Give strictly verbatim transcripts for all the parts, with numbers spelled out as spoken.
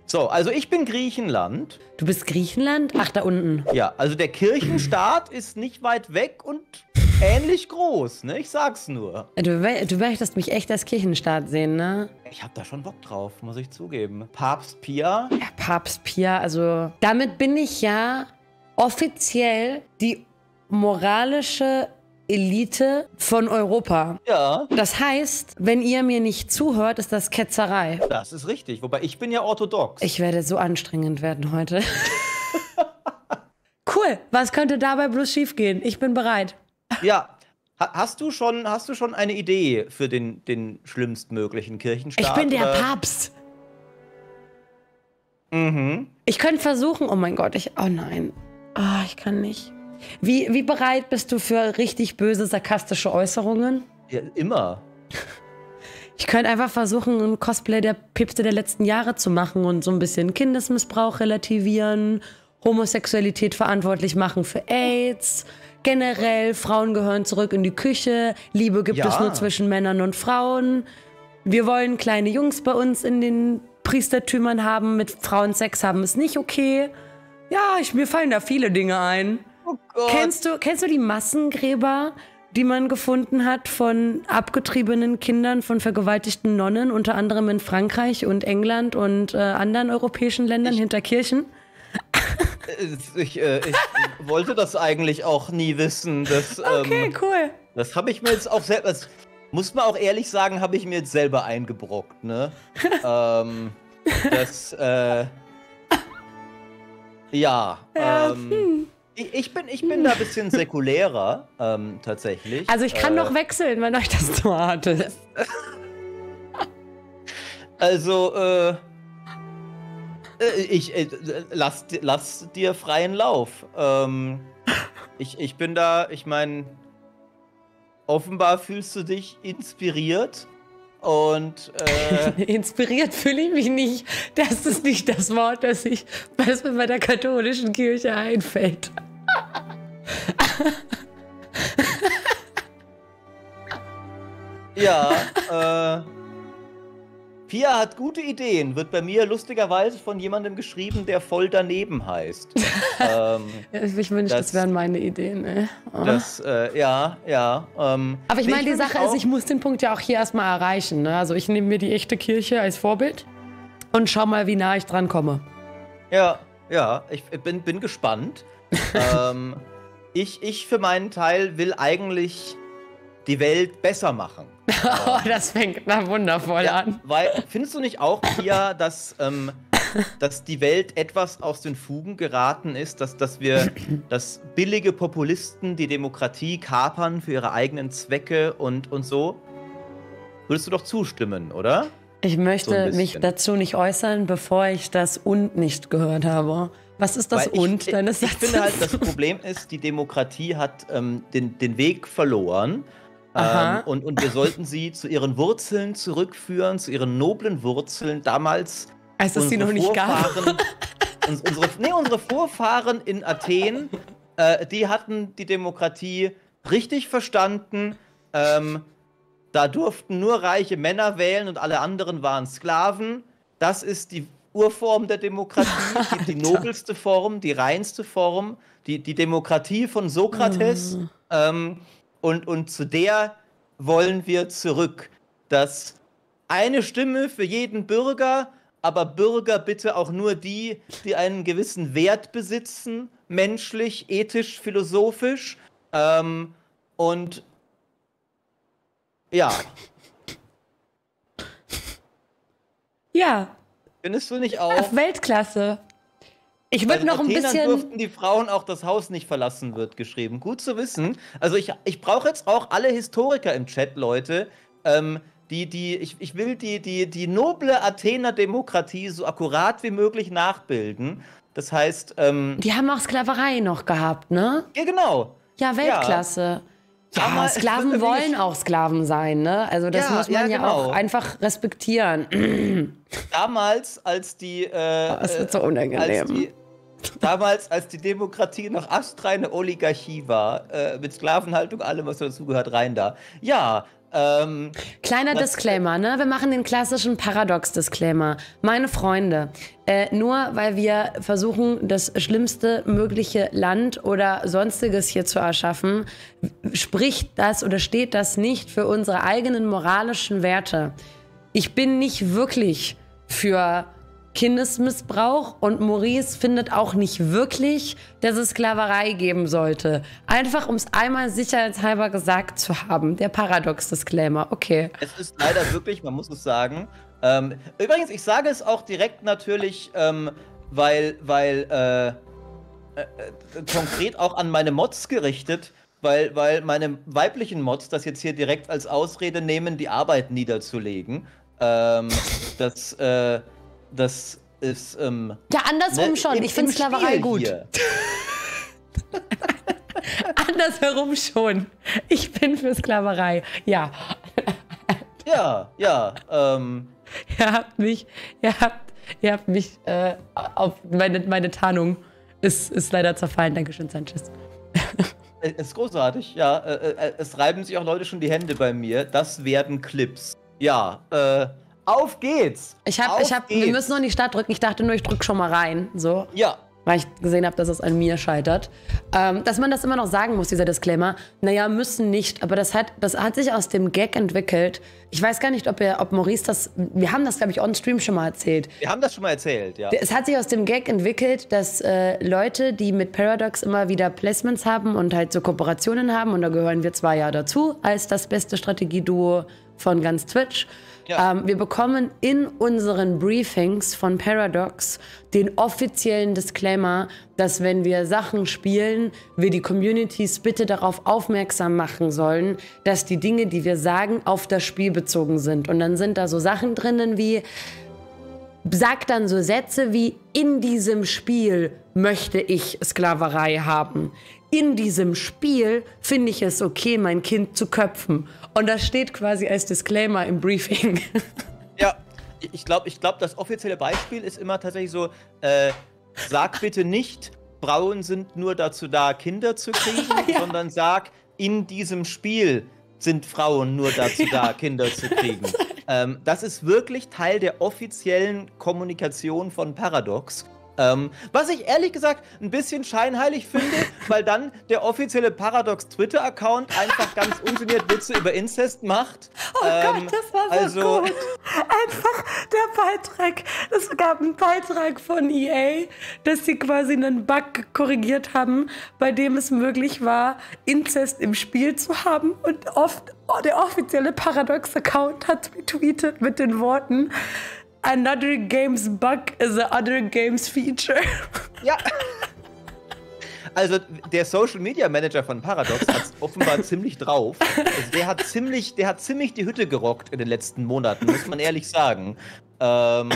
So, also ich bin Griechenland. Du bist Griechenland? Ach, da unten. Ja, also der Kirchenstaat ist nicht weit weg und ähnlich groß, ne? Ich sag's nur. Du, du möchtest mich echt als Kirchenstaat sehen, ne? Ich hab da schon Bock drauf, muss ich zugeben. Papst Pia? Ja, Papst Pia, also damit bin ich ja offiziell die moralische Elite von Europa. Ja. Das heißt, wenn ihr mir nicht zuhört, ist das Ketzerei. Das ist richtig, wobei ich bin ja orthodox. Ich werde so anstrengend werden heute. Cool, was könnte dabei bloß schiefgehen? Ich bin bereit. Ja, ha hast du schon, hast du schon eine Idee für den, den schlimmstmöglichen Kirchenstaat? Ich bin der oder? Papst. Mhm. Ich könnte versuchen, oh mein Gott, ich, oh nein. Ah, ich kann nicht. Wie, wie bereit bist du für richtig böse, sarkastische Äußerungen? Ja, immer. Ich könnte einfach versuchen, ein Cosplay der Päpste der letzten Jahre zu machen und so ein bisschen Kindesmissbrauch relativieren, Homosexualität verantwortlich machen für AIDS, generell Frauen gehören zurück in die Küche, Liebe gibt Ja. es nur zwischen Männern und Frauen. Wir wollen kleine Jungs bei uns in den Priestertümern haben, mit Frauen Sex haben ist nicht okay. Ja, ich, mir fallen da viele Dinge ein. Oh Gott. Kennst du, kennst du die Massengräber, die man gefunden hat von abgetriebenen Kindern von vergewaltigten Nonnen, unter anderem in Frankreich und England und äh, anderen europäischen Ländern Ich- hinter Kirchen? Ich, äh, ich wollte das eigentlich auch nie wissen. Das, Okay, ähm, cool. das habe ich mir jetzt auch selber, das muss man auch ehrlich sagen, habe ich mir jetzt selber eingebrockt, ne? ähm, das, äh, ja, Ja, ähm, ich, ich, bin, ich bin da ein bisschen säkulärer, ähm, tatsächlich. Also ich kann äh, noch wechseln, wenn euch das zu hart ist. Also, äh, äh, ich, äh, lass, lass dir freien Lauf. Ähm, ich, ich bin da, ich meine, offenbar fühlst du dich inspiriert und, äh, Inspiriert fühle ich mich nicht. Das ist nicht das Wort, das, ich, was mir bei der katholischen Kirche einfällt. ja, äh, Pia hat gute Ideen, wird bei mir lustigerweise von jemandem geschrieben, der voll daneben heißt. ähm, Ich wünschte, das, Das- wären meine Ideen. Ey. Oh. das, äh, ja, ja. Ähm, Aber ich nee, meine, die will mich Sache ist, auch- ich muss den Punkt ja auch hier erstmal erreichen. Ne? Also ich nehme mir die echte Kirche als Vorbild und schau mal, wie nah ich dran komme. Ja, ja, ich bin, bin gespannt. ähm, ich, ich für meinen Teil will eigentlich die Welt besser machen. Oh, das fängt na wundervoll Ja, an. weil, findest du nicht auch, Pia, dass, ähm, dass die Welt etwas aus den Fugen geraten ist, dass, dass wir, dass billige Populisten die Demokratie kapern für ihre eigenen Zwecke und, und so? Würdest du doch zustimmen, oder? Ich So möchte ein mich bisschen. dazu nicht äußern, bevor ich das und nicht gehört habe. Was ist das Weil ich, und deines ich, ich finde halt, Satzes? das Problem ist, die Demokratie hat ähm, den, den Weg verloren. Aha. Ähm, und, und wir sollten sie zu ihren Wurzeln zurückführen, zu ihren noblen Wurzeln. Damals Als es sie unsere noch nicht gab. Vorfahren, uns, unsere, nee, unsere Vorfahren in Athen, äh, die hatten die Demokratie richtig verstanden. Ähm, da durften nur reiche Männer wählen und alle anderen waren Sklaven. Das ist die Urform der Demokratie, die, die nobelste Form, die reinste Form, die, die Demokratie von Sokrates. Mhm. Ähm, und, und zu der wollen wir zurück. Dass eine Stimme für jeden Bürger, aber Bürger bitte auch nur die, die einen gewissen Wert besitzen, menschlich, ethisch, philosophisch. Ähm, und ja, Ja, findest du nicht auch? auf Weltklasse. Ich Bei würde den noch ein Athenern bisschen... durften die Frauen auch das Haus nicht verlassen, wird geschrieben. Gut zu wissen. Also ich, ich brauche jetzt auch alle Historiker im Chat, Leute. Ähm, die, die, ich, ich will die, die, die noble Athener Demokratie so akkurat wie möglich nachbilden. Das heißt, ähm, Die haben auch Sklaverei noch gehabt, ne? ja genau. Ja, Weltklasse. Ja, Aber es Sklaven wird wollen wirklich- auch Sklaven sein, ne? Also das Ja, muss man ja, ja, auch genau. einfach respektieren. Damals, als die, äh, Das wird so als unangenehm. die Damals, als die Demokratie noch astreine Oligarchie war, äh, mit Sklavenhaltung, allem, was dazugehört, rein da. Ja, Ähm, Kleiner was- Disclaimer, ne? Wir machen den klassischen Paradox-Disclaimer. Meine Freunde, äh, nur weil wir versuchen, das schlimmste mögliche Land oder sonstiges hier zu erschaffen, spricht das oder steht das nicht für unsere eigenen moralischen Werte. Ich bin nicht wirklich für Kindesmissbrauch und Maurice findet auch nicht wirklich, dass es Sklaverei geben sollte. Einfach, um es einmal sicherheitshalber gesagt zu haben. Der Paradox-Disclaimer, okay. Es ist leider wirklich, man muss es sagen. Ähm, übrigens, ich sage es auch direkt natürlich, ähm, weil, weil äh, äh, äh, konkret auch an meine Mods gerichtet, weil, weil meine weiblichen Mods das jetzt hier direkt als Ausrede nehmen, die Arbeit niederzulegen. Ähm, das, äh, das ist. Ähm, Ja, andersrum ne, schon. im- Ich finde im Sklaverei Spiel gut. hier. Andersherum schon. Ich bin für Sklaverei. Ja. Ja, ja. Ähm, Ihr habt mich, ihr habt, ihr habt mich äh, auf meine, meine Tarnung ist, ist leider zerfallen. Dankeschön, Sanchez. Es ist großartig, ja. Äh, äh, es reiben sich auch Leute schon die Hände bei mir. Das werden Clips. Ja, äh, auf geht's! Ich hab, Auf ich hab, wir geht's. müssen noch nicht Start drücken. Ich dachte nur, ich drück schon mal rein. So. Ja, Weil ich gesehen habe, dass es an mir scheitert. Ähm, dass man das immer noch sagen muss, dieser Disclaimer. Naja, müssen nicht. Aber das hat, das hat sich aus dem Gag entwickelt. Ich weiß gar nicht, ob, er, ob Maurice das... Wir haben das, glaube ich, on-stream schon mal erzählt. wir haben das schon mal erzählt, ja. Es hat sich aus dem Gag entwickelt, dass äh, Leute, die mit Paradox immer wieder Placements haben und halt so Kooperationen haben, und da gehören wir zwar ja dazu, als das beste Strategieduo von ganz Twitch. Ja. Ähm, wir bekommen in unseren Briefings von Paradox den offiziellen Disclaimer, dass wenn wir Sachen spielen, wir die Communities bitte darauf aufmerksam machen sollen, dass die Dinge, die wir sagen, auf das Spiel bezogen sind. Und dann sind da so Sachen drinnen wie, sagt dann so Sätze wie, in diesem Spiel möchte ich Sklaverei haben. In diesem Spiel finde ich es okay, mein Kind zu köpfen. Und das steht quasi als Disclaimer im Briefing. Ja, ich glaube, ich glaub, das offizielle Beispiel ist immer tatsächlich so, äh, sag bitte nicht, Frauen sind nur dazu da, Kinder zu kriegen, Ja. sondern sag, in diesem Spiel sind Frauen nur dazu da, Kinder zu kriegen. Ähm, das ist wirklich Teil der offiziellen Kommunikation von Paradox. Ähm, was ich ehrlich gesagt ein bisschen scheinheilig finde, weil dann der offizielle Paradox-Twitter-Account einfach ganz ungeniert Witze über Inzest macht. Oh Ähm, Gott, das war so also, gut. Einfach der Beitrag. Es gab einen Beitrag von E A, dass sie quasi einen Bug korrigiert haben, bei dem es möglich war, Inzest im Spiel zu haben. Und oft oh, der offizielle Paradox-Account hat retweetet mit den Worten: Another game's bug is a other game's feature. Ja. Also der Social Media Manager von Paradox hat es offenbar ziemlich drauf. Also der hat ziemlich, der hat ziemlich die Hütte gerockt in den letzten Monaten, muss man ehrlich sagen. Ähm,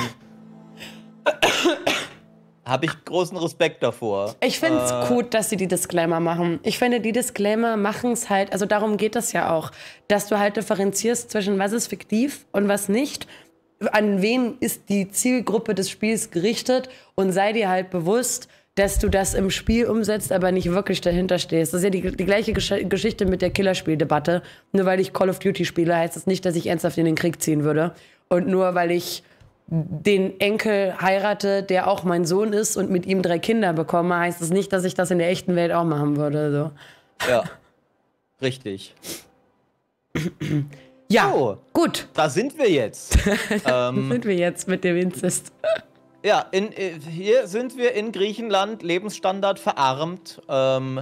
Habe ich großen Respekt davor. Ich finde es Äh, gut, dass sie die Disclaimer machen. Ich finde, die Disclaimer machen es halt, also darum geht es ja auch, dass du halt differenzierst zwischen was ist fiktiv und was nicht. An wen ist die Zielgruppe des Spiels gerichtet und sei dir halt bewusst, dass du das im Spiel umsetzt, aber nicht wirklich dahinter stehst. Das ist ja die, die gleiche Gesch- Geschichte mit der Killerspieldebatte. Nur weil ich Call of Duty spiele, heißt das nicht, dass ich ernsthaft in den Krieg ziehen würde. Und nur weil ich den Enkel heirate, der auch mein Sohn ist und mit ihm drei Kinder bekomme, heißt das nicht, dass ich das in der echten Welt auch machen würde. So. Ja, richtig. Ja, So. gut. Da sind wir jetzt. ähm, Sind wir jetzt mit dem Inzest. ja, in, äh, hier sind wir in Griechenland, Lebensstandard verarmt. Ähm,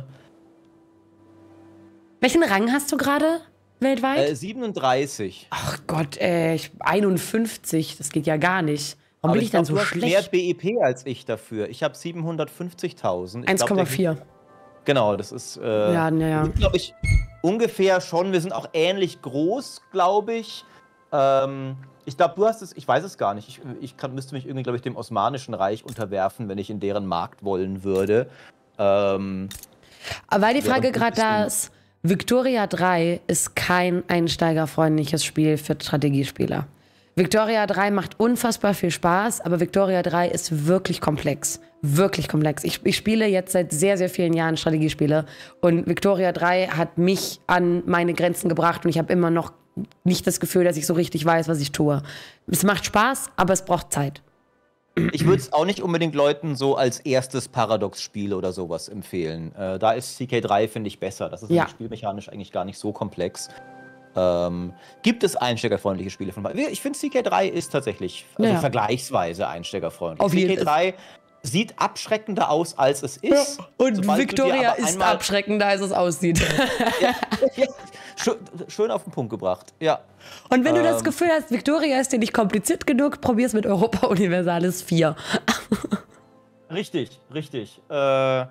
Welchen Rang hast du gerade weltweit? äh, siebenunddreißig. Ach Gott, ey, ich, einundfünfzig, das geht ja gar nicht. Warum Aber bin ich, dann glaub, so du hast mehr schlecht? B I P als ich dafür. Ich habe siebenhundertfünfzigtausend. Ich eins glaub, Komma der- vier. Genau, das ist, äh, Ja, naja. glaube ich, ungefähr schon. Wir sind auch ähnlich groß, glaube ich. Ähm, ich glaube, du hast es, ich weiß es gar nicht. Ich, ich kann, müsste mich irgendwie, glaube ich, dem Osmanischen Reich unterwerfen, wenn ich in deren Markt wollen würde. Ähm, Aber weil die Wäre Frage gut gerade da wissen. ist, Victoria drei ist kein einsteigerfreundliches Spiel für Strategiespieler. Victoria drei macht unfassbar viel Spaß, aber Victoria drei ist wirklich komplex. Wirklich komplex. Ich, ich spiele jetzt seit sehr, sehr vielen Jahren Strategiespiele und Victoria drei hat mich an meine Grenzen gebracht und ich habe immer noch nicht das Gefühl, dass ich so richtig weiß, was ich tue. Es macht Spaß, aber es braucht Zeit. Ich würde es auch nicht unbedingt Leuten so als erstes Paradox-Spiel oder sowas empfehlen. Äh, da ist C K drei, finde ich, besser. Das ist Ja. nämlich spielmechanisch eigentlich gar nicht so komplex. Ähm, gibt es einsteigerfreundliche Spiele von beiden? Ich finde, C K drei ist tatsächlich also Ja. vergleichsweise einsteigerfreundlich. Auf jeden C K drei sieht abschreckender aus, als es ist. Und Sobald du dir Victoria aber ist einmal- abschreckender, als es aussieht. Ja, ja, schön, schön auf den Punkt gebracht. Ja. Und wenn du das Ähm. Gefühl hast, Victoria ist dir nicht kompliziert genug, probier's mit Europa Universalis vier. Richtig, richtig. Äh,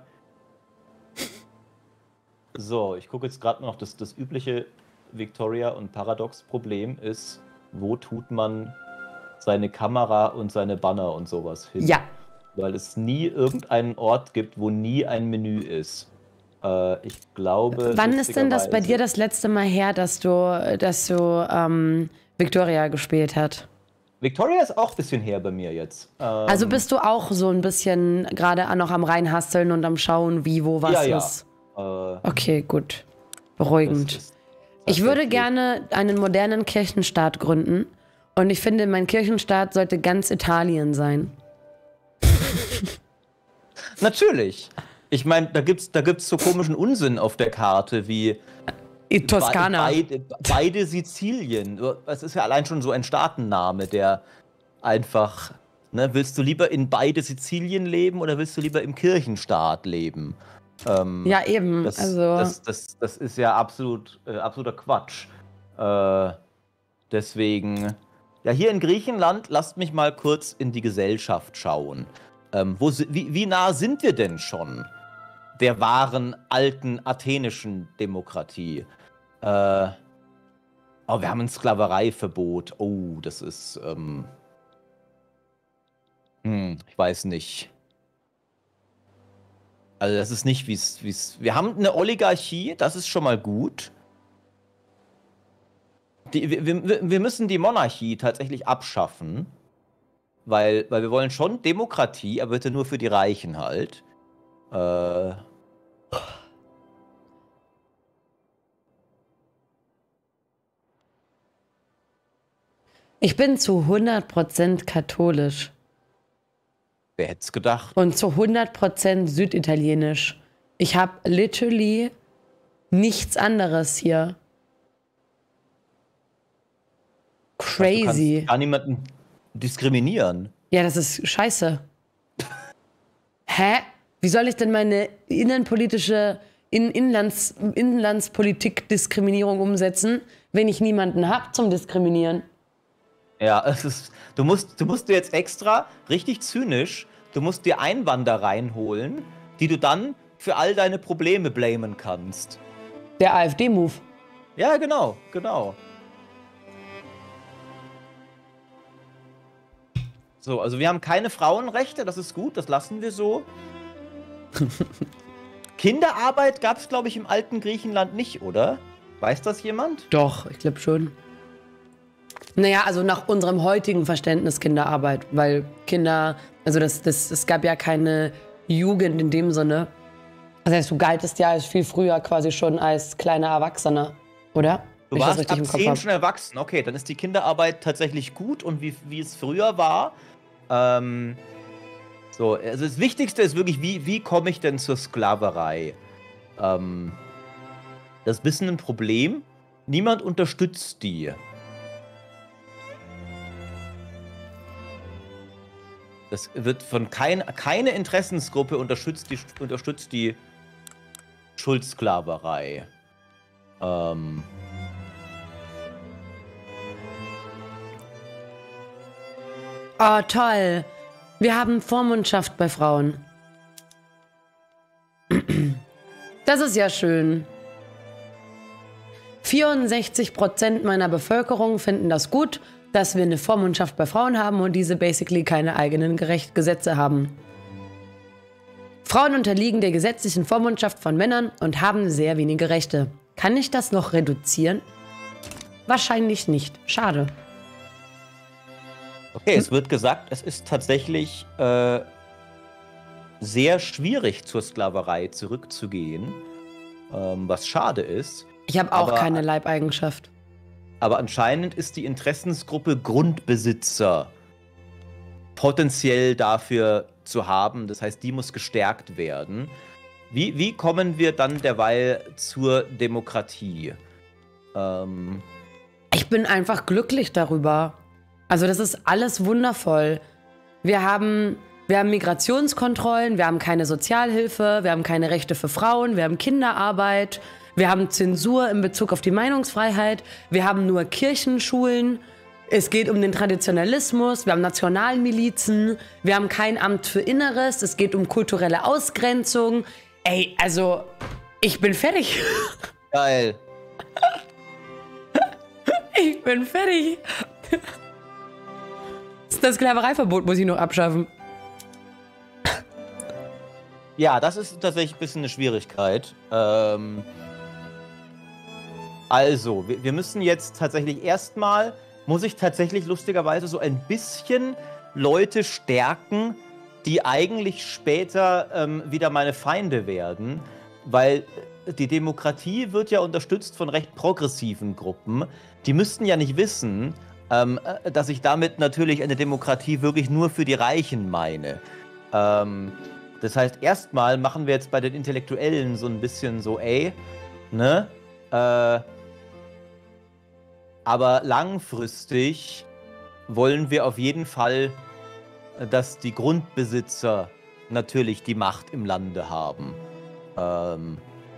so, ich gucke jetzt gerade noch, das, das übliche Victoria- und Paradox-Problem ist, wo tut man seine Kamera und seine Banner und sowas hin? Ja. Weil es nie irgendeinen Ort gibt, wo nie ein Menü ist. Äh, ich glaube. Wann ist denn das bei lustigerweise- dir das letzte Mal her, dass du, dass du ähm, Victoria gespielt hast? Victoria ist auch ein bisschen her bei mir jetzt. Ähm, Also bist du auch so ein bisschen gerade noch am reinhasteln und am Schauen, wie, wo, was ja, ja. ist? Äh, Okay, gut. das Beruhigend. ist Ich würde tatsächlich- gerne einen modernen Kirchenstaat gründen. Und ich finde, mein Kirchenstaat sollte ganz Italien sein. Natürlich. Ich meine, da gibt's, da gibt's so komischen Unsinn auf der Karte wie In Toskana. Beide, beide Sizilien. Das ist ja allein schon so ein Staatenname, der einfach. Ne, willst du lieber in beide Sizilien leben oder willst du lieber im Kirchenstaat leben? Ähm, Ja, eben. das, also, das, das, das ist ja absolut, äh, absoluter Quatsch. Äh, deswegen. Ja, hier in Griechenland, lasst mich mal kurz in die Gesellschaft schauen. Ähm, wo, si- wie, wie nah sind wir denn schon der wahren, alten, athenischen Demokratie? Äh, oh, wir haben ein Sklavereiverbot. Oh, das ist, ähm, hm, ich weiß nicht. Also das ist nicht, wie es, wie es, wir haben eine Oligarchie, das ist schon mal gut. Die, wir, wir, wir müssen die Monarchie tatsächlich abschaffen, weil, weil wir wollen schon Demokratie, aber bitte nur für die Reichen halt. Äh, ich bin zu hundert Prozent katholisch wer hätte es gedacht? und zu hundert Prozent süditalienisch. Ich habe literally nichts anderes hier. Du Crazy. kannst gar niemanden diskriminieren. Ja, das ist scheiße. Hä? Wie soll ich denn meine innenpolitische in Inlands, Inlandspolitik-Diskriminierung umsetzen, wenn ich niemanden habe zum Diskriminieren? Ja, es ist, du musst, du musst dir jetzt extra, richtig zynisch, du musst dir Einwanderer reinholen, die du dann für all deine Probleme blamen kannst. Der AfD-Move. Ja, genau, genau. So, also wir haben keine Frauenrechte, das ist gut, das lassen wir so. Kinderarbeit gab es, glaube ich, im alten Griechenland nicht, oder? Weiß das jemand? Doch, ich glaube schon. Naja, also nach unserem heutigen Verständnis Kinderarbeit, weil Kinder, also das, das, es gab ja keine Jugend in dem Sinne. Das heißt, du galtest ja als viel früher quasi schon als kleiner Erwachsener, oder? Du Wenn ich das warst richtig ab im Kopf zehn hab. schon erwachsen. Okay, dann ist die Kinderarbeit tatsächlich gut und wie, wie es früher war. Ähm, so, also das Wichtigste ist wirklich, wie, wie komme ich denn zur Sklaverei? Ähm, das ist ein bisschen ein Problem. Niemand unterstützt die. Das wird von kein, keine Interessensgruppe unterstützt die, unterstützt die Schuldsklaverei. Ähm. Oh, toll. Wir haben Vormundschaft bei Frauen. Das ist ja schön. vierundsechzig Prozent meiner Bevölkerung finden das gut, dass wir eine Vormundschaft bei Frauen haben und diese basically keine eigenen Gerecht Gesetze haben. Frauen unterliegen der gesetzlichen Vormundschaft von Männern und haben sehr wenige Rechte. Kann ich das noch reduzieren? Wahrscheinlich nicht. Schade. Okay, es wird gesagt, es ist tatsächlich äh, sehr schwierig, zur Sklaverei zurückzugehen, ähm, was schade ist. Ich habe auch Aber- keine Leibeigenschaft. Aber anscheinend ist die Interessensgruppe Grundbesitzer potenziell dafür zu haben. Das heißt, die muss gestärkt werden. Wie, wie kommen wir dann derweil zur Demokratie? Ähm... Ich bin einfach glücklich darüber. Also das ist alles wundervoll. Wir haben, wir haben Migrationskontrollen, wir haben keine Sozialhilfe, wir haben keine Rechte für Frauen, wir haben Kinderarbeit, wir haben Zensur in Bezug auf die Meinungsfreiheit, wir haben nur Kirchenschulen, es geht um den Traditionalismus, wir haben Nationalmilizen, wir haben kein Amt für Inneres, es geht um kulturelle Ausgrenzung. Ey, also, ich bin fertig. Geil. Ich bin fertig. Das Sklavereiverbot muss ich noch abschaffen. Ja, das ist tatsächlich ein bisschen eine Schwierigkeit. Ähm also, wir, wir müssen jetzt tatsächlich erstmal, muss ich tatsächlich lustigerweise so ein bisschen Leute stärken, die eigentlich später ähm, wieder meine Feinde werden. Weil die Demokratie wird ja unterstützt von recht progressiven Gruppen. Die müssten ja nicht wissen, ähm, dass ich damit natürlich eine Demokratie wirklich nur für die Reichen meine. Ähm, das heißt, erstmal machen wir jetzt bei den Intellektuellen so ein bisschen so, ey, ne? Äh, aber langfristig wollen wir auf jeden Fall, dass die Grundbesitzer natürlich die Macht im Lande haben. Ähm,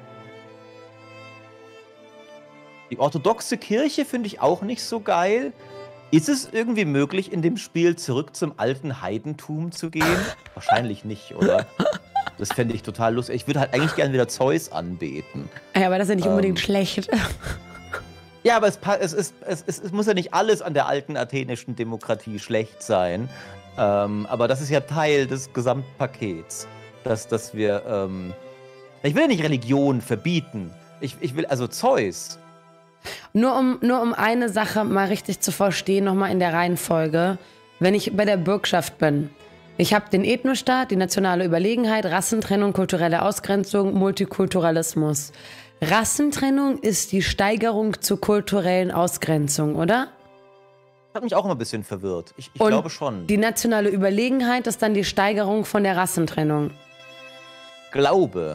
Die orthodoxe Kirche finde ich auch nicht so geil. Ist es irgendwie möglich, in dem Spiel zurück zum alten Heidentum zu gehen? Wahrscheinlich nicht, oder? Das fände ich total lustig. Ich würde halt eigentlich gerne wieder Zeus anbeten. Ja, aber das ist ja nicht ähm, unbedingt schlecht. Ja, aber es, es, ist, es, es, es muss ja nicht alles an der alten athenischen Demokratie schlecht sein. Ähm, aber das ist ja Teil des Gesamtpakets. Dass, dass wir. Ähm, ich will ja nicht Religion verbieten. Ich, ich will also Zeus. Nur um, nur um eine Sache mal richtig zu verstehen, nochmal in der Reihenfolge. Wenn ich bei der Bürgschaft bin, ich habe den Ethnostaat, die nationale Überlegenheit, Rassentrennung, kulturelle Ausgrenzung, Multikulturalismus. Rassentrennung ist die Steigerung zur kulturellen Ausgrenzung, oder? Das hat mich auch immer ein bisschen verwirrt. Ich, ich Und glaube schon. Die nationale Überlegenheit ist dann die Steigerung von der Rassentrennung. Glaube.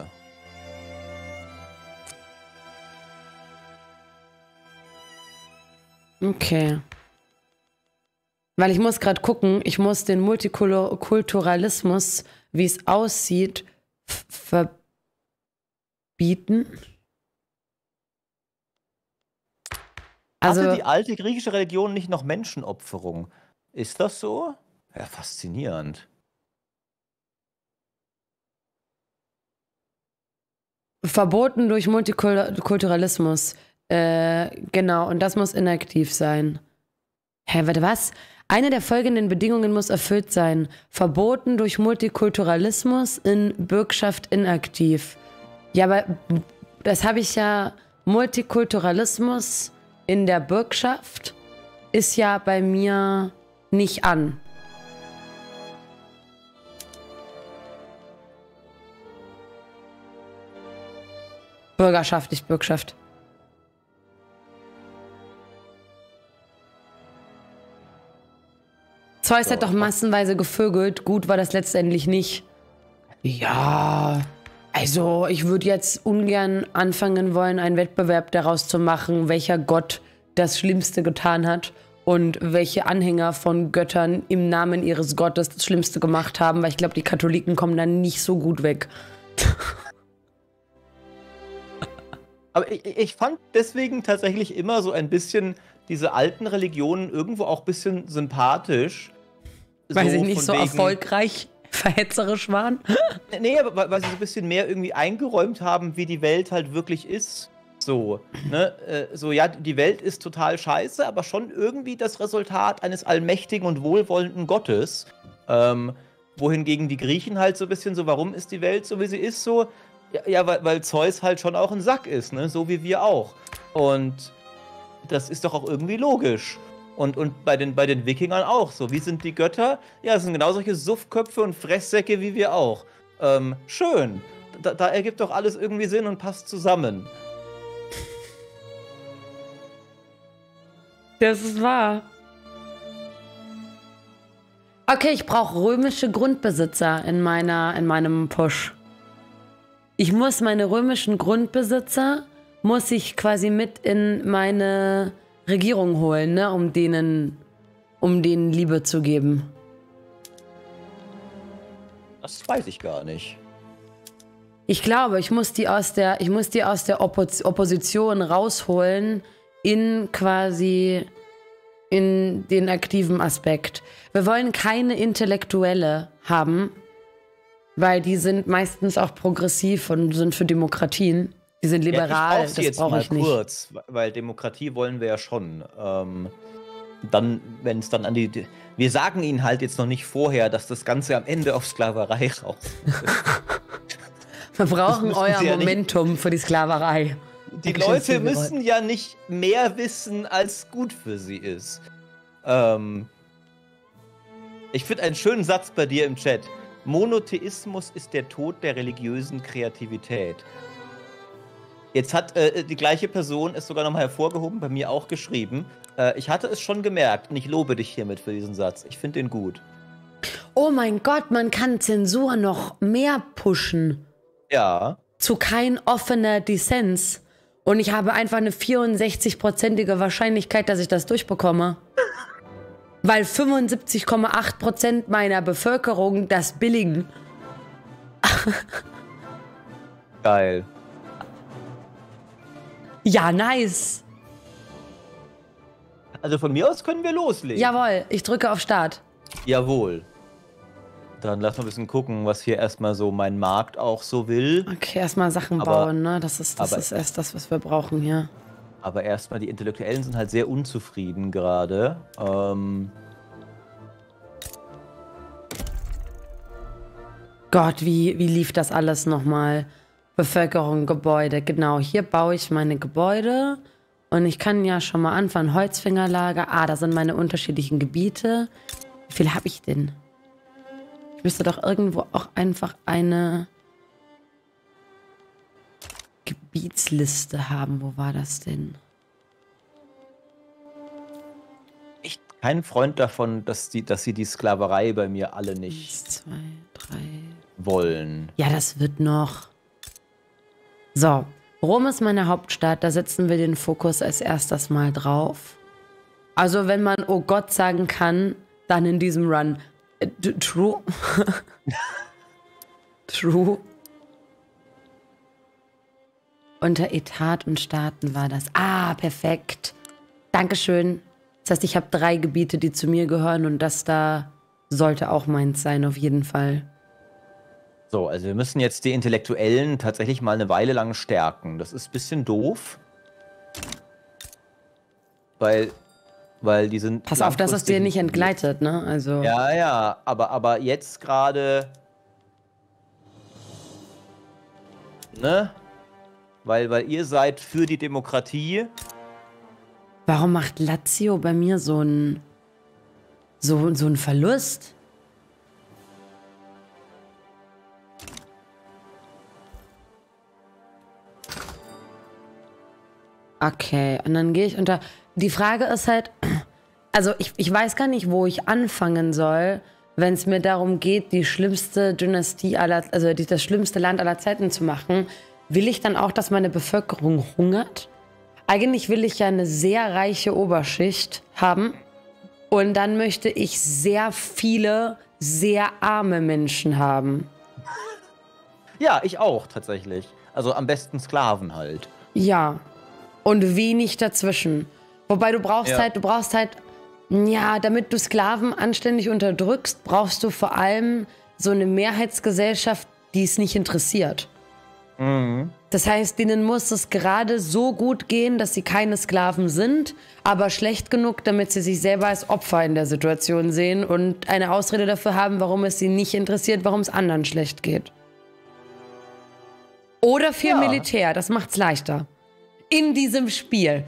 Okay. Weil ich muss gerade gucken, ich muss den Multikulturalismus, wie es aussieht, verbieten. Also Hatte die alte griechische Religion nicht noch Menschenopferung? Ist das so? Ja, faszinierend. verboten durch Multikulturalismus. Äh, genau, und das muss inaktiv sein. Hä, warte, was? Eine der folgenden Bedingungen muss erfüllt sein. Verboten durch Multikulturalismus, in Bürgschaft inaktiv. Ja, aber das habe ich ja. Multikulturalismus in der Bürgschaft ist ja bei mir nicht an. Bürgerschaft, nicht Bürgschaft. Zeus hat doch massenweise gevögelt. Gut war das letztendlich nicht. Ja, also ich würde jetzt ungern anfangen wollen, einen Wettbewerb daraus zu machen, welcher Gott das Schlimmste getan hat und welche Anhänger von Göttern im Namen ihres Gottes das Schlimmste gemacht haben, weil ich glaube, die Katholiken kommen dann nicht so gut weg. Aber ich, ich fand deswegen tatsächlich immer so ein bisschen diese alten Religionen irgendwo auch ein bisschen sympathisch. Weil so sie nicht so wegen, erfolgreich, verhetzerisch waren. Nee, aber weil, weil sie so ein bisschen mehr irgendwie eingeräumt haben, wie die Welt halt wirklich ist. So, ne? Äh, so, ja, die Welt ist total scheiße, aber schon irgendwie das Resultat eines allmächtigen und wohlwollenden Gottes. Ähm, wohingegen die Griechen halt so ein bisschen so, warum ist die Welt so, wie sie ist, so? Ja, ja weil, weil Zeus halt schon auch ein Sack ist, ne? So wie wir auch. Und das ist doch auch irgendwie logisch. Und, und bei, den, bei den Wikingern auch so. Wie sind die Götter? Ja, das sind genau solche Suffköpfe und Fresssäcke wie wir auch. Ähm, schön. Da, da ergibt doch alles irgendwie Sinn und passt zusammen. Das ist wahr. Okay, ich brauche römische Grundbesitzer in meiner, in meinem Push. Ich muss meine römischen Grundbesitzer, muss ich quasi mit in meine Regierung holen, ne, um denen, um denen Liebe zu geben. Das weiß ich gar nicht. Ich glaube, ich muss die aus der, ich muss die aus der Oppo- Opposition rausholen in quasi in den aktiven Aspekt. Wir wollen keine Intellektuelle haben, weil die sind meistens auch progressiv und sind für Demokratien. Die sind liberal, ja, ich das brauche ich nicht. Kurz, weil Demokratie wollen wir ja schon. Ähm, dann, wenn es dann an die, wir sagen ihnen halt jetzt noch nicht vorher, dass das Ganze am Ende auf Sklaverei raus. Wir brauchen euer ja Momentum nicht für die Sklaverei. Die Leute müssen ja nicht mehr wissen, als gut für sie ist. Ähm, ich finde einen schönen Satz bei dir im Chat. Monotheismus ist der Tod der religiösen Kreativität. Jetzt hat äh, die gleiche Person es sogar nochmal hervorgehoben, bei mir auch geschrieben. Äh, ich hatte es schon gemerkt und ich lobe dich hiermit für diesen Satz. Ich finde den gut. Oh mein Gott, man kann Zensur noch mehr pushen. Ja. Zu kein offener Dissens. Und ich habe einfach eine vierundsechzig-prozentige Wahrscheinlichkeit, dass ich das durchbekomme. Weil fünfundsiebzig Komma acht Prozent meiner Bevölkerung das billigen. Geil. Ja, nice. Also von mir aus können wir loslegen. Jawohl, ich drücke auf Start. Jawohl. Dann lass mal ein bisschen gucken, was hier erstmal so mein Markt auch so will. Okay, erstmal Sachen aber, bauen, ne? Das ist, das ist erst das, was wir brauchen hier. Aber erstmal, die Intellektuellen sind halt sehr unzufrieden gerade. Ähm Gott, wie, wie lief das alles nochmal? Bevölkerung, Gebäude, genau. Hier baue ich meine Gebäude. Und ich kann ja schon mal anfangen. Holzfängerlager. Ah, da sind meine unterschiedlichen Gebiete. Wie viel habe ich denn? Ich müsste doch irgendwo auch einfach eine Gebietsliste haben. Wo war das denn? Ich bin kein Freund davon, dass, die, dass sie die Sklaverei bei mir alle nicht Eins, zwei, drei. wollen. Ja, das wird noch. So, Rom ist meine Hauptstadt. Da setzen wir den Fokus als erstes mal drauf. Also wenn man oh Gott sagen kann, dann in diesem Run. True. True. Unter Etat und Staaten war das. Ah, perfekt. Dankeschön. Das heißt, ich habe drei Gebiete, die zu mir gehören und das da sollte auch meins sein, auf jeden Fall. So, also wir müssen jetzt die Intellektuellen tatsächlich mal eine Weile lang stärken. Das ist ein bisschen doof. Weil... Weil die sind. Pass auf, dass es dir nicht entgleitet, ne? Also. Ja, ja, aber, aber jetzt gerade. Ne? Weil, weil ihr seid für die Demokratie. Warum macht Lazio bei mir so einen. So, so einen Verlust? Okay, und dann gehe ich unter. Die Frage ist halt, also ich, ich weiß gar nicht, wo ich anfangen soll, wenn es mir darum geht, die schlimmste Dynastie aller, also die, das schlimmste Land aller Zeiten zu machen. Will ich dann auch, dass meine Bevölkerung hungert? Eigentlich will ich ja eine sehr reiche Oberschicht haben. Und dann möchte ich sehr viele, sehr arme Menschen haben. Ja, ich auch tatsächlich. Also am besten Sklaven halt. Ja. Und wenig dazwischen. Wobei du brauchst Ja. halt, du brauchst halt, ja, damit du Sklaven anständig unterdrückst, brauchst du vor allem so eine Mehrheitsgesellschaft, die es nicht interessiert. Mhm. Das heißt, denen muss es gerade so gut gehen, dass sie keine Sklaven sind, aber schlecht genug, damit sie sich selber als Opfer in der Situation sehen und eine Ausrede dafür haben, warum es sie nicht interessiert, warum es anderen schlecht geht. Oder viel Ja. Militär, das macht's leichter. In diesem Spiel.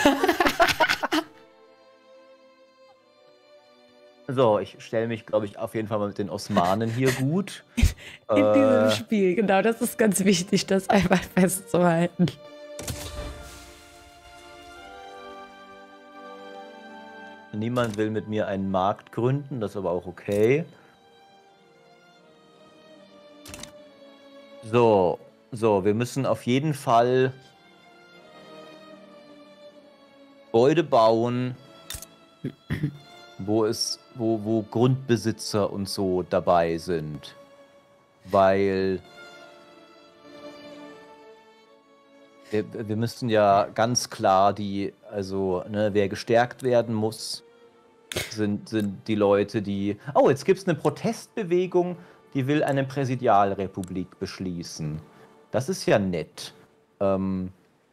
So, ich stelle mich, glaube ich, auf jeden Fall mal mit den Osmanen hier gut. In äh, diesem Spiel, genau, das ist ganz wichtig, das einfach festzuhalten. niemand will mit mir einen Markt gründen, das ist aber auch okay. So, so, wir müssen auf jeden Fall Gebäude bauen, wo es, wo, wo Grundbesitzer und so dabei sind. Weil wir, wir müssen ja ganz klar die, also, ne, wer gestärkt werden muss, sind, sind die Leute, die. Oh, jetzt gibt es eine Protestbewegung, die will eine Präsidialrepublik beschließen. Das ist ja nett. Ähm,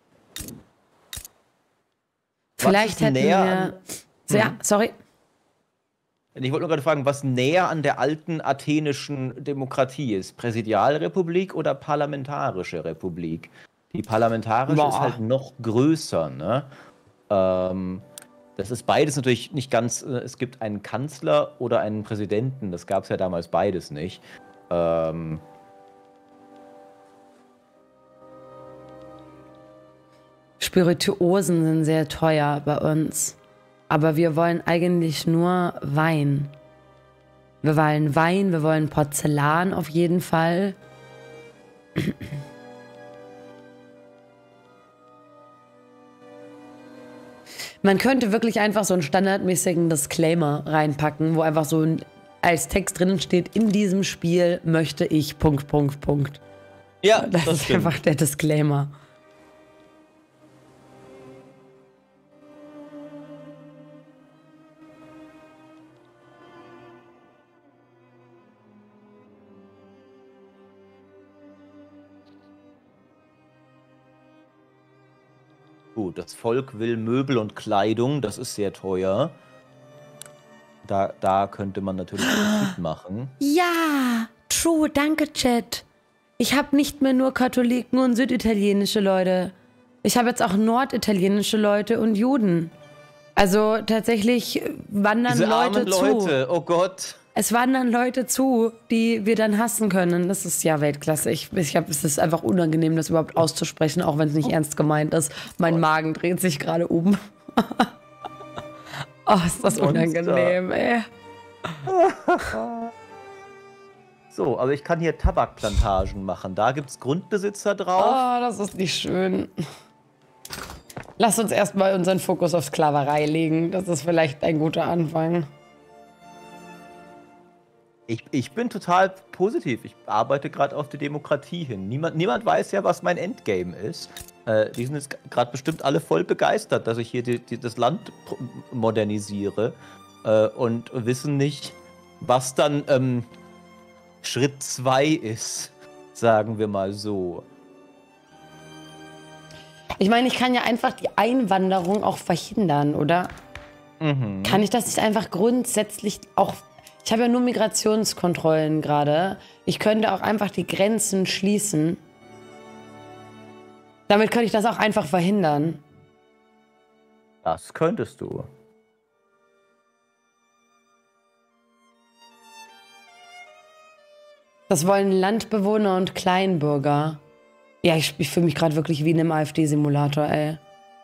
Vielleicht hätten wir... An, so, ja, sorry. Ich wollte nur gerade fragen, was näher an der alten athenischen Demokratie ist. Präsidialrepublik oder parlamentarische Republik? Die parlamentarische Boah. ist halt noch größer, ne? Ähm, das ist beides natürlich nicht ganz... Es gibt einen Kanzler oder einen Präsidenten. Das gab es ja damals beides nicht. Ähm... Spirituosen sind sehr teuer bei uns. Aber wir wollen eigentlich nur Wein. Wir wollen Wein, wir wollen Porzellan auf jeden Fall. Man könnte wirklich einfach so einen standardmäßigen Disclaimer reinpacken, wo einfach so ein, als Text drinnen steht, in diesem Spiel möchte ich Punkt, Punkt, Punkt. Ja, das, das ist stimmt. einfach der Disclaimer. Gut, das Volk will Möbel und Kleidung, das ist sehr teuer. Da, da könnte man natürlich Profit machen. Ja, true, danke Chat. Ich habe nicht mehr nur Katholiken und süditalienische Leute. Ich habe jetzt auch norditalienische Leute und Juden. Also tatsächlich wandern Diese Leute armen zu. Leute, oh Gott. Es wandern Leute zu, die wir dann hassen können. Das ist ja Weltklasse. Ich, ich hab, es ist einfach unangenehm, das überhaupt auszusprechen, auch wenn es nicht ernst gemeint ist. Mein Magen dreht sich gerade um. Oh, ist das unangenehm, ey. So, aber ich kann hier Tabakplantagen machen. Da gibt es Grundbesitzer drauf. Oh, das ist nicht schön. Lass uns erstmal unseren Fokus auf Sklaverei legen. Das ist vielleicht ein guter Anfang. Ich, ich bin total positiv. Ich arbeite gerade auf die Demokratie hin. Niemand, niemand weiß ja, was mein Endgame ist. Äh, die sind jetzt gerade bestimmt alle voll begeistert, dass ich hier die, die, das Land modernisiere äh, und wissen nicht, was dann ähm, Schritt zwei ist, sagen wir mal so. Ich meine, ich kann ja einfach die Einwanderung auch verhindern, oder? Mhm. Kann ich das nicht einfach grundsätzlich auch... Ich habe ja nur Migrationskontrollen gerade. Ich könnte auch einfach die Grenzen schließen. Damit könnte ich das auch einfach verhindern. Das könntest du. Das wollen Landbewohner und Kleinbürger. Ja, ich, ich fühle mich gerade wirklich wie in einem AfD-Simulator, ey.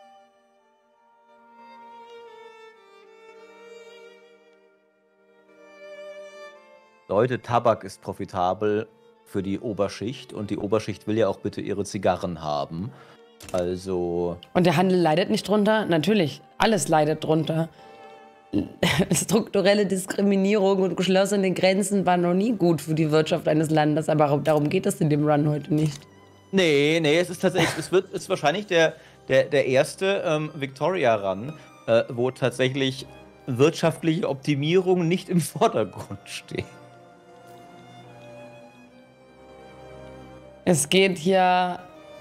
Leute, Tabak ist profitabel für die Oberschicht und die Oberschicht will ja auch bitte ihre Zigarren haben. Also... Und der Handel leidet nicht drunter? Natürlich, alles leidet drunter. Strukturelle Diskriminierung und geschlossene Grenzen waren noch nie gut für die Wirtschaft eines Landes, aber darum geht es in dem Run heute nicht. Nee, nee, es ist tatsächlich, es wird, ist wahrscheinlich der, der, der erste ähm, Victoria-Run, äh, wo tatsächlich wirtschaftliche Optimierung nicht im Vordergrund steht. Es geht hier...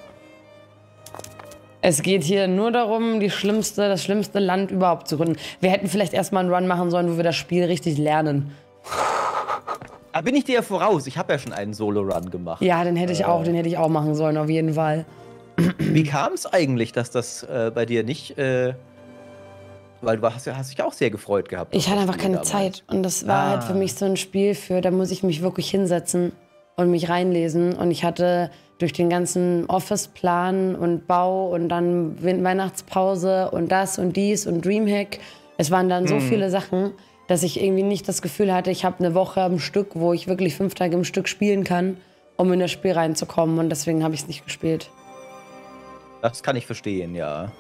Es geht hier nur darum, die schlimmste, das schlimmste Land überhaupt zu gründen. Wir hätten vielleicht erstmal einen Run machen sollen, wo wir das Spiel richtig lernen. Da bin ich dir ja voraus. Ich habe ja schon einen Solo-Run gemacht. Ja, den hätte ich äh. auch, den hätte ich auch machen sollen, auf jeden Fall. Wie kam es eigentlich, dass das äh, bei dir nicht... Äh, weil du hast, hast dich auch sehr gefreut gehabt. Ich hatte einfach keine damals. Zeit. Und das war ah. halt für mich so ein Spiel, für da muss ich mich wirklich hinsetzen und mich reinlesen. Und ich hatte durch den ganzen Office-Plan und Bau und dann Weihnachtspause und das und dies und Dreamhack Es waren dann so Hm. viele Sachen, dass ich irgendwie nicht das Gefühl hatte, ich habe eine Woche am Stück, wo ich wirklich fünf Tage im Stück spielen kann, um in das Spiel reinzukommen. Und deswegen habe ich es nicht gespielt. Das kann ich verstehen, ja.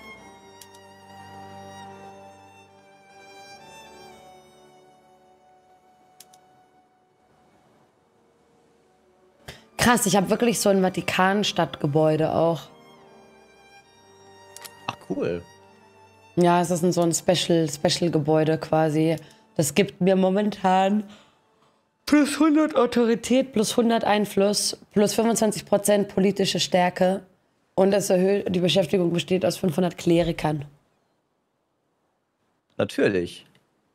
Krass, ich habe wirklich so ein Vatikanstadtgebäude auch. Ach, cool. Ja, es ist ein, so ein Special, Special-Gebäude quasi. Das gibt mir momentan plus hundert Autorität, plus hundert Einfluss, plus fünfundzwanzig Prozent politische Stärke. Und es erhöht, die Beschäftigung besteht aus fünfhundert Klerikern. Natürlich.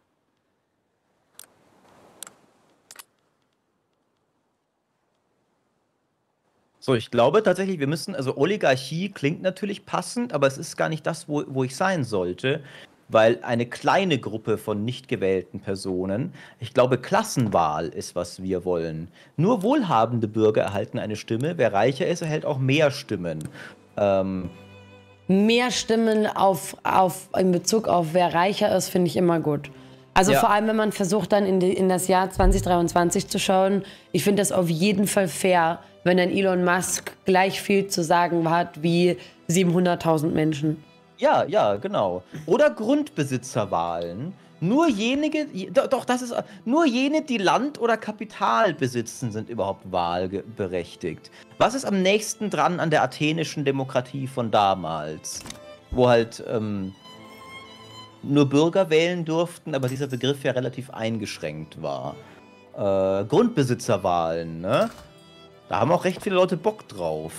So, ich glaube tatsächlich, wir müssen, also Oligarchie klingt natürlich passend, aber es ist gar nicht das, wo, wo ich sein sollte, weil eine kleine Gruppe von nicht gewählten Personen, ich glaube, Klassenwahl ist, was wir wollen. Nur wohlhabende Bürger erhalten eine Stimme, wer reicher ist, erhält auch mehr Stimmen. Ähm, Mehr Stimmen auf, auf, in Bezug auf wer reicher ist, finde ich immer gut. Also Ja. vor allem, wenn man versucht, dann in, die, in das Jahr zwanzig dreiundzwanzig zu schauen. Ich finde das auf jeden Fall fair, wenn ein Elon Musk gleich viel zu sagen hat wie siebenhunderttausend Menschen. Ja, ja, genau. Oder Grundbesitzerwahlen. Nur jene, doch, doch, das ist, nur jene, die Land oder Kapital besitzen, sind überhaupt wahlberechtigt. Was ist am nächsten dran an der athenischen Demokratie von damals? Wo halt ähm, nur Bürger wählen durften, aber dieser Begriff ja relativ eingeschränkt war. Äh, Grundbesitzerwahlen, ne? Da haben auch recht viele Leute Bock drauf.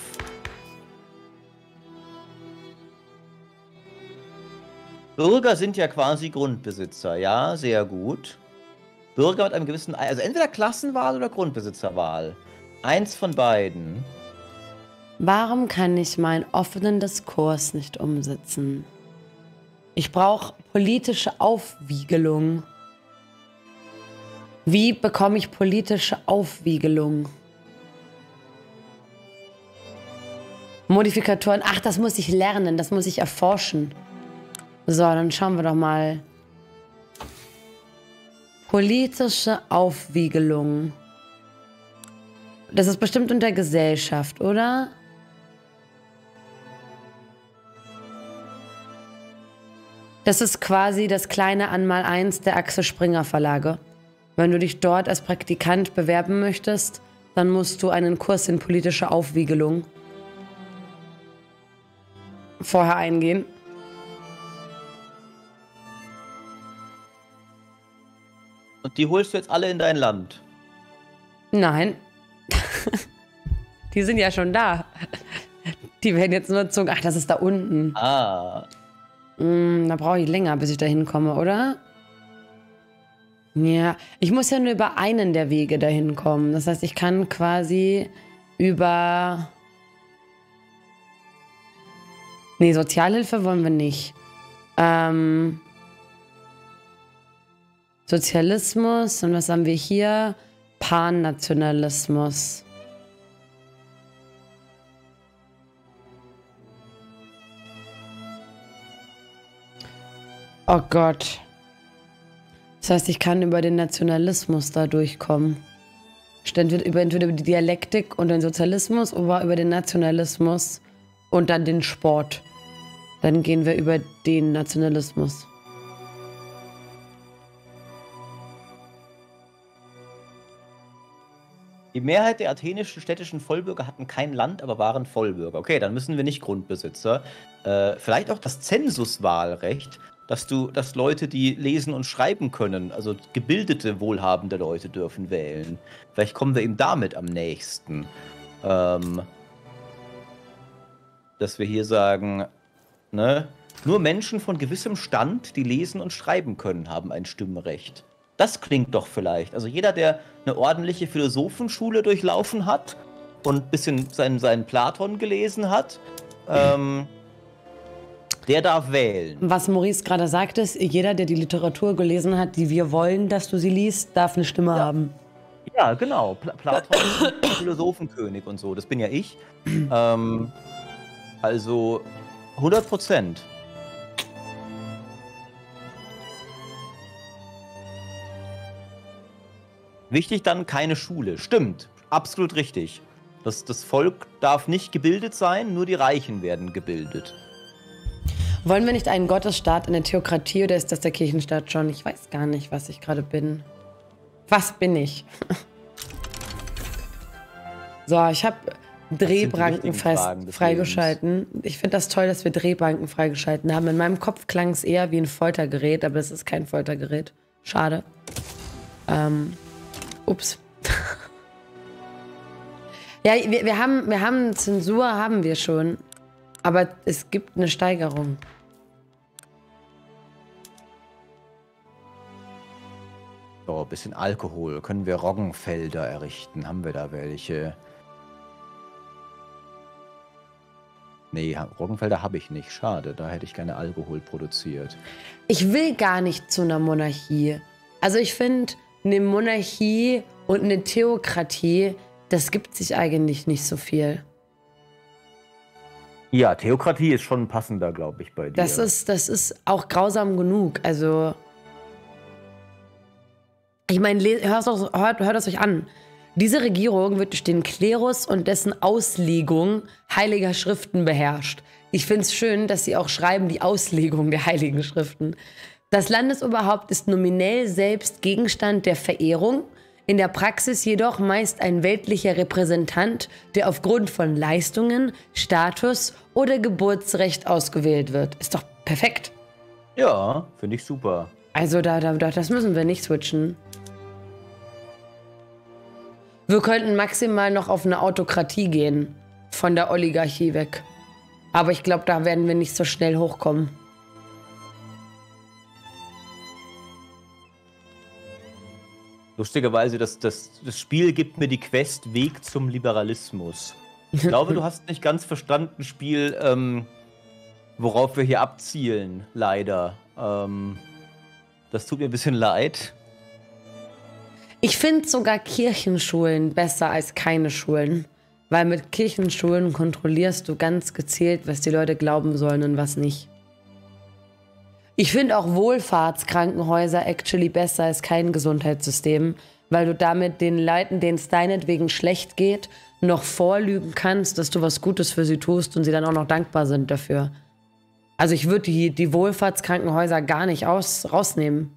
Bürger sind ja quasi Grundbesitzer, ja, sehr gut. Bürger mit einem gewissen, also entweder Klassenwahl oder Grundbesitzerwahl. Eins von beiden. Warum kann ich meinen offenen Diskurs nicht umsetzen? Ich brauche politische Aufwiegelung. Wie bekomme ich politische Aufwiegelung? Modifikatoren, ach, das muss ich lernen, das muss ich erforschen. So, dann schauen wir doch mal. Politische Aufwiegelung. Das ist bestimmt unter Gesellschaft, oder? Das ist quasi das kleine Einmaleins der Axel Springer Verlage. Wenn du dich dort als Praktikant bewerben möchtest, dann musst du einen Kurs in politische Aufwiegelung vorher eingehen. Und die holst du jetzt alle in dein Land. Nein. Die sind ja schon da. Die werden jetzt nur gezogen. Ach, das ist da unten. Ah. Mm, da brauche ich länger, bis ich da hinkomme, oder? Ja, ich muss ja nur über einen der Wege dahin kommen. Das heißt, ich kann quasi über... Nee, Sozialhilfe wollen wir nicht. Ähm... Sozialismus, und was haben wir hier? Pannationalismus. Oh Gott. Das heißt, ich kann über den Nationalismus da durchkommen. Entweder über, entweder über die Dialektik und den Sozialismus oder über den Nationalismus und dann den Sport. Dann gehen wir über den Nationalismus. Die Mehrheit der athenischen städtischen Vollbürger hatten kein Land, aber waren Vollbürger. Okay, dann müssen wir nicht Grundbesitzer. Äh, vielleicht auch das Zensuswahlrecht, dass du, dass Leute, die lesen und schreiben können, also gebildete, wohlhabende Leute dürfen wählen. Vielleicht kommen wir ihm damit am nächsten. Ähm, dass wir hier sagen, ne, nur Menschen von gewissem Stand, die lesen und schreiben können, haben ein Stimmrecht. Das klingt doch vielleicht. Also jeder, der eine ordentliche Philosophenschule durchlaufen hat und ein bisschen seinen, seinen Platon gelesen hat, ähm, der darf wählen. Was Maurice gerade sagt, ist, jeder, der die Literatur gelesen hat, die wir wollen, dass du sie liest, darf eine Stimme Ja. haben. Ja, genau. Pla Platon, Philosophenkönig und so. Das bin ja ich. Ähm, also hundert Prozent. Wichtig dann keine Schule. Stimmt, absolut richtig. Das, das Volk darf nicht gebildet sein, nur die Reichen werden gebildet. Wollen wir nicht einen Gottesstaat in der Theokratie oder ist das der Kirchenstaat schon? Ich weiß gar nicht, was ich gerade bin. Was bin ich? So, ich habe Drehbanken freigeschalten. Ich finde das toll, dass wir Drehbanken freigeschalten haben. In meinem Kopf klang es eher wie ein Foltergerät, aber es ist kein Foltergerät. Schade. Ähm, ups. Ja, wir, wir, haben, wir haben Zensur, haben wir schon. Aber es gibt eine Steigerung. So, ein bisschen Alkohol. Können wir Roggenfelder errichten? Haben wir da welche? Nee, Roggenfelder habe ich nicht. Schade, da hätte ich gerne Alkohol produziert. Ich will gar nicht zu einer Monarchie. Also ich finde, eine Monarchie und eine Theokratie, das gibt sich eigentlich nicht so viel. Ja, Theokratie ist schon passender, glaube ich, bei dir. Das ist, das ist auch grausam genug. Also, ich meine, hört, hört, hört es euch an. Diese Regierung wird durch den Klerus und dessen Auslegung heiliger Schriften beherrscht. Ich finde es schön, dass sie auch schreiben, die Auslegung der heiligen Schriften. Das Landesoberhaupt ist nominell selbst Gegenstand der Verehrung, in der Praxis jedoch meist ein weltlicher Repräsentant, der aufgrund von Leistungen, Status oder Geburtsrecht ausgewählt wird. Ist doch perfekt. Ja, finde ich super. Also da, da, das müssen wir nicht switchen. Wir könnten maximal noch auf eine Autokratie gehen, von der Oligarchie weg. Aber ich glaube, da werden wir nicht so schnell hochkommen. Lustigerweise, das, das, das Spiel gibt mir die Quest Weg zum Liberalismus. Ich glaube, du hast nicht ganz verstanden, Spiel, ähm, worauf wir hier abzielen, leider. Ähm, das tut mir ein bisschen leid. Ich finde sogar Kirchenschulen besser als keine Schulen. Weil mit Kirchenschulen kontrollierst du ganz gezielt, was die Leute glauben sollen und was nicht. Ich finde auch Wohlfahrtskrankenhäuser actually besser als kein Gesundheitssystem, weil du damit den Leuten, denen es deinetwegen schlecht geht, noch vorlügen kannst, dass du was Gutes für sie tust und sie dann auch noch dankbar sind dafür. Also ich würde die, die Wohlfahrtskrankenhäuser gar nicht aus, rausnehmen.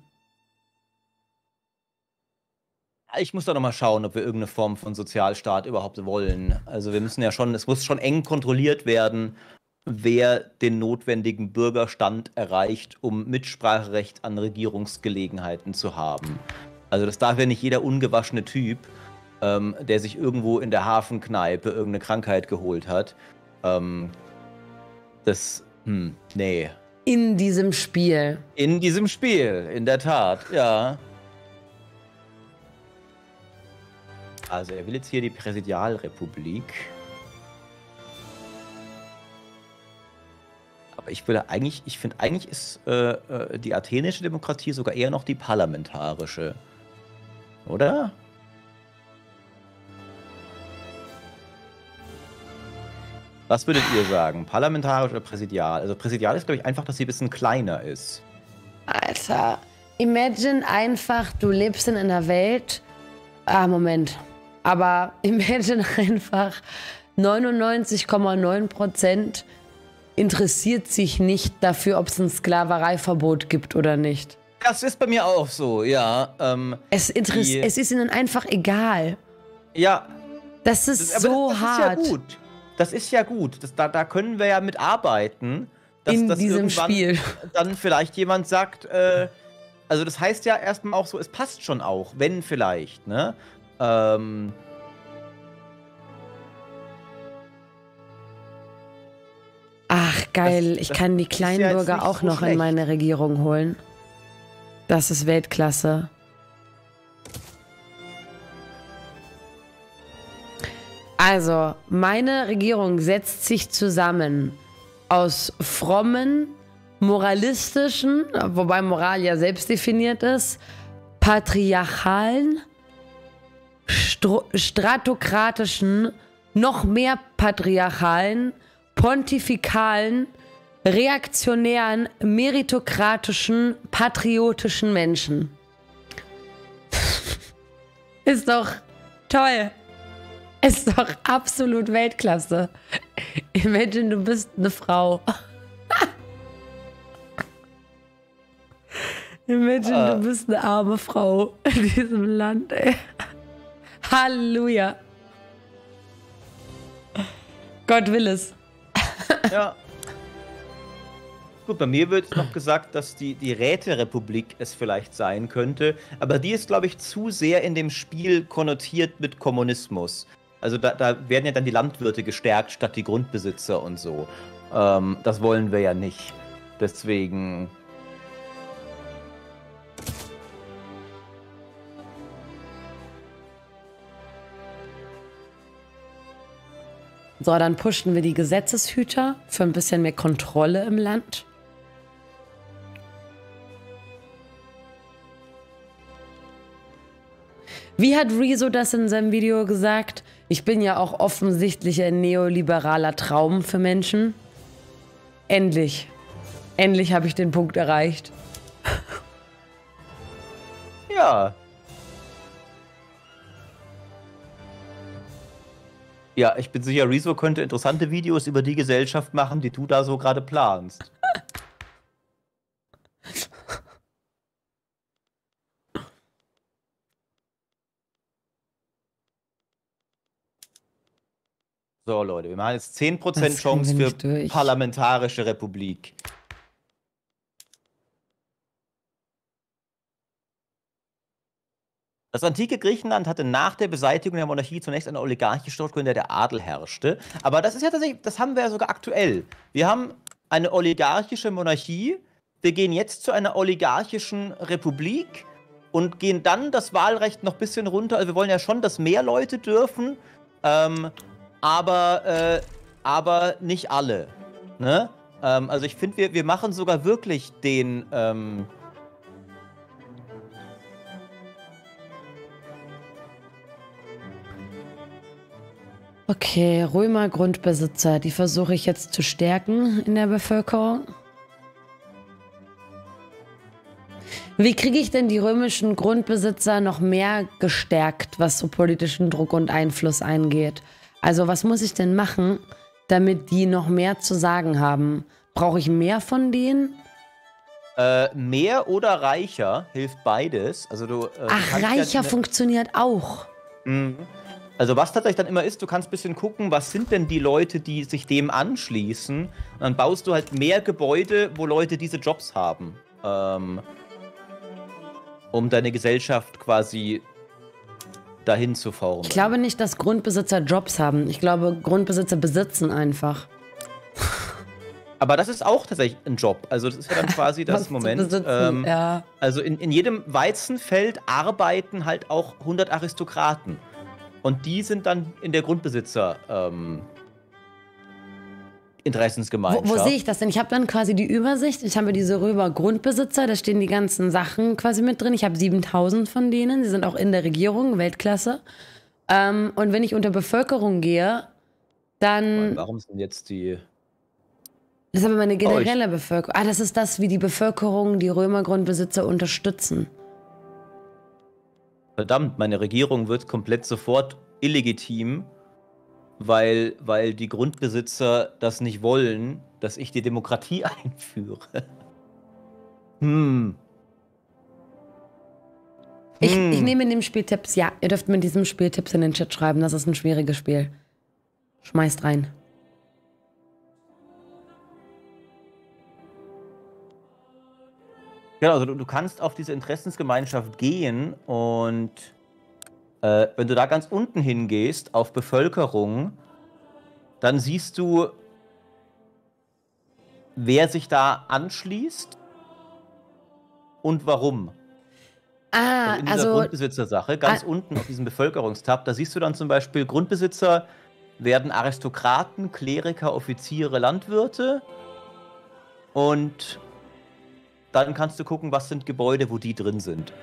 Ich muss da noch mal schauen, ob wir irgendeine Form von Sozialstaat überhaupt wollen. Also wir müssen ja schon, es muss schon eng kontrolliert werden, wer den notwendigen Bürgerstand erreicht, um Mitspracherecht an Regierungsgelegenheiten zu haben. Also das darf ja nicht jeder ungewaschene Typ, ähm, der sich irgendwo in der Hafenkneipe irgendeine Krankheit geholt hat. Ähm, das, hm, nee. In diesem Spiel. In diesem Spiel, in der Tat, ja. Also er will jetzt hier die Präsidialrepublik. Aber ich würde eigentlich, ich finde eigentlich ist äh, äh, die athenische Demokratie sogar eher noch die parlamentarische. Oder? Was würdet ihr sagen? Parlamentarisch oder präsidial? Also präsidial ist, glaube ich, einfach, dass sie ein bisschen kleiner ist. Alter, imagine einfach, du lebst in einer Welt... Ah, Moment. Aber imagine einfach, neunundneunzig Komma neun Prozent interessiert sich nicht dafür, ob es ein Sklavereiverbot gibt oder nicht. Das ist bei mir auch so, ja. Ähm, es, die, es ist ihnen einfach egal. Ja. Das ist das, so das, das hart. Das ist ja gut. Das ist ja gut. Das, da, da können wir ja mit arbeiten. Dass, in dass diesem Spiel. Dann vielleicht jemand sagt, äh, also das heißt ja erstmal auch so, es passt schon auch, wenn vielleicht, ne? Ähm... Ach, geil. Das, ich kann die Kleinbürger ja auch so noch schlecht. in meine Regierung holen. Das ist Weltklasse. Also, meine Regierung setzt sich zusammen aus frommen, moralistischen, wobei Moral ja selbst definiert ist, patriarchalen, stratokratischen, noch mehr patriarchalen, pontifikalen, reaktionären, meritokratischen, patriotischen Menschen. Ist doch toll. Ist doch absolut Weltklasse. Imagine, du bist eine Frau. Imagine, uh. du bist eine arme Frau in diesem Land, ey. Halleluja. Gott will es. Ja. Gut, bei mir wird noch gesagt, dass die, die Räterepublik es vielleicht sein könnte. Aber die ist, glaube ich, zu sehr in dem Spiel konnotiert mit Kommunismus. Also da, da werden ja dann die Landwirte gestärkt statt die Grundbesitzer und so. Ähm, das wollen wir ja nicht. Deswegen... So, dann pushen wir die Gesetzeshüter für ein bisschen mehr Kontrolle im Land. Wie hat Rezo das in seinem Video gesagt? Ich bin ja auch offensichtlich ein neoliberaler Traum für Menschen. Endlich. Endlich habe ich den Punkt erreicht. Ja. Ja, ich bin sicher, Rezo könnte interessante Videos über die Gesellschaft machen, die du da so gerade planst. So, Leute, wir machen jetzt zehn Prozent Chance für Parlamentarische Republik. Das antike Griechenland hatte nach der Beseitigung der Monarchie zunächst eine oligarchische Struktur, in der der Adel herrschte. Aber das ist ja tatsächlich, das haben wir ja sogar aktuell. Wir haben eine oligarchische Monarchie, wir gehen jetzt zu einer oligarchischen Republik und gehen dann das Wahlrecht noch ein bisschen runter. Also wir wollen ja schon, dass mehr Leute dürfen, ähm, aber, äh, aber nicht alle. Ne? Ähm, also ich finde, wir, wir machen sogar wirklich den... Ähm, Okay, Römer-Grundbesitzer, die versuche ich jetzt zu stärken in der Bevölkerung. Wie kriege ich denn die römischen Grundbesitzer noch mehr gestärkt, was so politischen Druck und Einfluss eingeht? Also was muss ich denn machen, damit die noch mehr zu sagen haben? Brauche ich mehr von denen? Äh, mehr oder reicher hilft beides. Also du, äh, Ach, reicher ja funktioniert auch. Mhm. Also was tatsächlich dann immer ist, du kannst ein bisschen gucken, was sind denn die Leute, die sich dem anschließen. Und dann baust du halt mehr Gebäude, wo Leute diese Jobs haben. Ähm, um deine Gesellschaft quasi dahin zu formen. Ich glaube nicht, dass Grundbesitzer Jobs haben. Ich glaube, Grundbesitzer besitzen einfach. Aber das ist auch tatsächlich ein Job. Also das ist ja dann quasi das Moment. Besitzen, Ähm, ja. Also in, in jedem Weizenfeld arbeiten halt auch hundert Aristokraten. Und die sind dann in der Grundbesitzer ähm, Interessensgemeinschaft. Wo, wo sehe ich das denn? Ich habe dann quasi die Übersicht. Ich habe diese Römer-Grundbesitzer, da stehen die ganzen Sachen quasi mit drin. Ich habe siebentausend von denen. Sie sind auch in der Regierung, Weltklasse. Ähm, und wenn ich unter Bevölkerung gehe, dann... Warum sind jetzt die... Das ist aber meine generelle oh, Bevölkerung. Ah, das ist das, wie die Bevölkerung die Römer-Grundbesitzer unterstützen. Verdammt, meine Regierung wird komplett sofort illegitim, weil, weil die Grundbesitzer das nicht wollen, dass ich die Demokratie einführe. Hm. Ich, hm. ich nehme in dem Spiel Tipps. Ja, ihr dürft mit diesem Spiel Tipps in den Chat schreiben. Das ist ein schwieriges Spiel. Schmeißt rein. Genau, also du, du kannst auf diese Interessensgemeinschaft gehen und äh, wenn du da ganz unten hingehst, auf Bevölkerung, dann siehst du, wer sich da anschließt und warum. Ah, also in dieser also Grundbesitzersache, ganz ah, unten auf diesem Bevölkerungstab, da siehst du dann zum Beispiel, Grundbesitzer werden Aristokraten, Kleriker, Offiziere, Landwirte und dann kannst du gucken, was sind Gebäude, wo die drin sind.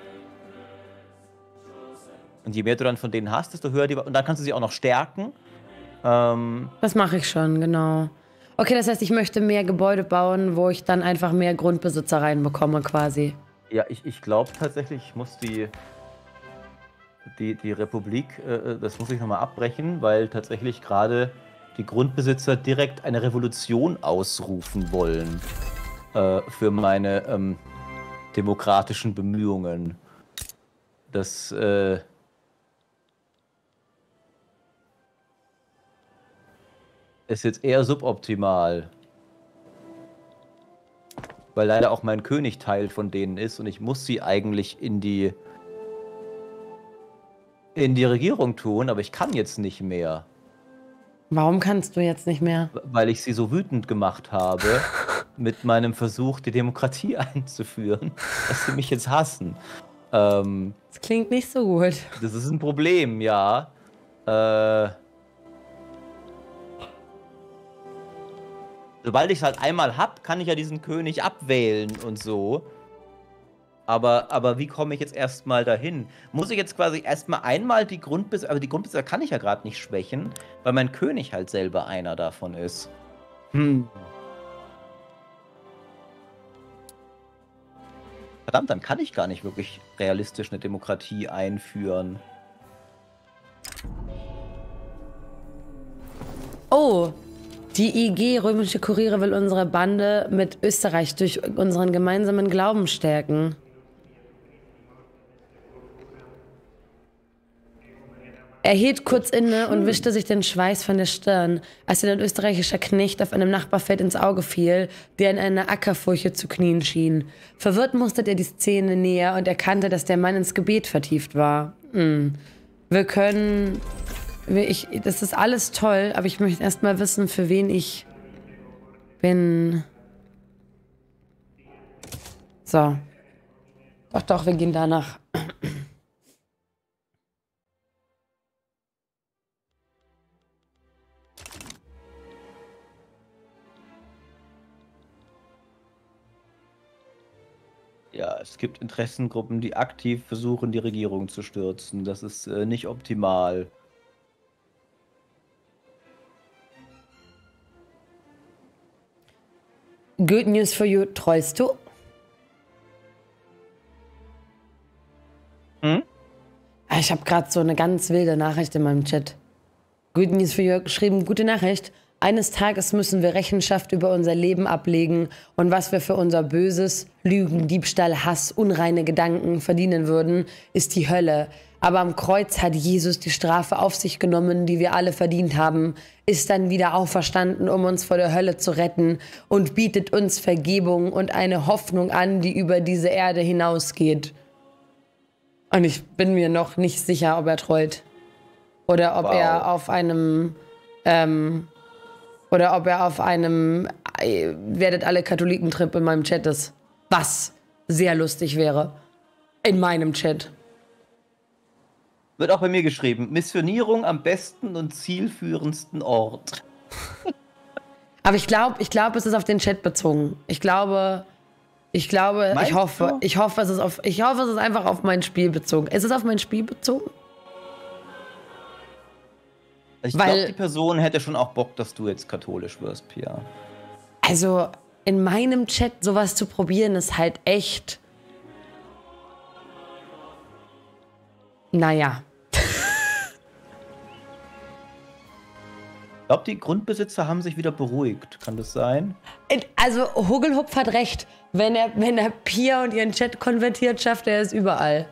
Und je mehr du dann von denen hast, desto höher die... Und dann kannst du sie auch noch stärken. Ähm, das mache ich schon, genau. Okay, das heißt, ich möchte mehr Gebäude bauen, wo ich dann einfach mehr Grundbesitzer reinbekomme quasi. Ja, ich, ich glaube tatsächlich, ich muss die... die, die Republik, äh, das muss ich nochmal abbrechen, weil tatsächlich gerade die Grundbesitzer direkt eine Revolution ausrufen wollen äh, für meine ähm, demokratischen Bemühungen. Das äh, ist jetzt eher suboptimal. Weil leider auch mein König Teil von denen ist und ich muss sie eigentlich in die in die Regierung tun, aber ich kann jetzt nicht mehr. Warum kannst du jetzt nicht mehr? Weil ich sie so wütend gemacht habe mit meinem Versuch, die Demokratie einzuführen, dass sie mich jetzt hassen. Ähm, das klingt nicht so gut. Das ist ein Problem, ja. Äh, sobald ich es halt einmal hab, kann ich ja diesen König abwählen und so. Aber, aber wie komme ich jetzt erstmal dahin? Muss ich jetzt quasi erstmal einmal die Grundbesitzer, aber die Grundbesitzer kann ich ja gerade nicht schwächen, weil mein König halt selber einer davon ist. Hm. Verdammt, dann kann ich gar nicht wirklich realistisch eine Demokratie einführen. Oh, die I G, Römische Kuriere, will unsere Bande mit Österreich durch unseren gemeinsamen Glauben stärken. Er hielt kurz inne und wischte sich den Schweiß von der Stirn, als ihm ein österreichischer Knecht auf einem Nachbarfeld ins Auge fiel, der in einer Ackerfurche zu knien schien. Verwirrt musterte er die Szene näher und erkannte, dass der Mann ins Gebet vertieft war. Hm. Wir können... Ich, das ist alles toll, aber ich möchte erst mal wissen, für wen ich bin. So. Doch, doch, wir gehen danach. Ja, es gibt Interessengruppen, die aktiv versuchen, die Regierung zu stürzen. Das ist äh, nicht optimal. Good news for you, treust du? Hm? Ich habe gerade so eine ganz wilde Nachricht in meinem Chat. Good news for you geschrieben, gute Nachricht. Eines Tages müssen wir Rechenschaft über unser Leben ablegen und was wir für unser Böses, Lügen, Diebstahl, Hass, unreine Gedanken verdienen würden, ist die Hölle. Aber am Kreuz hat Jesus die Strafe auf sich genommen, die wir alle verdient haben, ist dann wieder auferstanden, um uns vor der Hölle zu retten und bietet uns Vergebung und eine Hoffnung an, die über diese Erde hinausgeht. Und ich bin mir noch nicht sicher, ob er trollt. Oder ob wow. er auf einem... Ähm, oder ob er auf einem äh, werdet alle Katholiken-Trip in meinem Chat ist. Was sehr lustig wäre. In meinem Chat. Wird auch bei mir geschrieben. Missionierung am besten und zielführendsten Ort. Aber ich glaube, ich glaube, es ist auf den Chat bezogen. Ich glaube, ich glaube, Meinst ich hoffe, du? ich hoffe, es ist auf, ich hoffe, es ist einfach auf mein Spiel bezogen. Ist es auf mein Spiel bezogen? Ich glaube, die Person hätte schon auch Bock, dass du jetzt katholisch wirst, Pia. Also, in meinem Chat sowas zu probieren, ist halt echt... Naja. Ich glaube, die Grundbesitzer haben sich wieder beruhigt. Kann das sein? Also, Hugelhupf hat recht. Wenn er, wenn er Pia und ihren Chat konvertiert, schafft er es überall.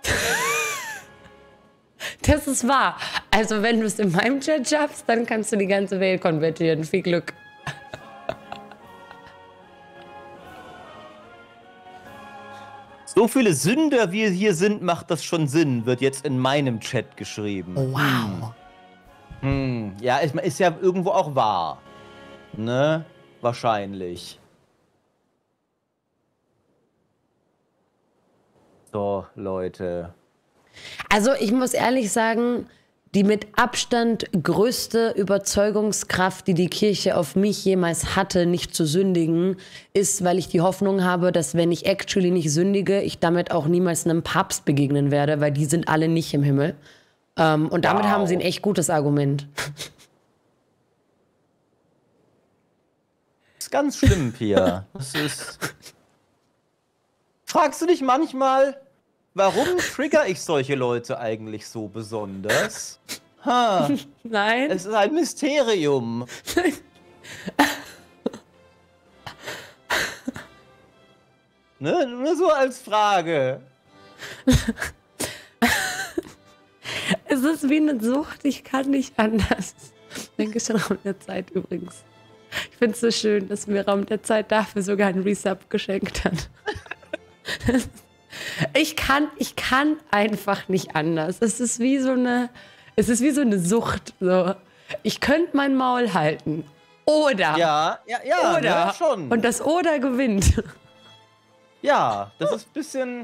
Das ist wahr. Also, wenn du es in meinem Chat schaffst, dann kannst du die ganze Welt konvertieren. Viel Glück. So viele Sünder, wie hier sind, macht das schon Sinn, wird jetzt in meinem Chat geschrieben. Wow. Hm. Hm. Ja, ist, ist ja irgendwo auch wahr. Ne? Wahrscheinlich. So, Leute. Also ich muss ehrlich sagen, die mit Abstand größte Überzeugungskraft, die die Kirche auf mich jemals hatte, nicht zu sündigen, ist, weil ich die Hoffnung habe, dass wenn ich actually nicht sündige, ich damit auch niemals einem Papst begegnen werde, weil die sind alle nicht im Himmel. Ähm, und damit wow. haben sie ein echt gutes Argument. Das ist ganz schlimm, Pia. Das ist... Fragst du dich manchmal... Warum trigger ich solche Leute eigentlich so besonders? Ha, Nein. es ist ein Mysterium. Ne? Nur so als Frage. Es ist wie eine Sucht, ich kann nicht anders. Danke schon, Raum der Zeit übrigens. Ich finde es so schön, dass mir Raum der Zeit dafür sogar einen Resub geschenkt hat. Ich kann, ich kann einfach nicht anders. Es ist wie so eine, es ist wie so eine Sucht. So. Ich könnte mein Maul halten. Oder. Ja, ja, ja, oder. Ja, schon. Und das Oder gewinnt. Ja, das ist ein bisschen...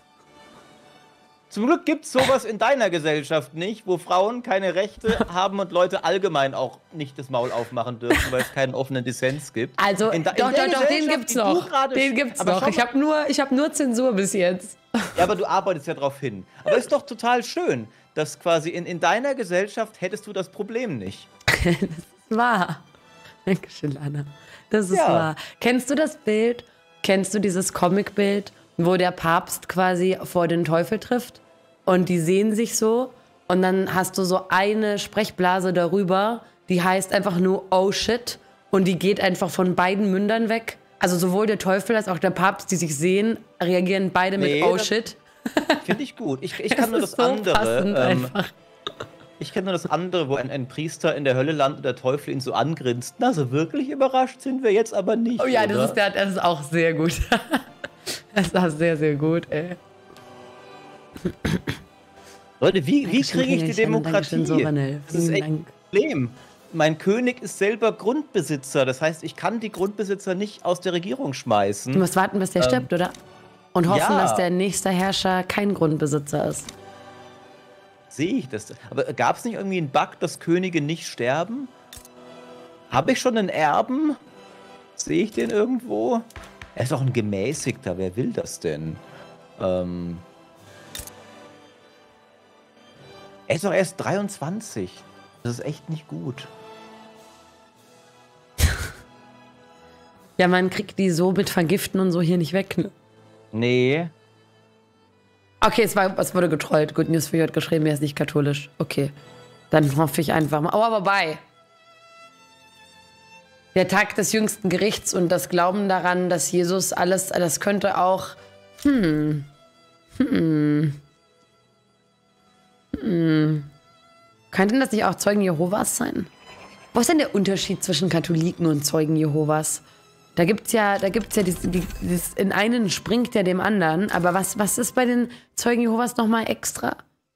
Zum Glück gibt es sowas in deiner Gesellschaft nicht, wo Frauen keine Rechte haben und Leute allgemein auch nicht das Maul aufmachen dürfen, weil es keinen offenen Dissens gibt. Also, in doch, doch, doch, den gibt's noch. Den gibt's noch. Ich habe nur, ich hab nur Zensur bis jetzt. Ja, aber du arbeitest ja drauf hin. Aber ist doch total schön, dass quasi in, in deiner Gesellschaft hättest du das Problem nicht. Das ist wahr. Dankeschön, Lana. Das ist Ja. wahr. Kennst du das Bild? Kennst du dieses Comicbild, wo der Papst quasi vor den Teufel trifft und die sehen sich so und dann hast du so eine Sprechblase darüber, die heißt einfach nur Oh shit und die geht einfach von beiden Mündern weg. Also sowohl der Teufel als auch der Papst, die sich sehen, reagieren beide Nee, mit Oh das- shit. Finde ich gut. Ich, ich Das kann nur ist das so andere. passend Ähm, einfach. ich kenne nur das andere, wo ein, ein Priester in der Hölle landet und der Teufel ihn so angrinst. Na, so wirklich überrascht sind wir jetzt aber nicht. Oh ja, oder? das ist, der, das ist auch sehr gut. Das war sehr, sehr gut, ey. Leute, wie, wie Dankeschön, kriege ich die Kringelchen, Demokratie? Dankeschön, Soranel. Das ist Vielen echt ein Dank. Problem. Mein König ist selber Grundbesitzer. Das heißt, ich kann die Grundbesitzer nicht aus der Regierung Du schmeißen. musst warten, bis der Ähm, stirbt, oder? Und hoffen, ja. dass der nächste Herrscher kein Grundbesitzer ist. Sehe ich das? Aber gab es nicht irgendwie einen Bug, dass Könige nicht sterben? Habe ich schon einen Erben? Sehe ich den irgendwo? Er ist doch ein Gemäßigter. Wer will das denn? Ähm er ist doch erst dreiundzwanzig. Das ist echt nicht gut. Ja, man kriegt die so mit Vergiften und so hier nicht weg, ne? Nee. Okay, es, war, es wurde getrollt. Good News für you hat geschrieben, er ist nicht katholisch. Okay, dann hoffe ich einfach mal. Oh, aber bei. Der Tag des jüngsten Gerichts und das Glauben daran, dass Jesus alles, das könnte auch, hm, hm, hm. Könnten das nicht auch Zeugen Jehovas sein? Wo ist denn der Unterschied zwischen Katholiken und Zeugen Jehovas? Da gibt's ja, da gibt's ja, dieses, dieses, in einen springt ja dem anderen. Aber was, was ist bei den Zeugen Jehovas nochmal extra?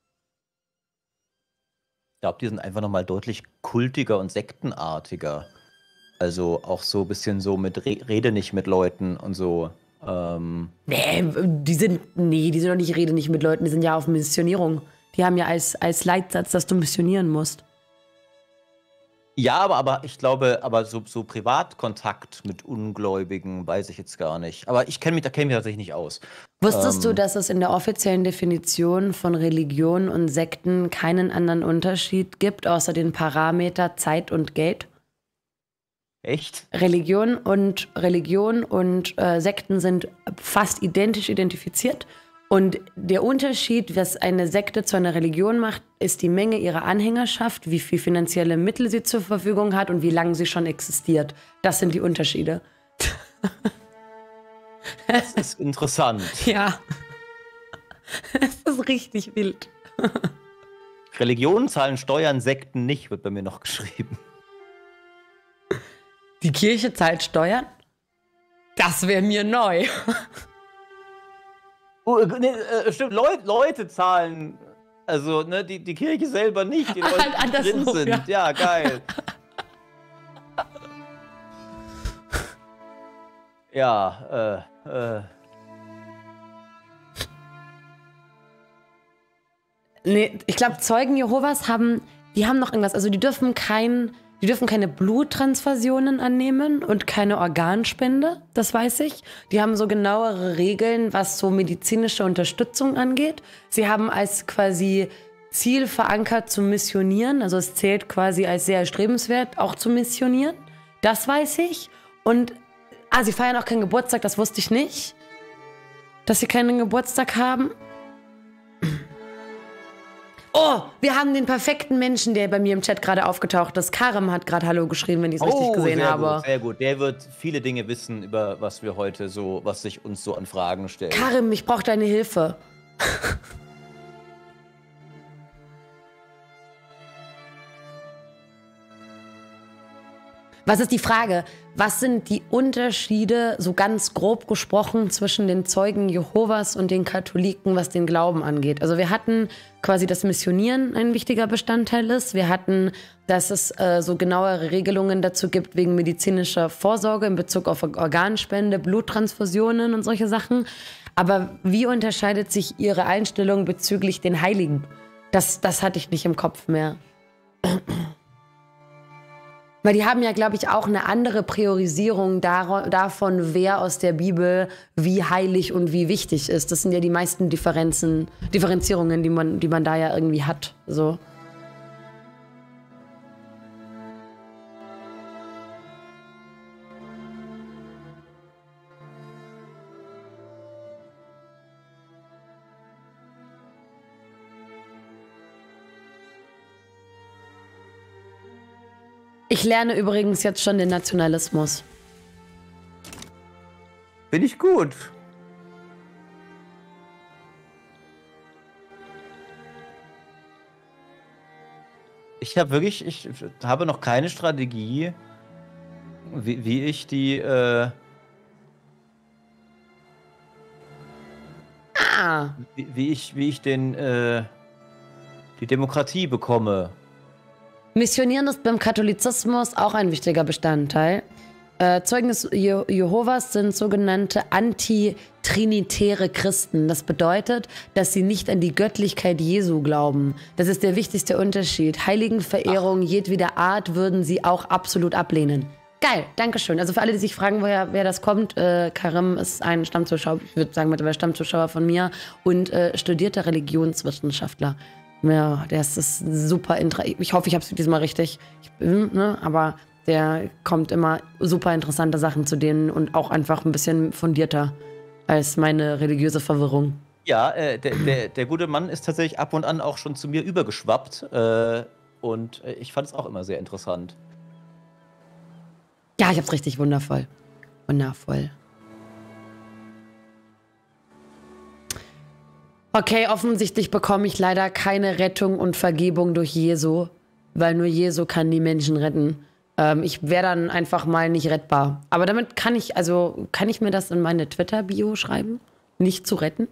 Ich glaube, die sind einfach nochmal deutlich kultiger und sektenartiger. Also auch so ein bisschen so mit Re Rede nicht mit Leuten und so. Ähm Nee, die sind, nee, die sind doch nicht Rede nicht mit Leuten, die sind ja auf Missionierung. Die haben ja als, als Leitsatz, dass du missionieren musst. Ja, aber, aber ich glaube, aber so, so Privatkontakt mit Ungläubigen weiß ich jetzt gar nicht. Aber ich kenne mich, da kenne ich mich tatsächlich nicht aus. Wusstest Ähm. du, dass es in der offiziellen Definition von Religion und Sekten keinen anderen Unterschied gibt, außer den Parameter Zeit und Geld? Echt? Religion und Religion und äh, Sekten sind fast identisch identifiziert. Und der Unterschied, was eine Sekte zu einer Religion macht, ist die Menge ihrer Anhängerschaft, wie viel finanzielle Mittel sie zur Verfügung hat und wie lange sie schon existiert. Das sind die Unterschiede. Das ist interessant. Ja. Es ist richtig wild. Religionen zahlen Steuern, Sekten nicht, wird bei mir noch geschrieben. Die Kirche zahlt Steuern? Das wäre mir neu. Oh, nee, äh, stimmt, Leu Leute zahlen, also ne, die, die Kirche selber nicht, die Leute, die Andersrum, drin sind. ja. Ja, geil. Ja, äh, äh. Nee, ich glaube, Zeugen Jehovas haben, die haben noch irgendwas, also die dürfen kein, die dürfen keine Bluttransfusionen annehmen und keine Organspende, das weiß ich. Die haben so genauere Regeln, was so medizinische Unterstützung angeht. Sie haben als quasi Ziel verankert zu missionieren, also es zählt quasi als sehr erstrebenswert, auch zu missionieren. Das weiß ich. Und, ah, sie feiern auch keinen Geburtstag, das wusste ich nicht, dass sie keinen Geburtstag haben. Oh, wir haben den perfekten Menschen, der bei mir im Chat gerade aufgetaucht ist. Karim hat gerade Hallo geschrieben, wenn ich es oh, richtig gesehen sehr habe. Gut, sehr gut. Der wird viele Dinge wissen, über was wir heute so, was sich uns so an Fragen stellt. Karim, ich brauche deine Hilfe. Was ist die Frage? Was sind die Unterschiede, so ganz grob gesprochen, zwischen den Zeugen Jehovas und den Katholiken, was den Glauben angeht? Also wir hatten quasi, dass Missionieren ein wichtiger Bestandteil ist. Wir hatten, dass es äh, so genauere Regelungen dazu gibt wegen medizinischer Vorsorge in Bezug auf Organspende, Bluttransfusionen und solche Sachen. Aber wie unterscheidet sich Ihre Einstellung bezüglich den Heiligen? Das, das hatte ich nicht im Kopf mehr. Weil die haben ja, glaube ich, auch eine andere Priorisierung dar- davon, wer aus der Bibel wie heilig und wie wichtig ist. Das sind ja die meisten Differenzen, Differenzierungen, die man, die man da ja irgendwie hat. So. Ich lerne übrigens jetzt schon den Nationalismus. Finde ich gut. Ich habe wirklich, ich habe noch keine Strategie, wie, wie ich die, äh, ah. wie, wie ich, wie ich den, äh, die Demokratie bekomme. Missionieren ist beim Katholizismus auch ein wichtiger Bestandteil. Äh, Zeugen des Je- Jehovas sind sogenannte antitrinitäre Christen. Das bedeutet, dass sie nicht an die Göttlichkeit Jesu glauben. Das ist der wichtigste Unterschied. Heiligenverehrung jedweder Art würden sie auch absolut ablehnen. Geil, Dankeschön. Also für alle, die sich fragen, woher wer das kommt, äh, Karim ist ein Stammzuschauer, ich würde sagen mittlerweile Stammzuschauer von mir und äh, studierter Religionswissenschaftler. Ja, der ist, ist super interessant. Ich hoffe, ich habe es diesmal richtig. Ich, ne, aber der kommt immer super interessante Sachen zu denen und auch einfach ein bisschen fundierter als meine religiöse Verwirrung. Ja, äh, der, der, der gute Mann ist tatsächlich ab und an auch schon zu mir übergeschwappt. Äh, und ich fand es auch immer sehr interessant. Ja, ich hab's richtig wundervoll. Wundervoll. Okay, offensichtlich bekomme ich leider keine Rettung und Vergebung durch Jesu, weil nur Jesu kann die Menschen retten. Ähm, ich wäre dann einfach mal nicht rettbar. Aber damit kann ich, also kann ich mir das in meine Twitter-Bio schreiben? Nicht zu retten?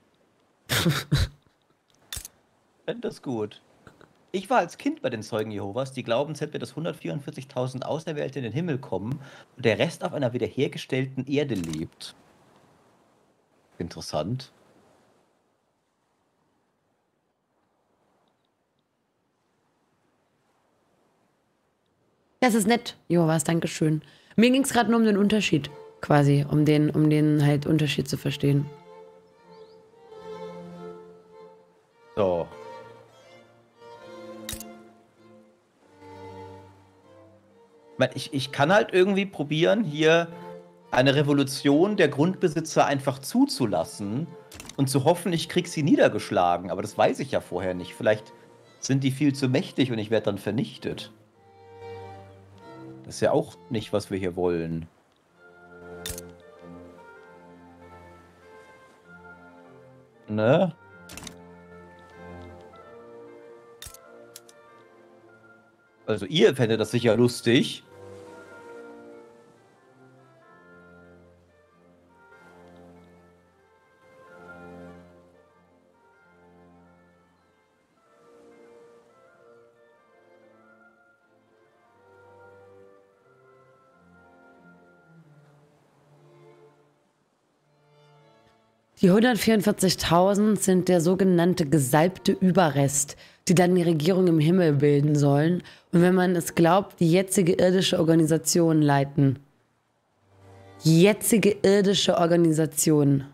Fände das gut. Ich war als Kind bei den Zeugen Jehovas, die glauben, es hätte dass hundertvierundvierzigtausend Auserwählte in den Himmel kommen und der Rest auf einer wiederhergestellten Erde lebt. Interessant. Das ist nett, Jehovas, danke schön. Mir ging es gerade nur um den Unterschied, quasi, um den, um den halt Unterschied zu verstehen. So. Ich, ich kann halt irgendwie probieren, hier eine Revolution der Grundbesitzer einfach zuzulassen und zu hoffen, ich krieg sie niedergeschlagen. Aber das weiß ich ja vorher nicht. Vielleicht sind die viel zu mächtig und ich werde dann vernichtet. Das ist ja auch nicht, was wir hier wollen. Ne? Also ihr fändet das sicher lustig. Die hundertvierundvierzigtausend sind der sogenannte gesalbte Überrest, die dann die Regierung im Himmel bilden sollen und wenn man es glaubt, die jetzige irdische Organisation leiten. Die jetzige irdische Organisation.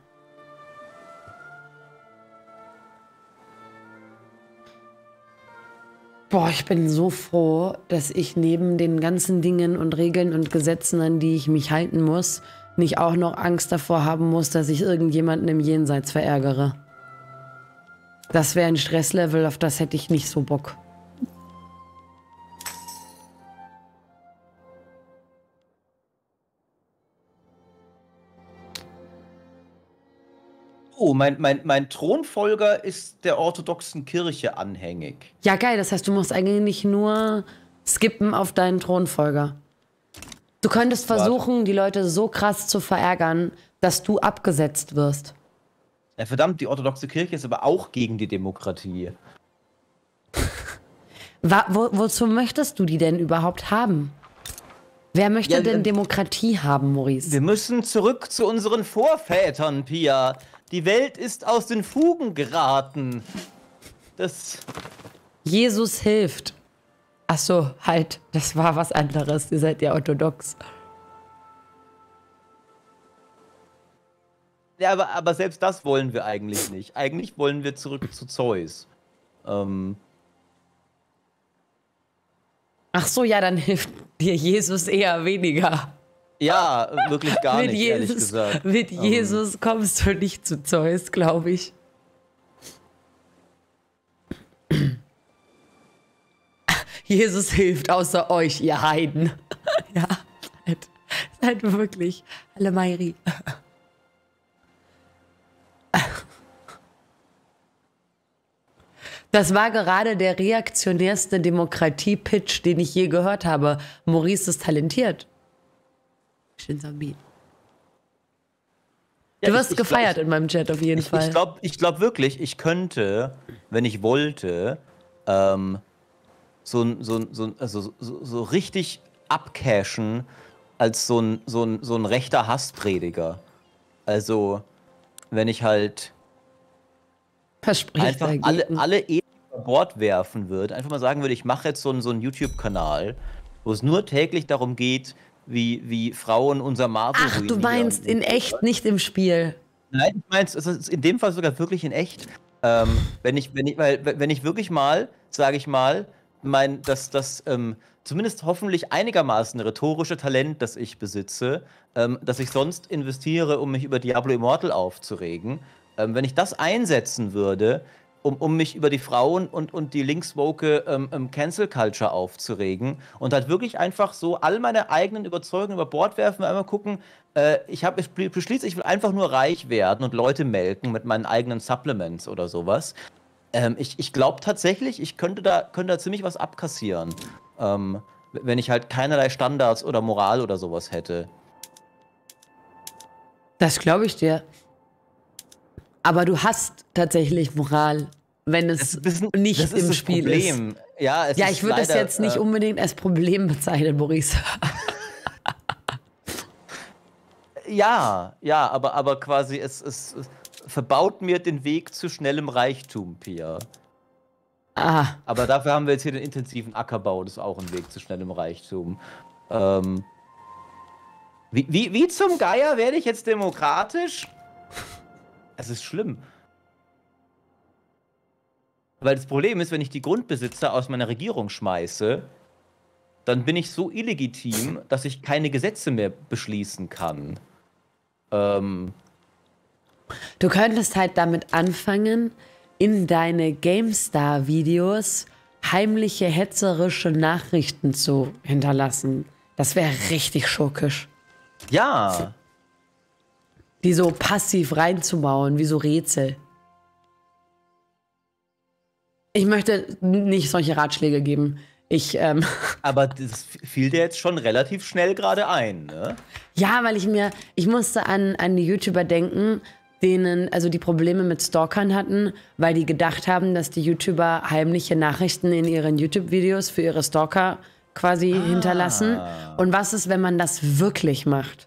Boah, ich bin so froh, dass ich neben den ganzen Dingen und Regeln und Gesetzen, an die ich mich halten muss, nicht auch noch Angst davor haben muss, dass ich irgendjemanden im Jenseits verärgere. Das wäre ein Stresslevel, auf das hätte ich nicht so Bock. Oh, mein, mein, mein Thronfolger ist der orthodoxen Kirche anhängig. Ja, geil. Das heißt, du musst eigentlich nur skippen auf deinen Thronfolger. Du könntest versuchen, Warte. die Leute so krass zu verärgern, dass du abgesetzt wirst. Ja, verdammt, die orthodoxe Kirche ist aber auch gegen die Demokratie. Wa wo wozu möchtest du die denn überhaupt haben? Wer möchte ja, denn Demokratie haben, Maurice? Wir müssen zurück zu unseren Vorvätern, Pia. Die Welt ist aus den Fugen geraten. Das... Jesus hilft. Ach so, halt, das war was anderes. Ihr seid ja orthodox. Ja, aber, aber selbst das wollen wir eigentlich nicht. Eigentlich wollen wir zurück zu Zeus. Ähm... Ach so, ja, dann hilft dir Jesus eher weniger. Ja, wirklich gar mit nicht, Jesus, ehrlich gesagt. Mit um. Jesus kommst du nicht zu Zeus, glaube ich. Jesus hilft außer euch, ihr Heiden. Ja, halt, halt wirklich. Alle Mairi. Das war gerade der reaktionärste Demokratie-Pitch, den ich je gehört habe. Maurice ist talentiert. Shinzami. Du ja, wirst ich, ich gefeiert glaub, in meinem Chat auf jeden ich, Fall. Ich glaube ich glaub wirklich, ich könnte, wenn ich wollte, ähm, so, so, so, also, so, so richtig abcashen als so ein, so, ein, so ein rechter Hassprediger. Also, wenn ich halt einfach alle, alle Ehen über Bord werfen würde, einfach mal sagen würde, ich mache jetzt so einen, so einen YouTube-Kanal, wo es nur täglich darum geht, wie, wie Frauen unser Marvel Ach, du meinst in echt, nicht im Spiel. Nein, ich meinst, es ist in dem Fall sogar wirklich in echt. Ähm, wenn ich, wenn ich, weil, wenn ich wirklich mal, sage ich mal, mein, dass das ähm, zumindest hoffentlich einigermaßen rhetorische Talent, das ich besitze, ähm, das ich sonst investiere, um mich über Diablo Immortal aufzuregen, ähm, wenn ich das einsetzen würde, um, um mich über die Frauen und, und die linkswoke ähm, Cancel Culture aufzuregen und halt wirklich einfach so all meine eigenen Überzeugungen über Bord werfen, einmal gucken, äh, ich, hab, ich beschließe, ich will einfach nur reich werden und Leute melken mit meinen eigenen Supplements oder sowas. Ähm, ich ich glaube tatsächlich, ich könnte da, könnte da ziemlich was abkassieren, ähm, wenn ich halt keinerlei Standards oder Moral oder sowas hätte. Das glaube ich dir. Aber du hast tatsächlich Moral, wenn es bisschen, nicht im Spiel Problem. ist. Ja, es ja ist ich würde es jetzt nicht äh, unbedingt als Problem bezeichnen, Maurice. ja, ja, aber, aber quasi es, es, es verbaut mir den Weg zu schnellem Reichtum, Pia. Ah. Aber dafür haben wir jetzt hier den intensiven Ackerbau, das ist auch ein Weg zu schnellem Reichtum. Ähm, wie, wie, wie zum Geier werde ich jetzt demokratisch? Es ist schlimm. Weil das Problem ist, wenn ich die Grundbesitzer aus meiner Regierung schmeiße, dann bin ich so illegitim, dass ich keine Gesetze mehr beschließen kann. Ähm. Du könntest halt damit anfangen, in deine GameStar-Videos heimliche, hetzerische Nachrichten zu hinterlassen. Das wäre richtig schurkisch. Ja. Die so passiv reinzubauen, wie so Rätsel. Ich möchte nicht solche Ratschläge geben. Ich, ähm Aber das fiel dir jetzt schon relativ schnell gerade ein, ne? Ja, weil ich mir, ich musste an, an die YouTuber denken, denen, also die Probleme mit Stalkern hatten, weil die gedacht haben, dass die YouTuber heimliche Nachrichten in ihren YouTube-Videos für ihre Stalker quasi ah. hinterlassen. Und was ist, wenn man das wirklich macht?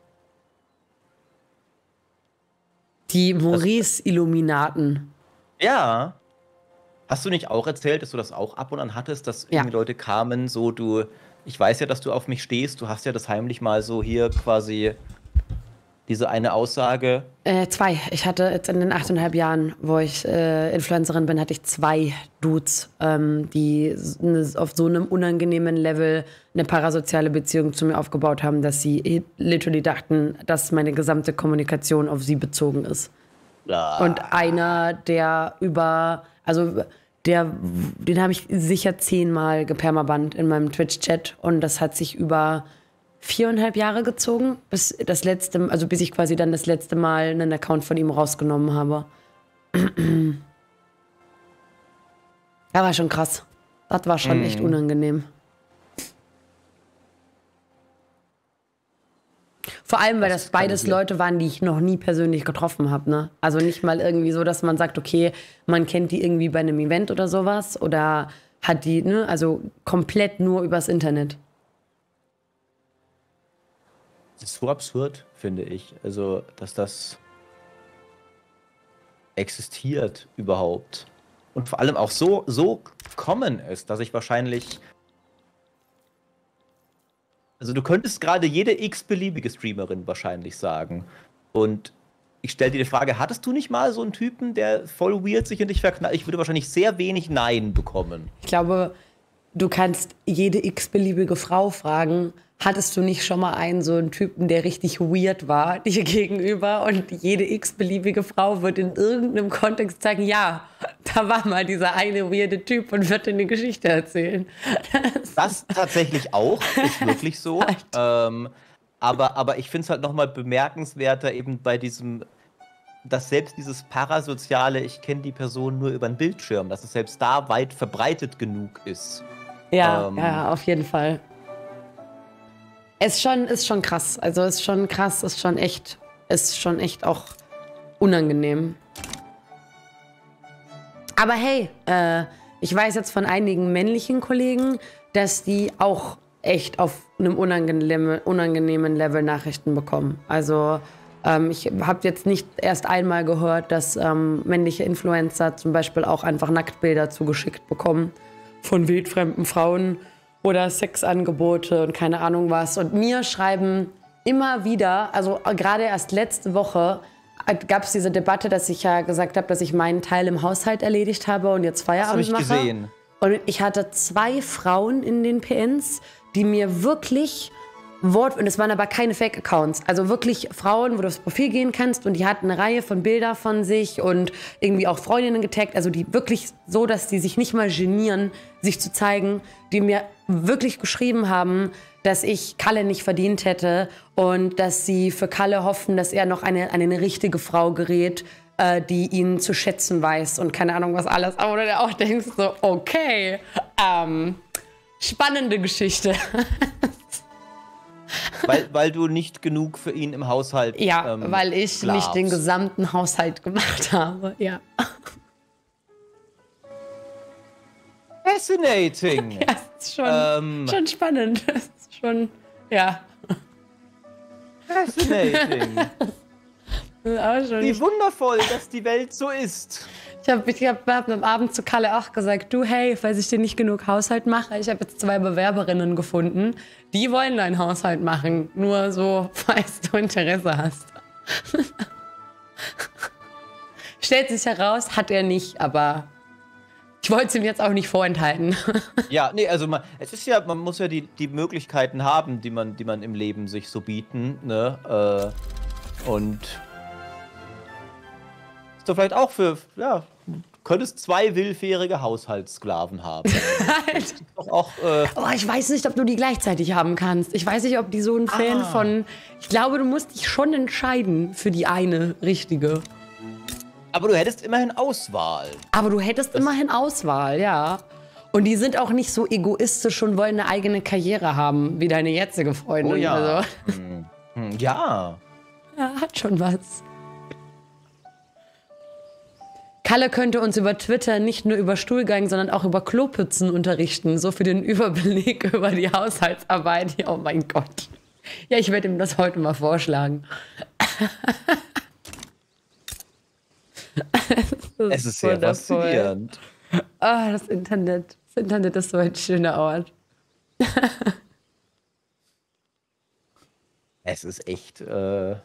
Die Maurice-Illuminaten. Ja. Hast du nicht auch erzählt, dass du das auch ab und an hattest, dass ja. irgendwie Leute kamen, so du, ich weiß ja, dass du auf mich stehst, du hast ja das heimlich mal so hier quasi diese eine Aussage? Äh, zwei. Ich hatte jetzt in den achteinhalb Jahren, wo ich äh, Influencerin bin, hatte ich zwei Dudes, ähm, die auf so einem unangenehmen Level eine parasoziale Beziehung zu mir aufgebaut haben, dass sie literally dachten, dass meine gesamte Kommunikation auf sie bezogen ist. Ah. Und einer, der über, also der, den habe ich sicher zehnmal gepermabannt in meinem Twitch-Chat und das hat sich über viereinhalb Jahre gezogen, bis das letzte, also bis ich quasi dann das letzte Mal einen Account von ihm rausgenommen habe. Das war schon krass. Das war schon echt unangenehm. Vor allem, weil das, das beides Leute waren, die ich noch nie persönlich getroffen habe. Ne? Also nicht mal irgendwie so, dass man sagt, okay, man kennt die irgendwie bei einem Event oder sowas. Oder hat die, ne, also komplett nur übers Internet. Das ist so absurd, finde ich. Also, dass das existiert überhaupt. Und vor allem auch so, so common ist, dass ich wahrscheinlich... Also du könntest gerade jede x-beliebige Streamerin wahrscheinlich sagen. Und ich stelle dir die Frage, hattest du nicht mal so einen Typen, der voll weird sich in dich verknallt? Ich würde wahrscheinlich sehr wenig Nein bekommen. Ich glaube, du kannst jede x-beliebige Frau fragen, hattest du nicht schon mal einen so einen Typen, der richtig weird war dir gegenüber? Und jede x-beliebige Frau wird in irgendeinem Kontext sagen, ja, da war mal dieser eine weirde Typ und wird dir eine Geschichte erzählen. Das tatsächlich auch, ist wirklich so. ähm, aber, aber ich finde es halt nochmal bemerkenswerter eben bei diesem, dass selbst dieses parasoziale, ich kenne die Person nur über den Bildschirm, dass es selbst da weit verbreitet genug ist. Ja, ähm, ja, auf jeden Fall. Es schon, ist schon krass. Also ist schon krass, ist schon echt, ist schon echt auch unangenehm. Aber hey, äh, ich weiß jetzt von einigen männlichen Kollegen, dass die auch echt auf einem unangenehmen, unangenehmen Level Nachrichten bekommen. Also ähm, ich habe jetzt nicht erst einmal gehört, dass ähm, männliche Influencer zum Beispiel auch einfach Nacktbilder zugeschickt bekommen von wildfremden Frauen oder Sexangebote und keine Ahnung was. Und mir schreiben immer wieder, also gerade erst letzte Woche, gab es diese Debatte, dass ich ja gesagt habe, dass ich meinen Teil im Haushalt erledigt habe und jetzt Feierabend mache. Das habe ich gesehen. Und ich hatte zwei Frauen in den P Ns, die mir wirklich Wort... Und es waren aber keine Fake-Accounts. Also wirklich Frauen, wo du aufs Profil gehen kannst und die hatten eine Reihe von Bildern von sich und irgendwie auch Freundinnen getaggt. Also die wirklich so, dass die sich nicht mal genieren, sich zu zeigen, die mir wirklich geschrieben haben, dass ich Kalle nicht verdient hätte und dass sie für Kalle hoffen, dass er noch eine, eine richtige Frau gerät, äh, die ihn zu schätzen weiß und keine Ahnung was alles. Aber du dir auch denkst so, okay, ähm, spannende Geschichte. Weil, weil du nicht genug für ihn im Haushalt Ja, ähm, weil ich sklavst. nicht den gesamten Haushalt gemacht habe, ja. Fascinating. Ja, das ist schon, ähm, schon spannend. Das ist schon, ja. Fascinating. Das ist auch schon Wie wundervoll, dass die Welt so ist. Ich habe ich hab, hab am Abend zu Kalle auch gesagt, du, hey, falls ich dir nicht genug Haushalt mache, ich habe jetzt zwei Bewerberinnen gefunden, die wollen deinen Haushalt machen. Nur so, falls du Interesse hast. Stellt sich heraus, hat er nicht, aber ich wollte es ihm jetzt auch nicht vorenthalten. Ja, nee, also man, es ist ja, man muss ja die, die Möglichkeiten haben, die man, die man im Leben sich so bieten, ne? Äh, und ist doch vielleicht auch für, ja, du könntest zwei willfährige Haushaltssklaven haben. Halt. Doch auch, äh, Oh, ich weiß nicht, ob du die gleichzeitig haben kannst. Ich weiß nicht, ob die so ein Fan Ah. von... Ich glaube, du musst dich schon entscheiden für die eine richtige. aber du hättest immerhin Auswahl. Aber du hättest immerhin Auswahl, ja. Und die sind auch nicht so egoistisch und wollen eine eigene Karriere haben, wie deine jetzige Freundin. Oh ja. Also, Hm. Hm, ja. ja, hat schon was. Kalle könnte uns über Twitter nicht nur über Stuhlgang, sondern auch über Kloputzen unterrichten. So für den Überblick über die Haushaltsarbeit. Oh mein Gott. Ja, ich werde ihm das heute mal vorschlagen. Das Es ist sehr wundervoll. faszinierend. Ah, das Internet. Das Internet ist so ein schöner Ort. Es ist echt, äh,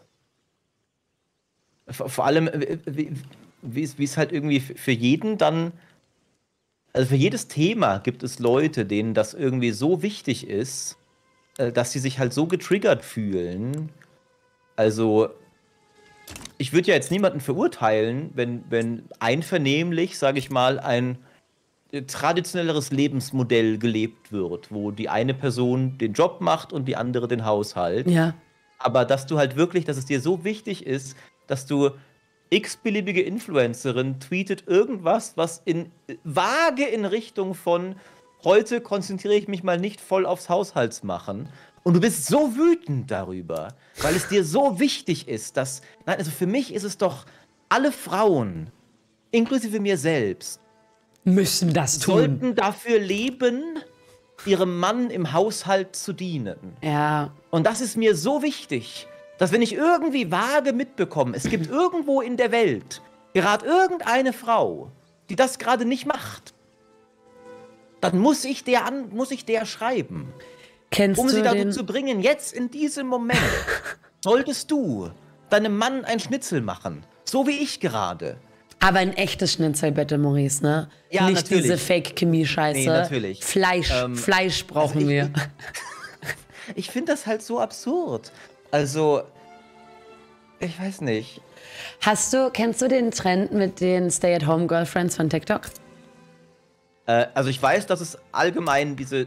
vor, vor allem, äh, wie, wie es wie es halt irgendwie f- für jeden dann, also für jedes Thema gibt es Leute, denen das irgendwie so wichtig ist, äh, dass sie sich halt so getriggert fühlen. Also, ich würde ja jetzt niemanden verurteilen, wenn, wenn einvernehmlich, sage ich mal, ein traditionelleres Lebensmodell gelebt wird, wo die eine Person den Job macht und die andere den Haushalt. Ja. Aber dass du halt wirklich, dass es dir so wichtig ist, dass du x-beliebige Influencerin tweetet irgendwas, was in vage in Richtung von heute konzentriere ich mich mal nicht voll aufs Haushaltsmachen. Und du bist so wütend darüber, weil es dir so wichtig ist, dass, nein, also für mich ist es doch, alle Frauen, inklusive mir selbst, Müssen das tun. sollten dafür leben, ihrem Mann im Haushalt zu dienen. Ja. Und das ist mir so wichtig, dass wenn ich irgendwie vage mitbekomme, es gibt irgendwo in der Welt gerade irgendeine Frau, die das gerade nicht macht, dann muss ich der, an, muss ich der schreiben. Kennst Um du sie dazu den? zu bringen, jetzt in diesem Moment, solltest du deinem Mann ein Schnitzel machen. So wie ich gerade. Aber ein echtes Schnitzel, bitte, Maurice, ne? Ja, Nicht natürlich. diese Fake-Chemie-Scheiße. Nee, natürlich. Fleisch, Ähm, Fleisch brauchen also ich- wir. Ich finde das halt so absurd. Also, ich weiß nicht. Hast du, kennst du den Trend mit den Stay-at-Home-Girlfriends von TikTok? Äh, also ich weiß, dass es allgemein diese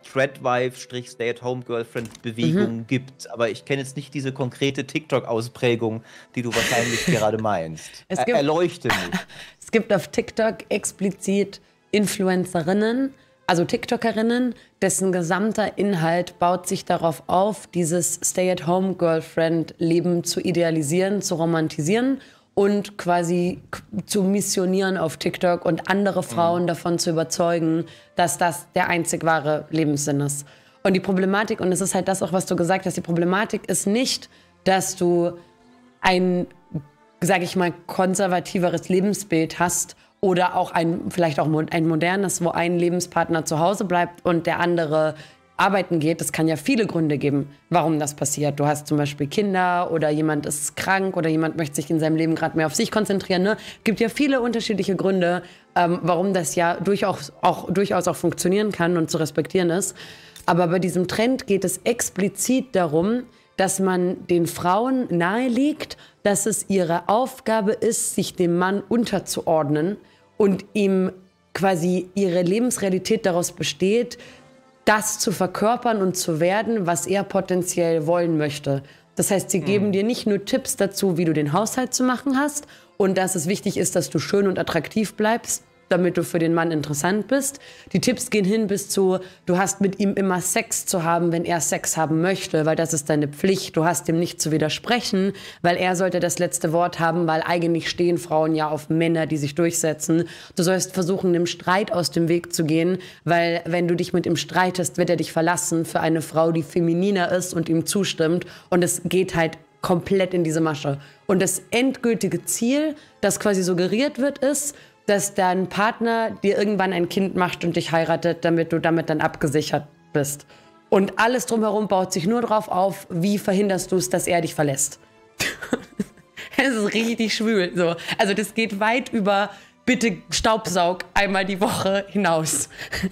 Threadwife-Stay-at-Home-Girlfriend-Bewegung Mhm. gibt, aber ich kenne jetzt nicht diese konkrete TikTok-Ausprägung, die du wahrscheinlich gerade meinst. Es Er gibt- erleuchte mich. Es gibt auf TikTok explizit Influencerinnen, also TikTokerinnen, dessen gesamter Inhalt baut sich darauf auf, dieses Stay-at-Home-Girlfriend-Leben zu idealisieren, zu romantisieren und quasi k- zu missionieren auf TikTok und andere Frauen davon zu überzeugen, dass das der einzig wahre Lebenssinn ist. Und die Problematik, und es ist halt das auch, was du gesagt hast, die Problematik ist nicht, dass du ein, sage ich mal, konservativeres Lebensbild hast oder auch ein, vielleicht auch mo- ein modernes, wo ein Lebenspartner zu Hause bleibt und der andere arbeiten geht. Das kann ja viele Gründe geben, warum das passiert. Du hast zum Beispiel Kinder oder jemand ist krank oder jemand möchte sich in seinem Leben gerade mehr auf sich konzentrieren. Ne? Gibt ja viele unterschiedliche Gründe, ähm, warum das ja durchaus auch, durchaus auch funktionieren kann und zu respektieren ist. Aber bei diesem Trend geht es explizit darum, dass man den Frauen nahelegt, dass es ihre Aufgabe ist, sich dem Mann unterzuordnen und ihm quasi ihre Lebensrealität daraus besteht, das zu verkörpern und zu werden, was er potenziell wollen möchte. Das heißt, sie geben dir nicht nur Tipps dazu, wie du den Haushalt zu machen hast und dass es wichtig ist, dass du schön und attraktiv bleibst, damit du für den Mann interessant bist. Die Tipps gehen hin bis zu, du hast mit ihm immer Sex zu haben, wenn er Sex haben möchte, weil das ist deine Pflicht. Du hast ihm nicht zu widersprechen, weil er sollte das letzte Wort haben, weil eigentlich stehen Frauen ja auf Männer, die sich durchsetzen. Du sollst versuchen, dem Streit aus dem Weg zu gehen, weil wenn du dich mit ihm streitest, wird er dich verlassen für eine Frau, die femininer ist und ihm zustimmt. Und es geht halt komplett in diese Masche. Und das endgültige Ziel, das quasi suggeriert wird, ist, dass dein Partner dir irgendwann ein Kind macht und dich heiratet, damit du damit dann abgesichert bist. Und alles drumherum baut sich nur darauf auf, wie verhinderst du es, dass er dich verlässt. Es ist richtig schwül. So. Also das geht weit über bitte Staubsaug einmal die Woche hinaus.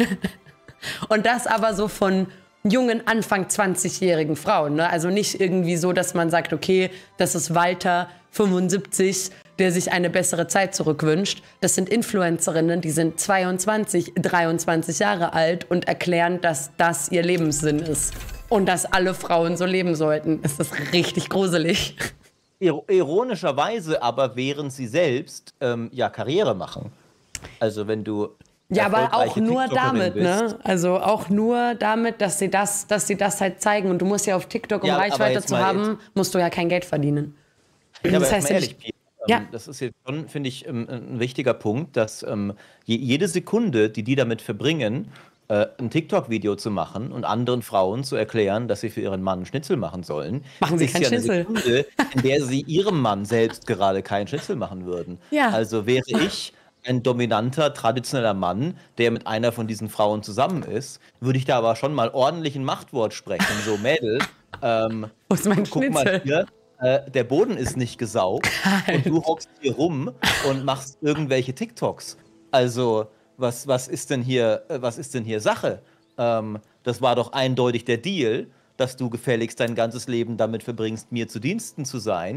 Und das aber so von jungen, Anfang zwanzigjährigen Frauen. Ne? Also nicht irgendwie so, dass man sagt, okay, das ist Walter, fünfundsiebzig, der sich eine bessere Zeit zurückwünscht. Das sind Influencerinnen, die sind zweiundzwanzig, dreiundzwanzig Jahre alt und erklären, dass das ihr Lebenssinn ist. Und dass alle Frauen so leben sollten. Es ist richtig gruselig. Ir ironischerweise aber, während sie selbst ähm, ja Karriere machen. Also wenn du Ja, aber auch erfolgreiche nur TikTokerin damit, bist. ne? Also auch nur damit, dass sie das, dass sie das halt zeigen. Und du musst ja auf TikTok, um Ja, aber Reichweite jetzt zu mal haben, musst du ja kein Geld verdienen. Ja, aber Das jetzt heißt mal ja ehrlich, nicht- Pia, ähm, Ja. das ist jetzt schon, finde ich, ähm, ein wichtiger Punkt, dass ähm, je, jede Sekunde, die die damit verbringen, äh, ein TikTok-Video zu machen und anderen Frauen zu erklären, dass sie für ihren Mann einen Schnitzel machen sollen, Machen sie ist keinen ja Schnitzel. eine Sekunde, in der sie ihrem Mann selbst gerade keinen Schnitzel machen würden. Ja. Also wäre ich ein dominanter, traditioneller Mann, der mit einer von diesen Frauen zusammen ist, würde ich da aber schon mal ordentlich ein Machtwort sprechen. So, Mädel, ähm, Wo ist mein guck mal Schnitzel? hier, äh, der Boden ist nicht gesaugt und du hockst hier rum und machst irgendwelche TikToks. Also, was, was ist denn hier, äh, was ist denn hier Sache? Ähm, das war doch eindeutig der Deal, dass du gefälligst dein ganzes Leben damit verbringst, mir zu Diensten zu sein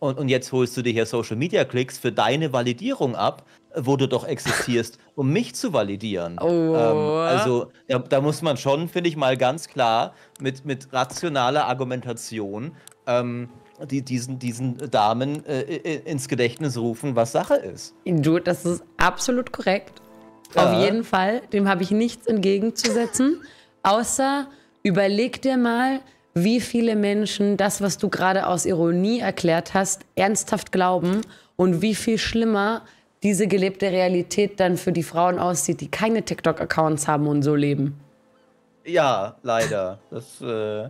und, und jetzt holst du dir hier Social-Media-Klicks für deine Validierung ab, wo du doch existierst, um mich zu validieren. Oh. Ähm, also da, da muss man schon, finde ich mal ganz klar, mit, mit rationaler Argumentation ähm, die, diesen, diesen Damen äh, ins Gedächtnis rufen, was Sache ist. Du, das ist absolut korrekt. Ja. Auf jeden Fall, dem habe ich nichts entgegenzusetzen, außer überleg dir mal, wie viele Menschen das, was du gerade aus Ironie erklärt hast, ernsthaft glauben und wie viel schlimmer diese gelebte Realität dann für die Frauen aussieht, die keine TikTok-Accounts haben und so leben. Ja, leider. Das, äh...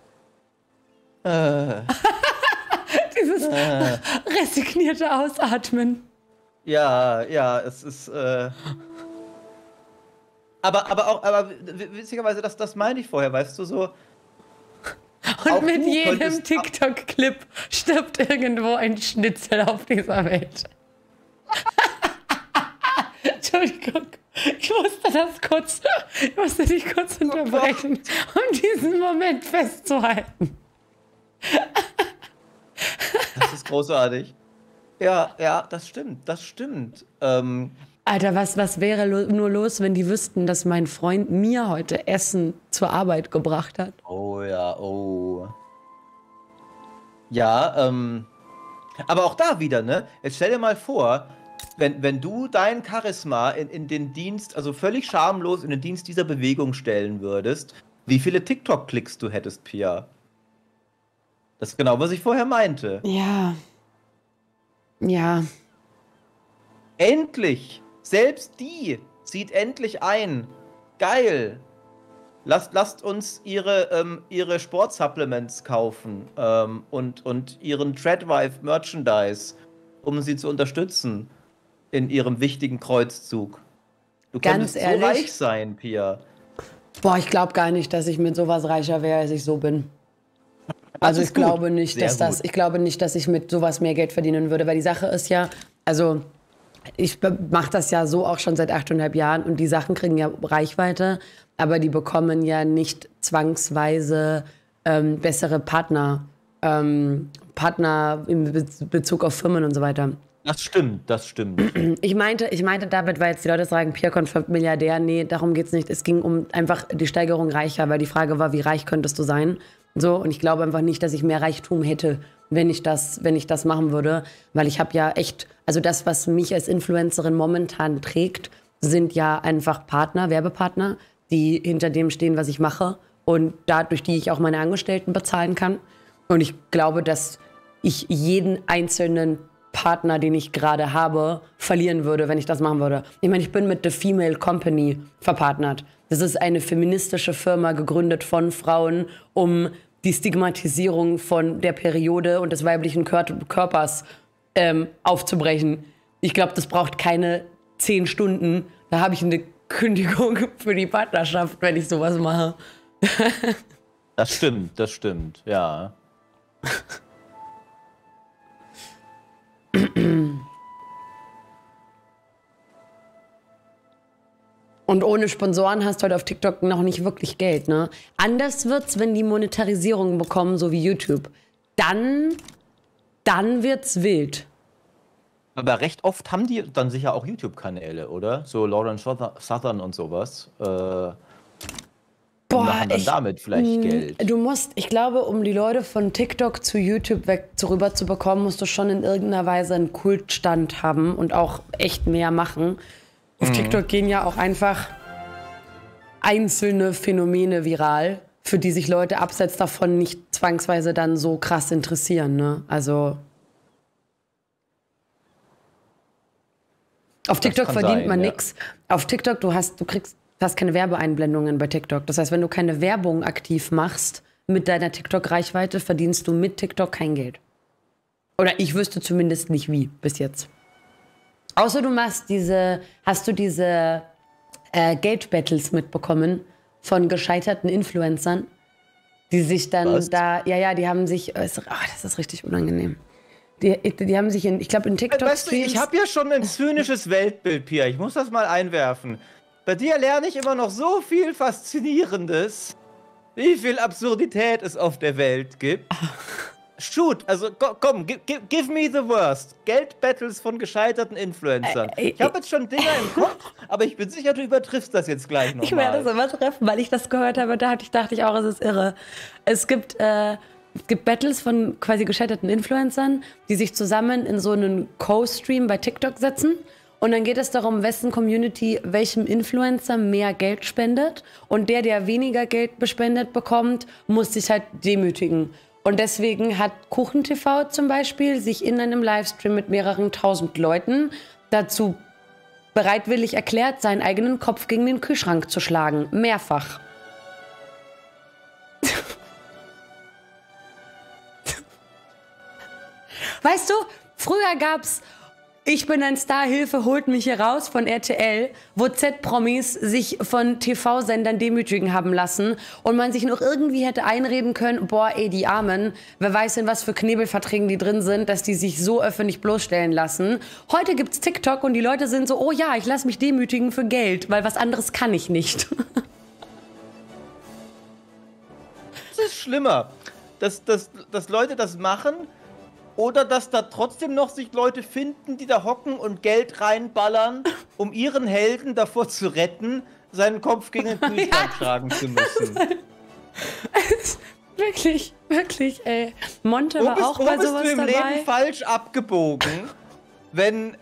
äh Dieses äh. resignierte Ausatmen. Ja, ja, es ist, äh... Aber, aber auch, aber witzigerweise, das, das meine ich vorher, weißt du, so... Und mit jedem TikTok-Clip stirbt irgendwo ein Schnitzel auf dieser Welt. Entschuldigung, ich musste das kurz, ich musste dich kurz unterbrechen, um diesen Moment festzuhalten. Das ist großartig. Ja, ja, das stimmt, das stimmt. Ähm, Alter, was, was wäre lo- nur los, wenn die wüssten, dass mein Freund mir heute Essen zur Arbeit gebracht hat? oh ja, oh. Ja, ähm... aber auch da wieder, ne? Jetzt stell dir mal vor, wenn, wenn du dein Charisma in, in den Dienst, also völlig schamlos in den Dienst dieser Bewegung stellen würdest, wie viele TikTok-Klicks du hättest, Pia. Das ist genau, was ich vorher meinte. Ja. Ja. Endlich! Selbst die sieht endlich ein. Geil! Lasst, lasst uns ihre, ähm, ihre Sportsupplements kaufen ähm, und, und ihren Treadwife Merchandise, um sie zu unterstützen in ihrem wichtigen Kreuzzug. Du Ganz könntest ehrlich? so reich sein, Pia. Boah, ich glaube gar nicht, dass ich mit sowas reicher wäre, als ich so bin. Also ist ich gut. glaube nicht, Sehr dass das, gut. ich glaube nicht, dass ich mit sowas mehr Geld verdienen würde, weil die Sache ist ja, also ich mache das ja so auch schon seit achteinhalb Jahren und die Sachen kriegen ja Reichweite, aber die bekommen ja nicht zwangsweise ähm, bessere Partner, ähm, Partner in Be- Bezug auf Firmen und so weiter. Das stimmt, das stimmt. Ich meinte, ich meinte damit, weil jetzt die Leute sagen, Pia Konf Milliardär, nee, darum geht's nicht. Es ging um einfach die Steigerung reicher, weil die Frage war, wie reich könntest du sein? So, und ich glaube einfach nicht, dass ich mehr Reichtum hätte, wenn ich das, wenn ich das machen würde, weil ich habe ja echt, also das, was mich als Influencerin momentan trägt, sind ja einfach Partner, Werbepartner, die hinter dem stehen, was ich mache und dadurch, die ich auch meine Angestellten bezahlen kann. Und ich glaube, dass ich jeden einzelnen Partner, den ich gerade habe, verlieren würde, wenn ich das machen würde. Ich meine, ich bin mit The Female Company verpartnert. Das ist eine feministische Firma, gegründet von Frauen, um die Stigmatisierung von der Periode und des weiblichen Kör- Körpers ähm, aufzubrechen. Ich glaube, das braucht keine zehn Stunden. Da habe ich eine Kündigung für die Partnerschaft, wenn ich sowas mache. Das stimmt, das stimmt, ja. Und ohne Sponsoren hast du halt auf TikTok noch nicht wirklich Geld, ne? Anders wird's, wenn die Monetarisierung bekommen, so wie YouTube. Dann, dann wird's wild. Aber recht oft haben die dann sicher auch YouTube-Kanäle, oder? So Lauren Souther- Southern und sowas. Äh, und machen dann ich- damit vielleicht mh, Geld. Du musst, ich glaube, um die Leute von TikTok zu YouTube weg zu rüber zu bekommen, musst du schon in irgendeiner Weise einen Kultstand haben und auch echt mehr machen. Auf TikTok gehen ja auch einfach einzelne Phänomene viral, für die sich Leute abseits davon nicht zwangsweise dann so krass interessieren, ne? Also auf TikTok kann verdient sein, man ja. nix. Auf TikTok, du hast, du kriegst, du hast keine Werbeeinblendungen bei TikTok. Das heißt, wenn du keine Werbung aktiv machst mit deiner TikTok-Reichweite, verdienst du mit TikTok kein Geld. Oder ich wüsste zumindest nicht wie bis jetzt. Außer du machst diese, hast du diese äh, Gate-Battles mitbekommen von gescheiterten Influencern, die sich dann Was? da, ja, ja, die haben sich, äh, oh, das ist richtig unangenehm. Die, die haben sich in, ich glaube in TikTok Weißt du, ich habe ja schon ein zynisches Weltbild, Pia. Ich muss das mal einwerfen. Bei dir lerne ich immer noch so viel Faszinierendes, wie viel Absurdität es auf der Welt gibt. Shoot, also komm, give, give me the worst. Geldbattles von gescheiterten Influencern. Äh, äh, ich habe jetzt schon Dinger im Kopf, aber ich bin sicher, du übertriffst das jetzt gleich nochmal. Ich werde es übertreffen, weil ich das gehört habe. Da dachte ich auch, es ist irre. Es gibt, äh, es gibt Battles von quasi gescheiterten Influencern, die sich zusammen in so einen Co-Stream bei TikTok setzen. Und dann geht es darum, wessen Community welchem Influencer mehr Geld spendet. Und der, der weniger Geld bespendet bekommt, muss sich halt demütigen. Und deswegen hat KuchenTV zum Beispiel sich in einem Livestream mit mehreren tausend Leuten dazu bereitwillig erklärt, seinen eigenen Kopf gegen den Kühlschrank zu schlagen. Mehrfach. Weißt du, früher gab's Ich bin ein Star, Hilfe, holt mich hier raus von R T L, wo Z-Promis sich von T V-Sendern demütigen haben lassen und man sich noch irgendwie hätte einreden können, boah, ey, die Armen, wer weiß in was für Knebelverträgen die drin sind, dass die sich so öffentlich bloßstellen lassen. Heute gibt's TikTok und die Leute sind so, oh ja, ich lass mich demütigen für Geld, weil was anderes kann ich nicht. Das ist schlimmer, dass, dass, dass Leute das machen. Oder dass da trotzdem noch sich Leute finden, die da hocken und Geld reinballern, um ihren Helden davor zu retten, seinen Kopf gegen den Kühlschrank ja. schlagen zu müssen. Wirklich, wirklich, ey. Monte wo war bist, auch bei sowas dabei. Wo bist du im Leben falsch abgebogen, wenn...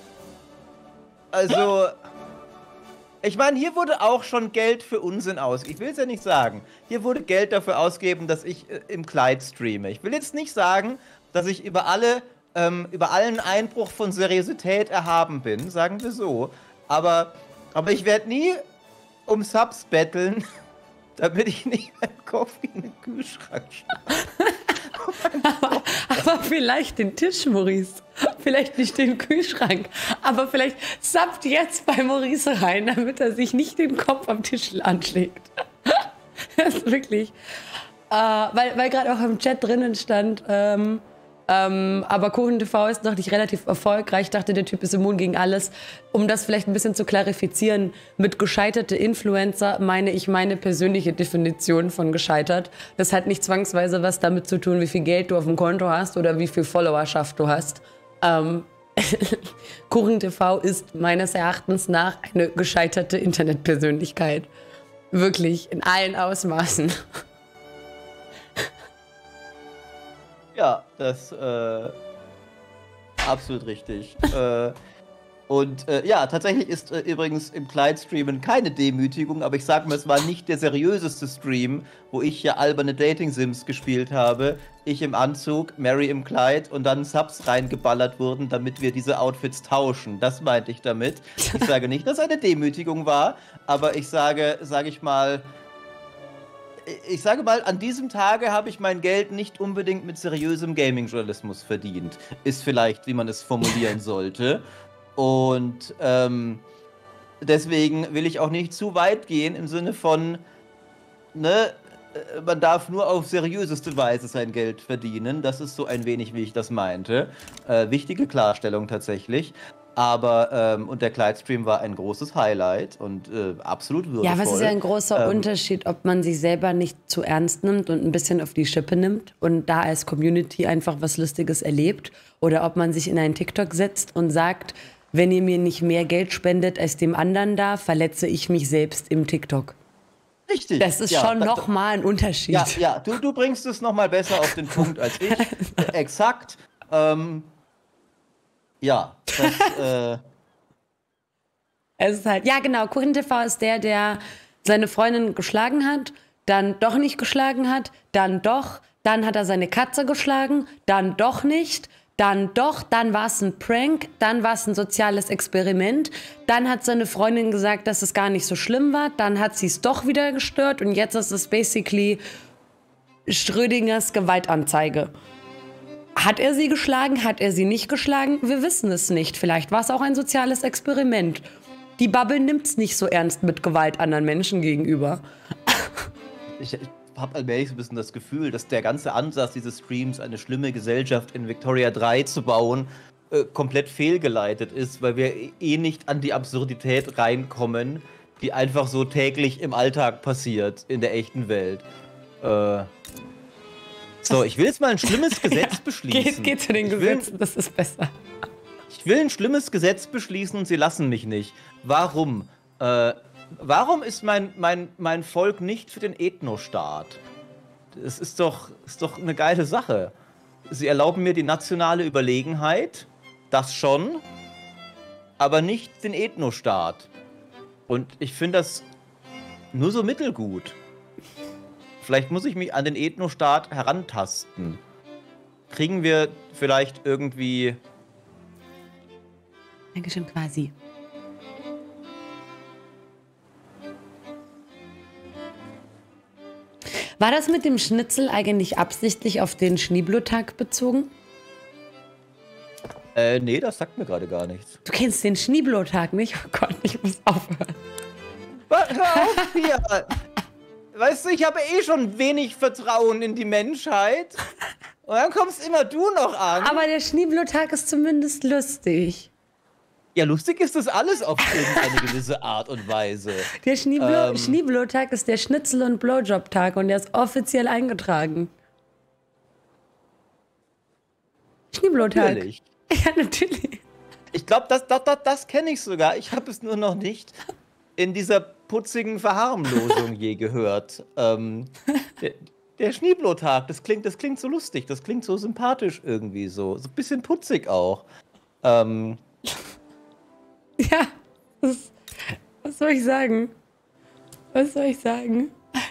Also... Ich meine, hier wurde auch schon Geld für Unsinn aus. Ich will es ja nicht sagen. Hier wurde Geld dafür ausgegeben, dass ich äh, im Kleid streame. Ich will jetzt nicht sagen, dass ich über alle, ähm, über allen Einbruch von Seriosität erhaben bin, sagen wir so. Aber, aber ich werde nie um Subs betteln, damit ich nicht meinen Kopf in den Kühlschrank schlage. aber, aber vielleicht den Tisch, Maurice. Vielleicht nicht den Kühlschrank. Aber vielleicht zappt jetzt bei Maurice rein, damit er sich nicht den Kopf am Tisch anschlägt. Das ist wirklich. Äh, weil weil gerade auch im Chat drinnen stand, ähm, ähm, aber KuchenTV ist noch nicht relativ erfolgreich. Ich dachte, der Typ ist immun gegen alles. Um das vielleicht ein bisschen zu klarifizieren, mit gescheiterte Influencer meine ich meine persönliche Definition von gescheitert. Das hat nicht zwangsweise was damit zu tun, wie viel Geld du auf dem Konto hast oder wie viel Followerschaft du hast. Ähm, KuchenTV ist meines Erachtens nach eine gescheiterte Internetpersönlichkeit. Wirklich, in allen Ausmaßen. Ja, das äh, absolut richtig. äh, und äh, ja, tatsächlich ist äh, übrigens im Kleid-Streamen keine Demütigung, aber ich sag mal, es war nicht der seriöseste Stream, wo ich ja alberne Dating-Sims gespielt habe. Ich im Anzug, Mary im Kleid und dann Subs reingeballert wurden, damit wir diese Outfits tauschen. Das meinte ich damit. Ich sage nicht, dass es eine Demütigung war, aber ich sage, sage ich mal, ich sage mal, an diesem Tage habe ich mein Geld nicht unbedingt mit seriösem Gaming-Journalismus verdient. Ist vielleicht, wie man es formulieren sollte. Und ähm, deswegen will ich auch nicht zu weit gehen im Sinne von, ne, man darf nur auf seriöseste Weise sein Geld verdienen. Das ist so ein wenig, wie ich das meinte. Äh, wichtige Klarstellung tatsächlich. Aber, ähm, und der Kleidstream war ein großes Highlight und äh, absolut würdevoll. Ja, aber es ist ja ein großer ähm, Unterschied, ob man sich selber nicht zu ernst nimmt und ein bisschen auf die Schippe nimmt und da als Community einfach was Lustiges erlebt oder ob man sich in einen TikTok setzt und sagt, wenn ihr mir nicht mehr Geld spendet als dem anderen da, verletze ich mich selbst im TikTok. Richtig. Das ist ja, schon da, nochmal ein Unterschied. Ja, ja, du, du bringst es nochmal besser auf den Punkt als ich. Exakt. Ähm, ja, das, äh Es ist halt, ja genau, KuchenTV ist der, der seine Freundin geschlagen hat, dann doch nicht geschlagen hat, dann doch, dann hat er seine Katze geschlagen, dann doch nicht, dann doch, dann war es ein Prank, dann war es ein soziales Experiment, dann hat seine Freundin gesagt, dass es gar nicht so schlimm war, dann hat sie es doch wieder gestört und jetzt ist es basically Schrödingers Gewaltanzeige. Hat er sie geschlagen? Hat er sie nicht geschlagen? Wir wissen es nicht. Vielleicht war es auch ein soziales Experiment. Die Bubble nimmt es nicht so ernst mit Gewalt anderen Menschen gegenüber. Ich, ich habe allmählich so ein bisschen das Gefühl, dass der ganze Ansatz dieses Streams, eine schlimme Gesellschaft in Victoria drei zu bauen, äh, komplett fehlgeleitet ist, weil wir eh nicht an die Absurdität reinkommen, die einfach so täglich im Alltag passiert, in der echten Welt. Äh... So, ich will jetzt mal ein schlimmes Gesetz Ja, beschließen. geht, geht zu den Ich will- Gesetzen, das ist besser. Ich will ein schlimmes Gesetz beschließen und sie lassen mich nicht. Warum? Äh, warum ist mein, mein, mein Volk nicht für den Ethnostaat? Das ist doch, ist doch eine geile Sache. Sie erlauben mir die nationale Überlegenheit, das schon, aber nicht den Ethnostaat. Und ich finde das nur so mittelgut. Vielleicht muss ich mich an den Ethnostaat herantasten. Kriegen wir vielleicht irgendwie... Dankeschön, quasi. War das mit dem Schnitzel eigentlich absichtlich auf den Schneeblotag bezogen? Äh, nee, das sagt mir gerade gar nichts. Du kennst den Schneeblotag nicht? Oh Gott, ich muss aufhören. Was? Hör auf hier! Weißt du, ich habe eh schon wenig Vertrauen in die Menschheit. Und dann kommst immer du noch an. Aber der Schneeblotag ist zumindest lustig. Ja, lustig ist das alles auf irgendeine gewisse Art und Weise. Der Schneeblo Ähm. Schneeblotag ist der Schnitzel- und Blowjob-Tag und der ist offiziell eingetragen. Schneeblotag. Natürlich. Ja, natürlich. Ich glaube, das, das, das, das kenne ich sogar. Ich habe es nur noch nicht in dieser putzigen Verharmlosung je gehört. Ähm, der, der Schneeblotag, das klingt, das klingt so lustig, das klingt so sympathisch irgendwie so. So ein bisschen putzig auch. Ähm, Ja, das, was soll ich sagen? Was soll ich sagen?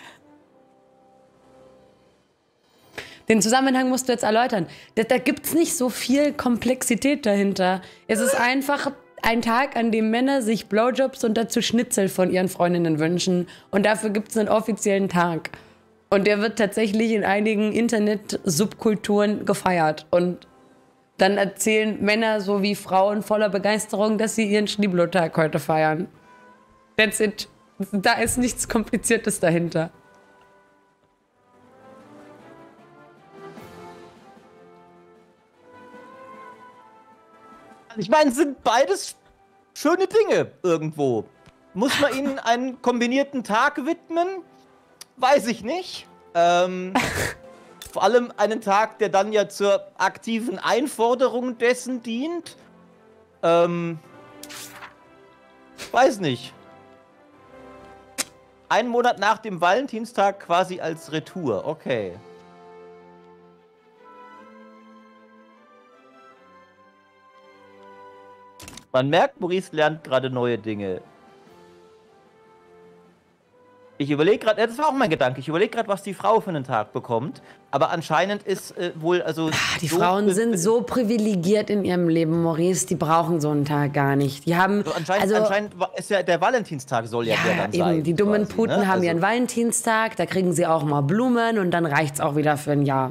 Den Zusammenhang musst du jetzt erläutern. Da, da gibt es nicht so viel Komplexität dahinter. Es ist einfach ein Tag, an dem Männer sich Blowjobs und dazu Schnitzel von ihren Freundinnen wünschen. Und dafür gibt es einen offiziellen Tag. Und der wird tatsächlich in einigen Internet-Subkulturen gefeiert. Und dann erzählen Männer sowie Frauen voller Begeisterung, dass sie ihren Schneeblotag heute feiern. That's it. Da ist nichts Kompliziertes dahinter. Ich meine, sind beides schöne Dinge irgendwo. Muss man ihnen einen kombinierten Tag widmen? Weiß ich nicht. Ähm, vor allem einen Tag, der dann ja zur aktiven Einforderung dessen dient. Ähm, weiß nicht. Einen Monat nach dem Valentinstag quasi als Retour. Okay. Man merkt, Maurice lernt gerade neue Dinge. Ich überlege gerade, das war auch mein Gedanke, ich überlege gerade, was die Frau für einen Tag bekommt. Aber anscheinend ist äh, wohl, also... Ah, die so Frauen be- sind so privilegiert in ihrem Leben, Maurice, die brauchen so einen Tag gar nicht. Die haben, Also anscheinend, also, anscheinend wa- ist ja der Valentinstag soll ja, der ja, dann eben, sein. die dummen quasi, Puten ne? haben Also- ihren Valentinstag, da kriegen sie auch mal Blumen und dann reicht's auch wieder für ein Jahr.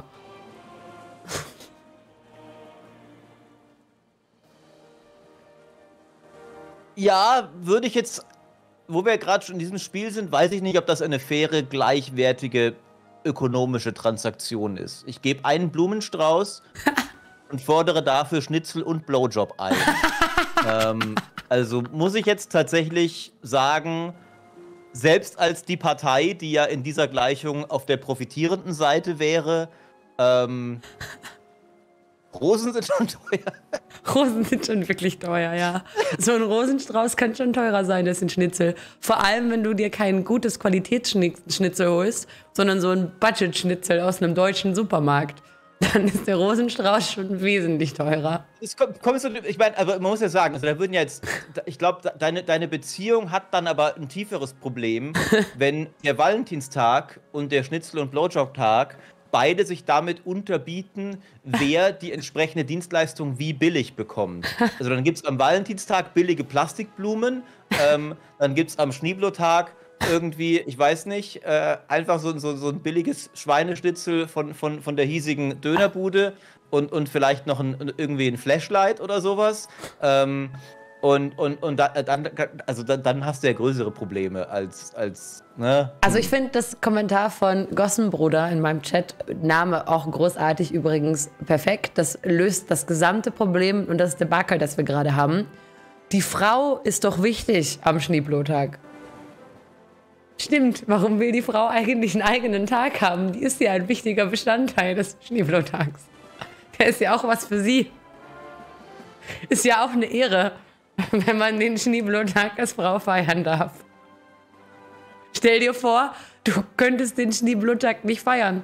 Ja, würde ich jetzt, wo wir gerade schon in diesem Spiel sind, weiß ich nicht, ob das eine faire, gleichwertige ökonomische Transaktion ist. Ich gebe einen Blumenstrauß und fordere dafür Schnitzel und Blowjob ein. ähm, also muss ich jetzt tatsächlich sagen, selbst als die Partei, die ja in dieser Gleichung auf der profitierenden Seite wäre, ähm, Rosen sind schon teuer. Rosen sind schon wirklich teuer, ja. So ein Rosenstrauß kann schon teurer sein als ein Schnitzel. Vor allem, wenn du dir kein gutes Qualitätsschnitzel holst, sondern so ein Budget-Schnitzel aus einem deutschen Supermarkt. Dann ist der Rosenstrauß schon wesentlich teurer. Es kommt, kommst du, ich meine, aber man muss ja sagen, also da würden ja jetzt, ich glaube, deine, deine Beziehung hat dann aber ein tieferes Problem, wenn der Valentinstag und der Schnitzel- und Blowjob-Tag beide sich damit unterbieten, wer die entsprechende Dienstleistung wie billig bekommt. Also dann gibt es am Valentinstag billige Plastikblumen, ähm, dann gibt es am Schneeblotag irgendwie, ich weiß nicht, äh, einfach so, so, so ein billiges Schweineschnitzel von, von, von der hiesigen Dönerbude und, und vielleicht noch ein, irgendwie ein Flashlight oder sowas. Ähm, und und, und da, dann, also dann, dann hast du ja größere Probleme als, als ne? Also ich finde das Kommentar von Gossenbruder in meinem Chat, Name auch großartig übrigens, perfekt. Das löst das gesamte Problem und das Debakel, das wir gerade haben. Die Frau ist doch wichtig am Schneeblotag. Stimmt, warum will die Frau eigentlich einen eigenen Tag haben? Die ist ja ein wichtiger Bestandteil des Schneeblottags. Der ist ja auch was für sie. Ist ja auch eine Ehre, wenn man den Schneeblottag als Frau feiern darf. Stell dir vor, du könntest den Schneeblottag nicht feiern.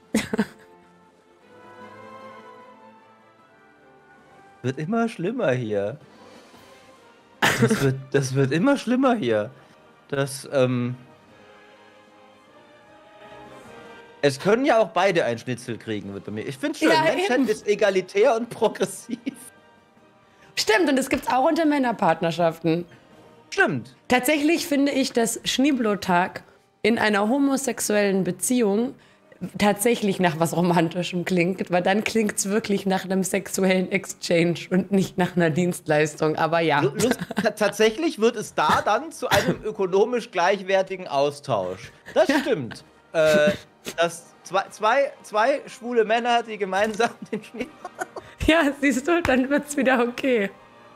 Wird immer schlimmer hier. Das wird, das wird immer schlimmer hier. Das, ähm... Es können ja auch beide ein Schnitzel kriegen, wird bei mir. Ich finde schön, Ja, Menschheit eben. ist egalitär und progressiv. Stimmt, und das gibt's auch unter Männerpartnerschaften. Stimmt. Tatsächlich finde ich, dass Schneeblottag in einer homosexuellen Beziehung tatsächlich nach was Romantischem klingt, weil dann klingt es wirklich nach einem sexuellen Exchange und nicht nach einer Dienstleistung. Aber ja. Lust, tatsächlich wird es da dann zu einem ökonomisch gleichwertigen Austausch. Das stimmt. äh, dass zwei, zwei, zwei schwule Männer, die gemeinsam den Schnee... Ja, siehst du, dann wird's wieder okay.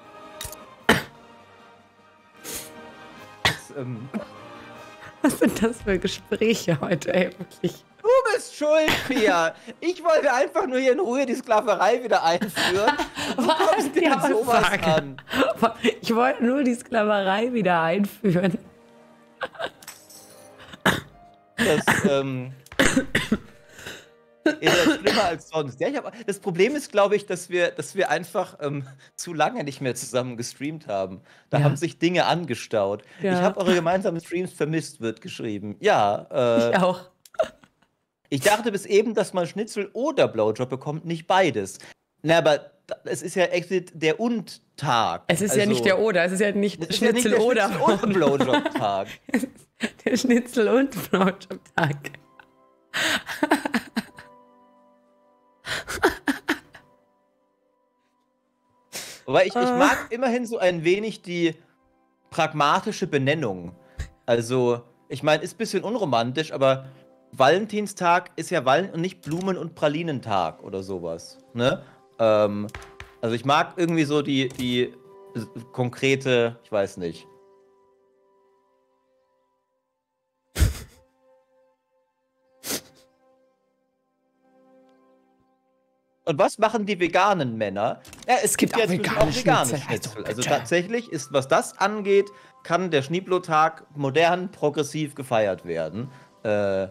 Das, ähm, Was sind das für Gespräche heute, ey, wirklich? Du bist schuld, Pia. Ich wollte einfach nur hier in Ruhe die Sklaverei wieder einführen. Und du kommst die mit sowas Aussage. an. Ich wollte nur die Sklaverei wieder einführen. Das, ähm... ist ja schlimmer als sonst. Ja, ich hab, das Problem ist, glaube ich, dass wir, dass wir einfach ähm, zu lange nicht mehr zusammen gestreamt haben. Da Ja. haben sich Dinge angestaut. Ja. Ich habe eure gemeinsamen Streams vermisst, wird geschrieben. Ja, äh, Ich auch. ich dachte bis eben, dass man Schnitzel oder Blowjob bekommt, nicht beides. Na, aber es ist ja exit der Und-Tag. Es ist ja Also, nicht der Oder, es ist ja nicht es ist ja nicht Schnitzel der oder. Schnitzel- und Blowjob-Tag. Der Schnitzel- und Blowjob-Tag. Wobei ich, ich mag immerhin so ein wenig die pragmatische Benennung. Also, ich meine, ist ein bisschen unromantisch, aber Valentinstag ist ja Valen- und nicht Blumen- und Pralinentag oder sowas. Ne? Ähm, also ich mag irgendwie so die, die konkrete, ich weiß nicht. Und was machen die veganen Männer? Ja, es, Es gibt gibt auch jetzt vegane vegane Schnitzel, Schnitzel. also Also bitte. tatsächlich ist, was das angeht, kann der Schneeblotag modern, progressiv gefeiert werden. Äh,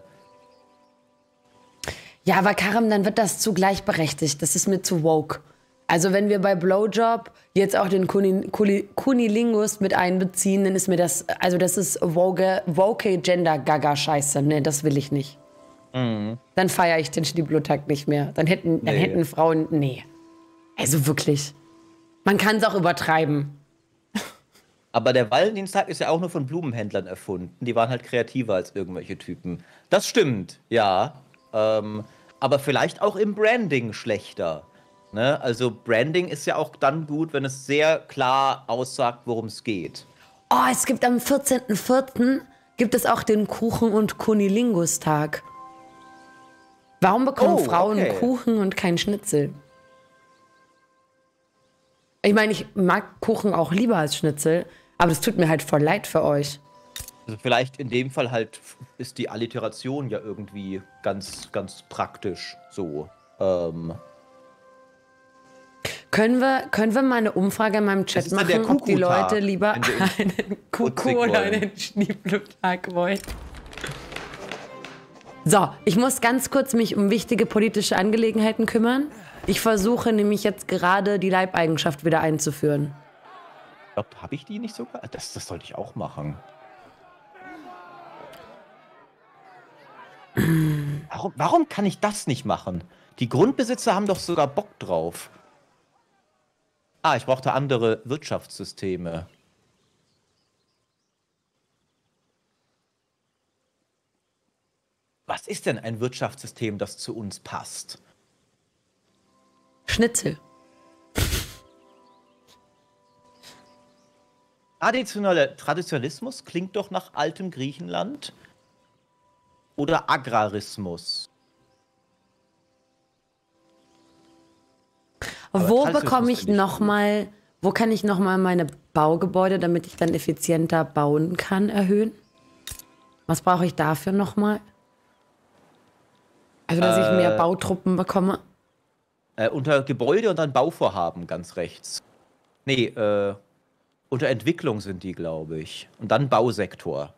Ja, aber Karim, dann wird das zu gleichberechtigt. Das ist mir zu woke. Also wenn wir bei Blowjob jetzt auch den Kuni- Kuli- Kunilingus mit einbeziehen, dann ist mir das, also das ist woke, woke Gender-Gaga-Scheiße. Nee, das will ich nicht. mhm. Dann feiere ich den Schneeblotag nicht mehr. Dann hätten, dann Nee. hätten Frauen, nee. Also wirklich. Man kann es auch übertreiben. Aber der Valentinstag ist ja auch nur von Blumenhändlern erfunden. Die waren halt kreativer als irgendwelche Typen. Das stimmt, ja. Ähm, aber vielleicht auch im Branding schlechter. Ne? Also Branding ist ja auch dann gut, wenn es sehr klar aussagt, worum es geht. Oh, es gibt am vierzehnten vierten gibt es auch den Kuchen- und Kunilingus-Tag. Warum bekommen Oh, Frauen okay. Kuchen und kein Schnitzel? Ich meine, ich mag Kuchen auch lieber als Schnitzel, aber das tut mir halt voll leid für euch. Also vielleicht in dem Fall halt ist die Alliteration ja irgendwie ganz, ganz praktisch so. Ähm, Können wir, können wir mal eine Umfrage in meinem Das Chat ist dann der machen, ob die Kuckuck-Tag, Leute lieber wenn wir in einen Putzig Kuckuck oder wollen. einen Schneeblutag wollen? So, ich muss ganz kurz mich um wichtige politische Angelegenheiten kümmern. Ich versuche nämlich jetzt gerade die Leibeigenschaft wieder einzuführen. Ich glaube, habe ich die nicht sogar? Das, das sollte ich auch machen. Warum, warum kann ich das nicht machen? Die Grundbesitzer haben doch sogar Bock drauf. Ah, ich brauchte andere Wirtschaftssysteme. Was ist denn ein Wirtschaftssystem, das zu uns passt? Schnitzel. Traditionelle Traditionalismus klingt doch nach altem Griechenland. Oder Agrarismus. Aber Wo Traditionalismus bekomme ich finde ich noch gut. mal, wo kann ich noch mal meine Baugebäude, damit ich dann effizienter bauen kann, erhöhen? Was brauche ich dafür nochmal? Also, dass ich mehr Äh, Bautruppen bekomme? Äh, unter Gebäude und dann Bauvorhaben ganz rechts. Nee, äh, unter Entwicklung sind die, glaube ich. Und dann Bausektor.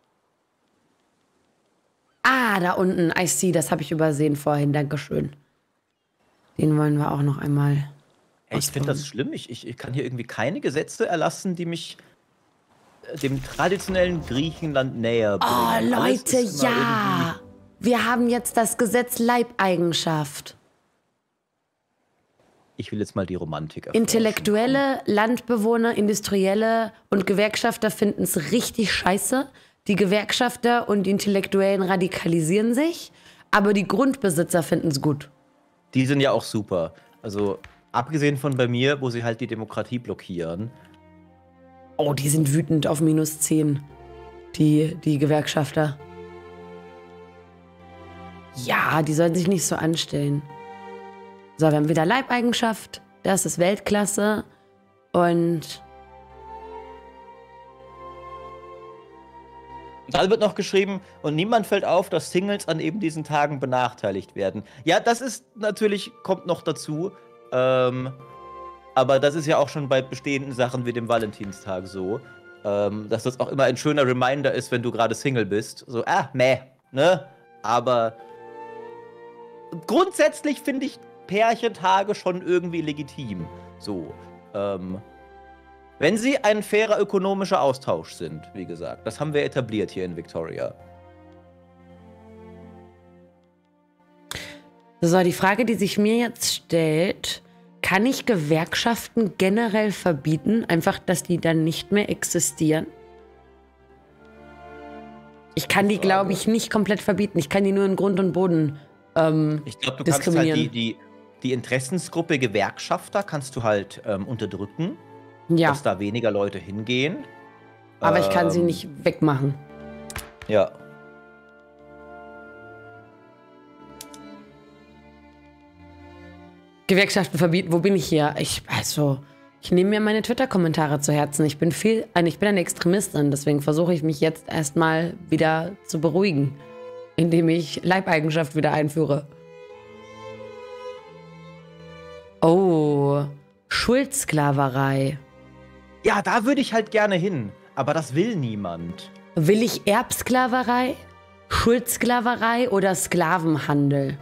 Ah, da unten. I see, das habe ich übersehen vorhin. Dankeschön. Den wollen wir auch noch einmal Ey, ich finde das ausbauen. schlimm. Ich, ich, ich kann hier irgendwie keine Gesetze erlassen, die mich äh, dem traditionellen Griechenland näher Oh, bringen. Alles Leute, ist immer irgendwie. ja. Wir haben jetzt das Gesetz Leibeigenschaft. Ich will jetzt mal die Romantik erforschen. Intellektuelle, Landbewohner, Industrielle und Gewerkschafter finden es richtig scheiße. Die Gewerkschafter und die Intellektuellen radikalisieren sich, aber die Grundbesitzer finden es gut. Die sind ja auch super. Also, abgesehen von bei mir, wo sie halt die Demokratie blockieren. Oh, die sind wütend auf minus zehn. Die, die Gewerkschafter. Ja, die sollen sich nicht so anstellen. So, wir haben wieder Leibeigenschaft. Das ist Weltklasse. Und Dann wird noch geschrieben, und niemand fällt auf, dass Singles an eben diesen Tagen benachteiligt werden. Ja, das ist natürlich, kommt noch dazu. Ähm, aber das ist ja auch schon bei bestehenden Sachen wie dem Valentinstag so. Ähm, dass das auch immer ein schöner Reminder ist, wenn du gerade Single bist. So, ah, meh, ne? Aber grundsätzlich finde ich Pärchentage schon irgendwie legitim. So, ähm, wenn sie ein fairer ökonomischer Austausch sind, wie gesagt. Das haben wir etabliert hier in Victoria. so, die Frage, die sich mir jetzt stellt, kann ich Gewerkschaften generell verbieten? Einfach, dass die dann nicht mehr existieren? Ich kann die, glaube ich, nicht komplett verbieten. Ich kann die nur in Grund und Boden ähm, Ich glaube, du kannst halt diskriminieren. die, die, die Interessensgruppe Gewerkschafter kannst du halt ähm, unterdrücken, Ja, dass da weniger Leute hingehen. aber ich kann sie Ähm, nicht wegmachen. Ja. Gewerkschaften verbieten, wo bin ich hier? Ich, also, ich nehme mir meine Twitter-Kommentare zu Herzen. Ich bin viel, ein- ich bin eine Extremistin, deswegen versuche ich mich jetzt erstmal wieder zu beruhigen, indem ich Leibeigenschaft wieder einführe. Oh, Schuldsklaverei. Ja, da würde ich halt gerne hin. Aber das will niemand. Will ich Erbsklaverei, Schuldsklaverei oder Sklavenhandel?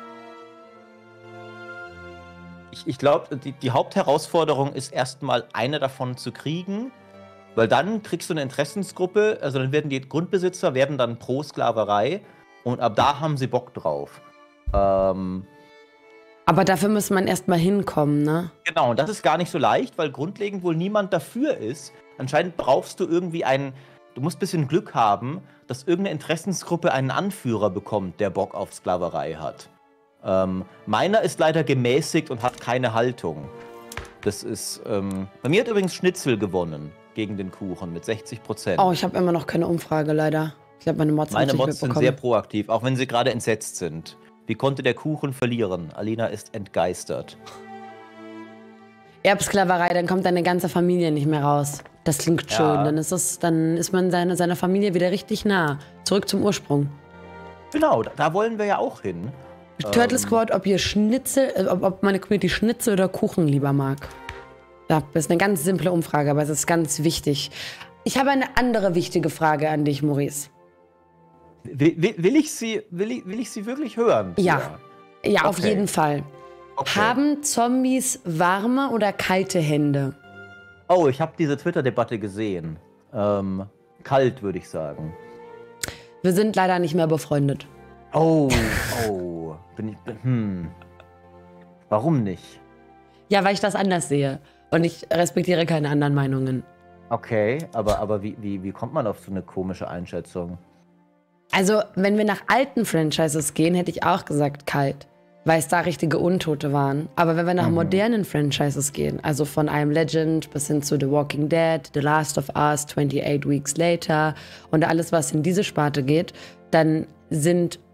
Ich, ich glaube, die, die Hauptherausforderung ist erstmal eine davon zu kriegen, weil dann kriegst du eine Interessensgruppe, also dann werden die Grundbesitzer werden dann pro Sklaverei und ab da haben sie Bock drauf. Ähm, Aber dafür muss man erstmal hinkommen, ne? genau, und das ist gar nicht so leicht, weil grundlegend wohl niemand dafür ist. Anscheinend brauchst du irgendwie einen, du musst ein bisschen Glück haben, dass irgendeine Interessensgruppe einen Anführer bekommt, der Bock auf Sklaverei hat. Ähm, meiner ist leider gemäßigt und hat keine Haltung. Das ist, ähm, bei mir hat übrigens Schnitzel gewonnen gegen den Kuchen mit sechzig Prozent. Oh, ich habe immer noch keine Umfrage, leider. Ich habe meine Mods Meine nicht Mods sind mitbekommen. sehr proaktiv, auch wenn sie gerade entsetzt sind. Wie konnte der Kuchen verlieren? Alina ist entgeistert. Erbsklaverei, dann kommt deine ganze Familie nicht mehr raus. Das klingt Ja. schön. Dann ist, es, dann ist man seine, seiner Familie wieder richtig nah. Zurück zum Ursprung. Genau, da, da wollen wir ja auch hin. Turtle Ähm, Squad, ob ihr Schnitzel, äh, ob, ob meine Community Schnitzel oder Kuchen lieber mag. Ja, das ist eine ganz simple Umfrage, aber es ist ganz wichtig. Ich habe eine andere wichtige Frage an dich, Maurice. Will, will, will, ich sie, will, ich, will ich sie wirklich hören? Ja. Ja, auf Okay. jeden Fall. Okay. Haben Zombies warme oder kalte Hände? Oh, ich habe diese Twitter-Debatte gesehen. Ähm, kalt, würde ich sagen. Wir sind leider nicht mehr befreundet. Oh, oh. Bin ich. Bin, hm. Warum nicht? Ja, weil ich das anders sehe. Und ich respektiere keine anderen Meinungen. Okay, aber, aber wie, wie, wie kommt man auf so eine komische Einschätzung? Also, wenn wir nach alten Franchises gehen, hätte ich auch gesagt kalt, weil es da richtige Untote waren. Aber wenn wir nach Mhm. modernen Franchises gehen, also von I Am Legend bis hin zu The Walking Dead, The Last of Us, twenty-eight Weeks Later und alles, was in diese Sparte geht, dann sind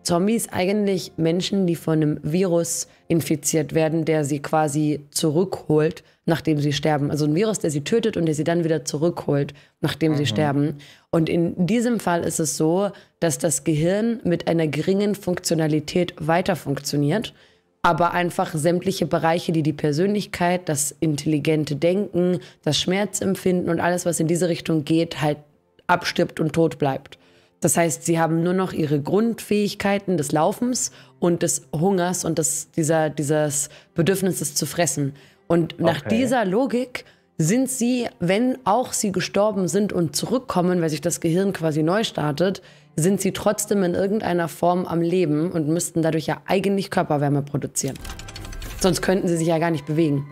Zombies eigentlich Menschen, die von einem Virus infiziert werden, der sie quasi zurückholt, nachdem sie sterben. Also ein Virus, der sie tötet und der sie dann wieder zurückholt, nachdem mhm. sie sterben. Und in diesem Fall ist es so, dass das Gehirn mit einer geringen Funktionalität weiter funktioniert, aber einfach sämtliche Bereiche, die die Persönlichkeit, das intelligente Denken, das Schmerzempfinden und alles, was in diese Richtung geht, halt abstirbt und tot bleibt. Das heißt, sie haben nur noch ihre Grundfähigkeiten des Laufens und des Hungers und des, dieser, dieses Bedürfnisses zu fressen. Und nach okay. dieser Logik sind sie, wenn auch sie gestorben sind und zurückkommen, weil sich das Gehirn quasi neu startet, sind sie trotzdem in irgendeiner Form am Leben und müssten dadurch ja eigentlich Körperwärme produzieren. Sonst könnten sie sich ja gar nicht bewegen.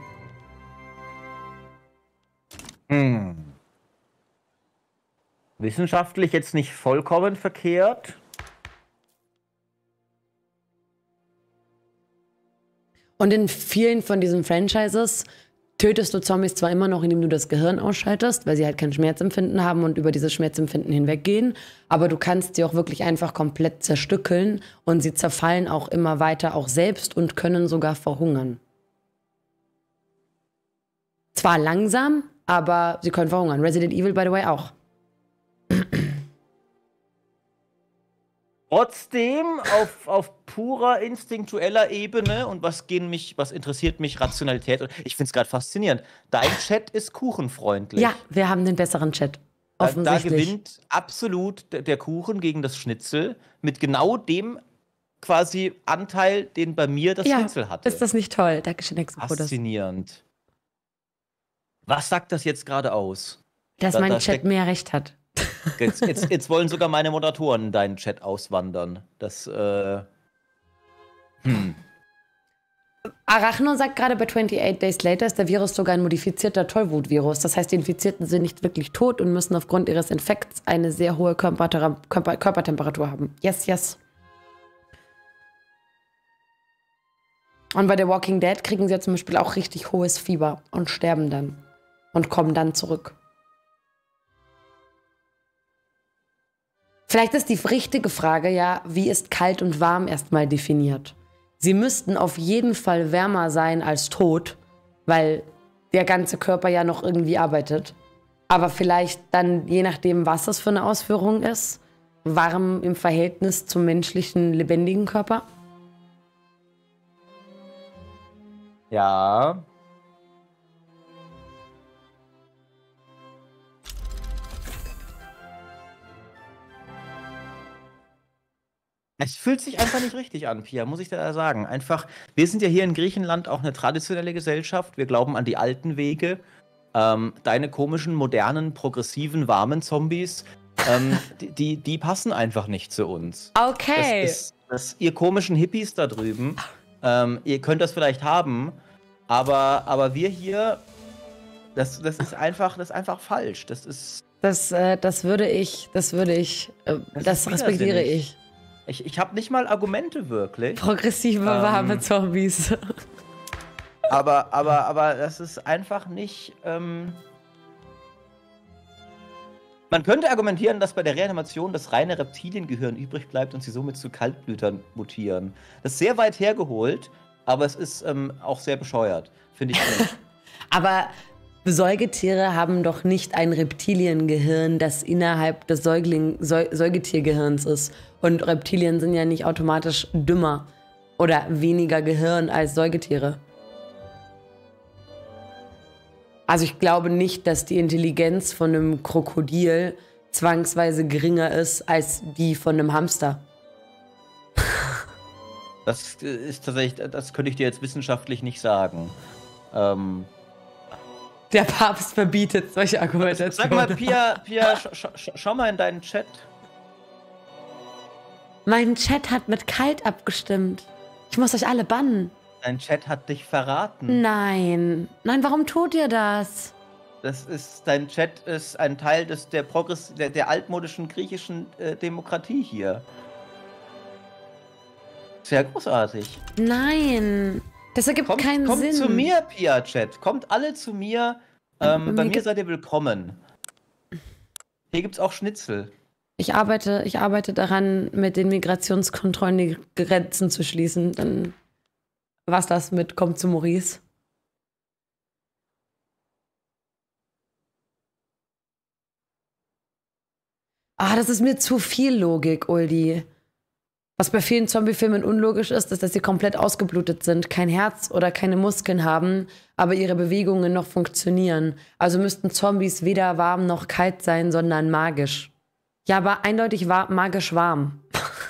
Hm. Wissenschaftlich jetzt nicht vollkommen verkehrt. Und in vielen von diesen Franchises tötest du Zombies zwar immer noch, indem du das Gehirn ausschaltest, weil sie halt kein Schmerzempfinden haben und über dieses Schmerzempfinden hinweggehen, aber du kannst sie auch wirklich einfach komplett zerstückeln und sie zerfallen auch immer weiter auch selbst und können sogar verhungern. Zwar langsam, aber sie können verhungern. Resident Evil, by the way, auch. Trotzdem auf, auf purer instinktueller Ebene und was gehen mich, was interessiert mich, Rationalität. Ich finde es gerade faszinierend. Dein Chat ist kuchenfreundlich. Ja, wir haben den besseren Chat. Offensichtlich. Da gewinnt absolut der, der Kuchen gegen das Schnitzel mit genau dem quasi Anteil, den bei mir das ja, Schnitzel hatte. Ist das nicht toll? Dankeschön, Exopolis. Faszinierend. Was sagt das jetzt gerade aus? Dass da, mein da Chat mehr Recht hat. Jetzt, jetzt, jetzt wollen sogar meine Moderatoren in deinen Chat auswandern. Das, äh. Hm. Arachno sagt gerade, bei achtundachtzig Days Later ist der Virus sogar ein modifizierter Tollwut-Virus. Das heißt, die Infizierten sind nicht wirklich tot und müssen aufgrund ihres Infekts eine sehr hohe Körper Körper Körpertemperatur haben. Yes, yes. Und bei The Walking Dead kriegen sie ja zum Beispiel auch richtig hohes Fieber und sterben dann. Und kommen dann zurück. Vielleicht ist die richtige Frage ja, wie ist kalt und warm erstmal definiert? Sie müssten auf jeden Fall wärmer sein als tot, weil der ganze Körper ja noch irgendwie arbeitet. Aber vielleicht dann, je nachdem, was das für eine Ausführung ist, warm im Verhältnis zum menschlichen, lebendigen Körper? Ja. Es fühlt sich einfach nicht richtig an, Pia, muss ich da sagen. Einfach, wir sind ja hier in Griechenland auch eine traditionelle Gesellschaft. Wir glauben an die alten Wege. Ähm, deine komischen, modernen, progressiven, warmen Zombies, ähm, die, die, die passen einfach nicht zu uns. Okay. Das ist, das, ihr komischen Hippies da drüben, ähm, ihr könnt das vielleicht haben, aber, aber wir hier, das, das ist einfach, das ist einfach falsch. Das ist. Das, äh, das würde ich, das würde ich, äh, das, das respektiere ich. Ich, ich habe nicht mal Argumente wirklich. Progressive, ähm, warme Zombies. Aber, aber, aber das ist einfach nicht. Ähm Man könnte argumentieren, dass bei der Reanimation das reine Reptiliengehirn übrig bleibt und sie somit zu Kaltblütern mutieren. Das ist sehr weit hergeholt, aber es ist ähm, auch sehr bescheuert, finde ich nicht. Aber Säugetiere haben doch nicht ein Reptiliengehirn, das innerhalb des Säugling Säu Säugetiergehirns ist. Und Reptilien sind ja nicht automatisch dümmer oder weniger Gehirn als Säugetiere. Also ich glaube nicht, dass die Intelligenz von einem Krokodil zwangsweise geringer ist als die von einem Hamster. Das ist tatsächlich, das könnte ich dir jetzt wissenschaftlich nicht sagen. Ähm Der Papst verbietet solche Argumentationen. Sag mal, Pia, Pia sch sch schau mal in deinen Chat. Mein Chat hat mit kalt abgestimmt. Ich muss euch alle bannen. Dein Chat hat dich verraten. Nein. Nein, warum tut ihr das? Das ist, dein Chat ist ein Teil des, der, Progress, der, der altmodischen griechischen äh, Demokratie hier. Sehr großartig. Nein. Das ergibt kommt, keinen kommt Sinn. Kommt zu mir, Pia-Chat. Kommt alle zu mir. Ähm, bei mir seid ihr willkommen. Hier gibt's auch Schnitzel. Ich arbeite, ich arbeite daran, mit den Migrationskontrollen die Grenzen zu schließen. Dann war's das mit Komm zu Maurice. Ah, das ist mir zu viel Logik, Uldi. Was bei vielen Zombie-Filmen unlogisch ist, ist, dass sie komplett ausgeblutet sind, kein Herz oder keine Muskeln haben, aber ihre Bewegungen noch funktionieren. Also müssten Zombies weder warm noch kalt sein, sondern magisch. Ja, aber eindeutig war magisch warm.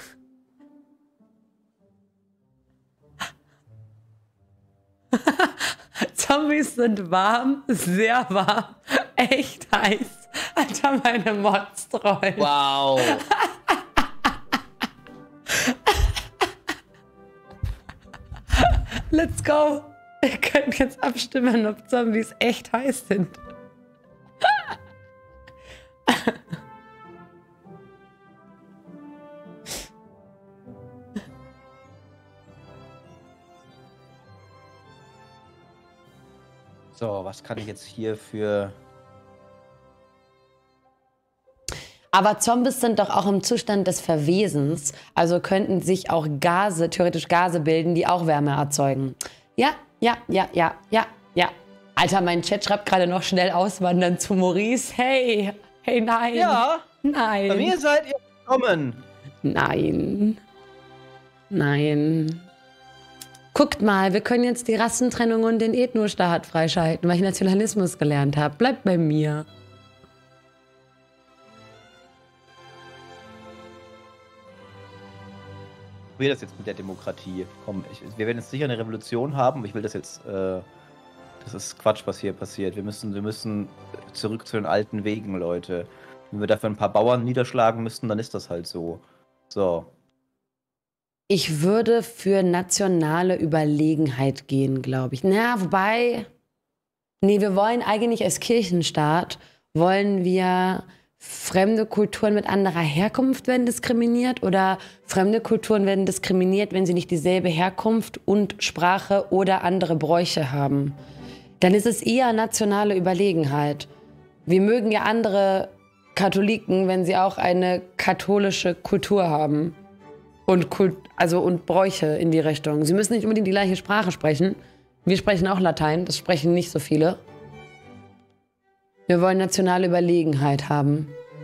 Zombies sind warm, sehr warm, echt heiß. Alter, meine Mods rollen. Wow. Let's go. Ihr könnt jetzt abstimmen, ob Zombies echt heiß sind. So, was kann ich jetzt hier für... Aber Zombies sind doch auch im Zustand des Verwesens, also könnten sich auch Gase, theoretisch Gase bilden, die auch Wärme erzeugen. Ja, ja, ja, ja, ja, ja. Alter, mein Chat schreibt gerade noch schnell auswandern zu Maurice. Hey, hey, nein. Ja, nein. bei mir seid ihr willkommen. Nein. Nein. Guckt mal, wir können jetzt die Rassentrennung und den Ethnostaat freischalten, weil ich Nationalismus gelernt habe. Bleibt bei mir. Ich will das jetzt mit der Demokratie. Komm, ich, wir werden jetzt sicher eine Revolution haben, aber ich will das jetzt. Äh, das ist Quatsch, was hier passiert. Wir müssen, wir müssen zurück zu den alten Wegen, Leute. Wenn wir dafür ein paar Bauern niederschlagen müssten, dann ist das halt so. So. Ich würde für nationale Überlegenheit gehen, glaube ich. Na, wobei. Nee, wir wollen eigentlich als Kirchenstaat, wollen wir. Fremde Kulturen mit anderer Herkunft werden diskriminiert oder fremde Kulturen werden diskriminiert, wenn sie nicht dieselbe Herkunft und Sprache oder andere Bräuche haben. Dann ist es eher nationale Überlegenheit. Wir mögen ja andere Katholiken, wenn sie auch eine katholische Kultur haben und, Kult also und Bräuche in die Richtung. Sie müssen nicht unbedingt die gleiche Sprache sprechen. Wir sprechen auch Latein, das sprechen nicht so viele. Wir wollen nationale Überlegenheit haben.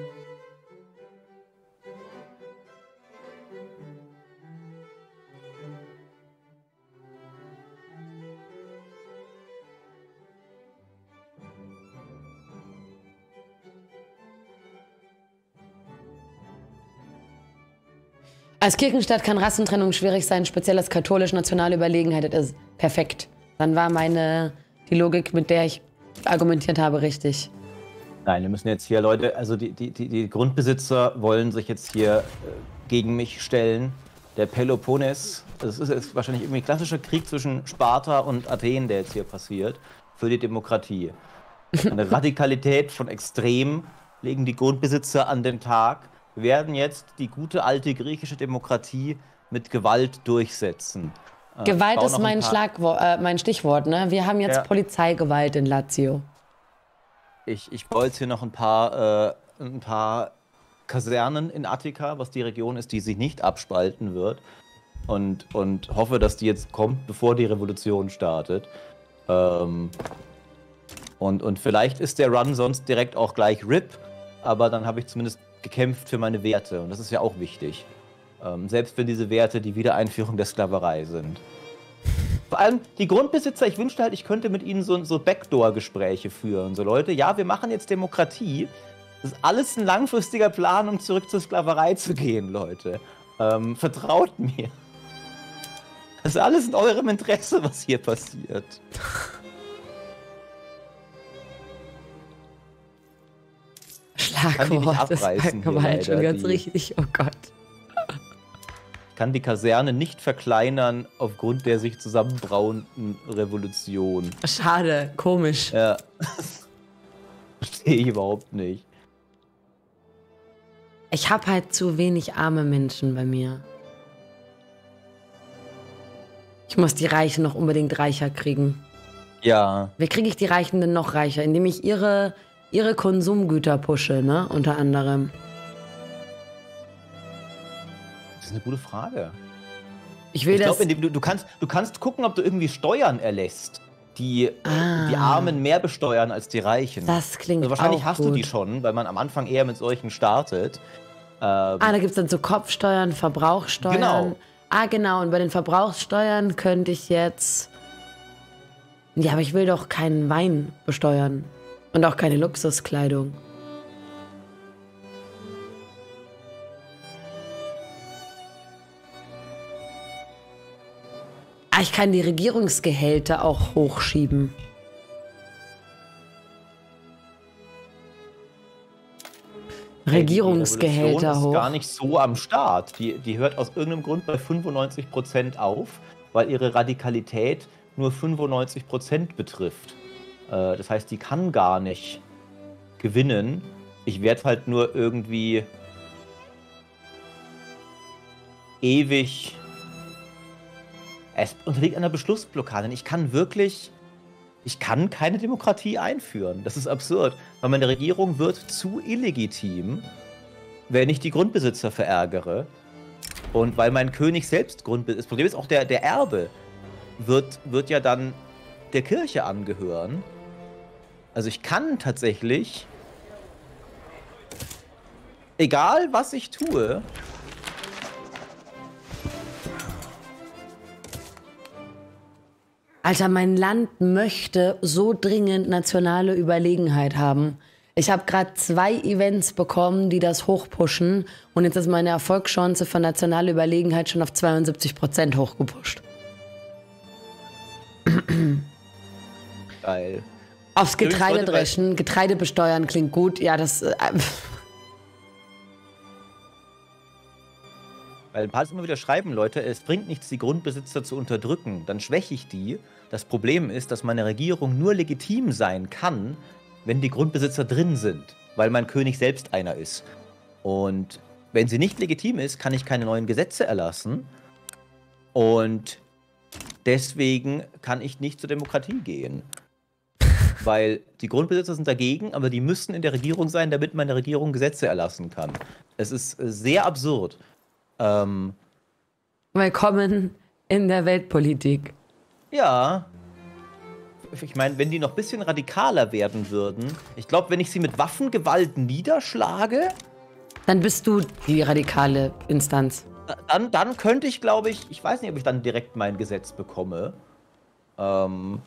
Als Kirchenstaat kann Rassentrennung schwierig sein, speziell als katholisch nationale Überlegenheit ist perfekt. Dann war meine, die Logik, mit der ich argumentiert habe, richtig. Nein, wir müssen jetzt hier, Leute, also die, die, die, die Grundbesitzer wollen sich jetzt hier äh, gegen mich stellen. Der Peloponnes, das ist jetzt wahrscheinlich irgendwie ein klassischer Krieg zwischen Sparta und Athen, der jetzt hier passiert, für die Demokratie. Eine Radikalität von extrem legen die Grundbesitzer an den Tag, werden jetzt die gute alte griechische Demokratie mit Gewalt durchsetzen. Gewalt ist mein, Schlagwort, äh, mein Stichwort, ne? Wir haben jetzt ja. Polizeigewalt in Lazio. Ich, ich baue jetzt hier noch ein paar, äh, ein paar Kasernen in Attika, was die Region ist, die sich nicht abspalten wird. Und, und hoffe, dass die jetzt kommt, bevor die Revolution startet. Ähm, und, und vielleicht ist der Run sonst direkt auch gleich R I P, aber dann habe ich zumindest gekämpft für meine Werte. Und das ist ja auch wichtig. Ähm, selbst wenn diese Werte die Wiedereinführung der Sklaverei sind. Vor allem die Grundbesitzer, ich wünschte halt, ich könnte mit ihnen so, so Backdoor-Gespräche führen. So, Leute, ja, wir machen jetzt Demokratie. Das ist alles ein langfristiger Plan, um zurück zur Sklaverei zu gehen, Leute. Ähm, vertraut mir. Das ist alles in eurem Interesse, was hier passiert. Schlagwort, das Gewalt schon ganz die. richtig, oh Gott. Kann die Kaserne nicht verkleinern aufgrund der sich zusammenbrauenden Revolution. Schade, komisch. Ja. Verstehe ich überhaupt nicht. Ich habe halt zu wenig arme Menschen bei mir. Ich muss die Reichen noch unbedingt reicher kriegen. Ja. Wie kriege ich die Reichen denn noch reicher? Indem ich ihre, ihre Konsumgüter pushe, ne? Unter anderem. Das ist eine gute Frage. Ich will Ich das. glaube, du, du, kannst, du kannst gucken, ob du irgendwie Steuern erlässt, die Ah. die Armen mehr besteuern als die Reichen. Das klingt Also wahrscheinlich auch hast gut. du die schon, weil man am Anfang eher mit solchen startet. Ähm, Ah, da gibt es dann so Kopfsteuern, Verbrauchssteuern. Genau. Ah, genau. Und bei den Verbrauchssteuern könnte ich jetzt. Ja, aber ich will doch keinen Wein besteuern. Und auch keine Luxuskleidung. Ah, ich kann die Regierungsgehälter auch hochschieben. Regierungsgehälter die Revolution hoch. ist gar nicht so am Start. Die, die hört aus irgendeinem Grund bei fünfundneunzig Prozent auf, weil ihre Radikalität nur fünfundneunzig Prozent betrifft. Äh, das heißt, die kann gar nicht gewinnen. Ich werde halt nur irgendwie ewig... Es unterliegt einer Beschlussblockade. Ich kann wirklich... Ich kann keine Demokratie einführen. Das ist absurd. Weil meine Regierung wird zu illegitim, wenn ich die Grundbesitzer verärgere. Und weil mein König selbst Grundbesitzer... Das Problem ist auch, der, der Erbe wird, wird ja dann der Kirche angehören. Also ich kann tatsächlich... Egal, was ich tue... Alter, mein Land möchte so dringend nationale Überlegenheit haben. Ich habe gerade zwei Events bekommen, die das hochpushen. Und jetzt ist meine Erfolgschance für nationale Überlegenheit schon auf zweiundsiebzig Prozent hochgepusht. Geil. Aufs Getreide Leute, dreschen, Getreide besteuern klingt gut. Ja, das... Äh, Weil ein paar immer wieder schreiben, Leute, es bringt nichts, die Grundbesitzer zu unterdrücken. Dann schwäche ich die. Das Problem ist, dass meine Regierung nur legitim sein kann, wenn die Grundbesitzer drin sind. Weil mein König selbst einer ist. Und wenn sie nicht legitim ist, kann ich keine neuen Gesetze erlassen. Und deswegen kann ich nicht zur Demokratie gehen. Weil die Grundbesitzer sind dagegen, aber die müssen in der Regierung sein, damit meine Regierung Gesetze erlassen kann. Es ist sehr absurd. Ähm, Willkommen in der Weltpolitik. ja. Ich meine, wenn die noch ein bisschen radikaler werden würden, ich glaube, wenn ich sie mit Waffengewalt niederschlage, Dann bist du die radikale Instanz. dann, dann könnte ich, glaube ich, ich weiß nicht, ob ich dann direkt mein Gesetz bekomme. Ähm.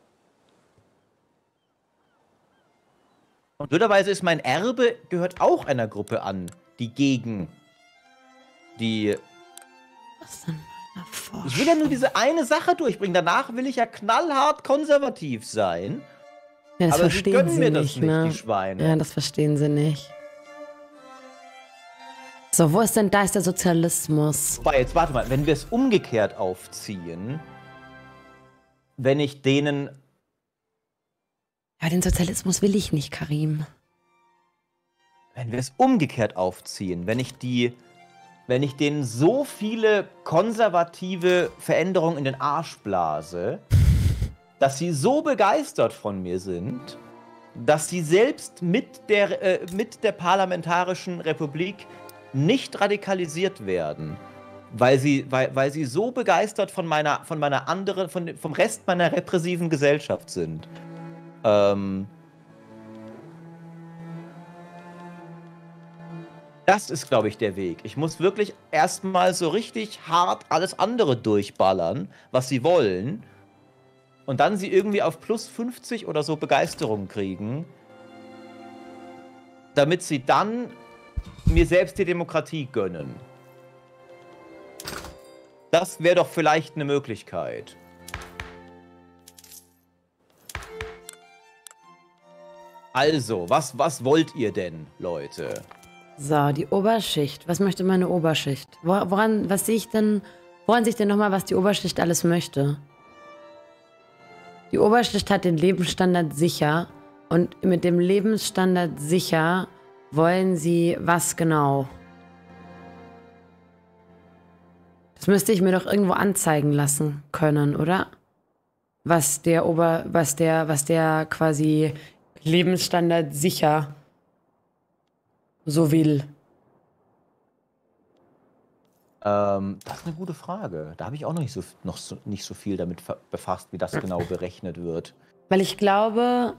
Und blöderweise ist mein Erbe, gehört auch einer Gruppe an, die gegen die... Was denn? Ich will ja nur diese eine Sache durchbringen. Danach will ich ja knallhart konservativ sein. Ja, das Aber sie verstehen gönnen sie mir nicht, das nicht, ne? die Schweine. Ja, das verstehen sie nicht. So, wo ist denn, da ist der Sozialismus? Wobei, jetzt warte mal, wenn wir es umgekehrt aufziehen, wenn ich denen... Ja, den Sozialismus will ich nicht, Karim. Wenn wir es umgekehrt aufziehen, wenn ich die... Wenn ich denen so viele konservative Veränderungen in den Arsch blase, dass sie so begeistert von mir sind, dass sie selbst mit der, äh, mit der Parlamentarischen Republik nicht radikalisiert werden, weil sie, weil, weil sie so begeistert von meiner, von meiner anderen, von, vom Rest meiner repressiven Gesellschaft sind. Ähm... Das ist, glaube ich, der Weg. Ich muss wirklich erstmal so richtig hart alles andere durchballern, was sie wollen. Und dann sie irgendwie auf plus fünfzig oder so Begeisterung kriegen. Damit sie dann mir selbst die Demokratie gönnen. Das wäre doch vielleicht eine Möglichkeit. Also, was, was wollt ihr denn, Leute? So, die Oberschicht. Was möchte meine Oberschicht? Wor- Woran, was sehe ich denn, woran sehe ich denn nochmal, was die Oberschicht alles möchte? Die Oberschicht hat den Lebensstandard sicher. Und mit dem Lebensstandard sicher wollen sie was genau? Das müsste ich mir doch irgendwo anzeigen lassen können, oder? Was der Ober, was der, was der quasi Lebensstandard sicher so will. Ähm, das ist eine gute Frage. Da habe ich auch noch nicht so, noch so, nicht so viel damit befasst, wie das genau berechnet wird. Weil ich glaube...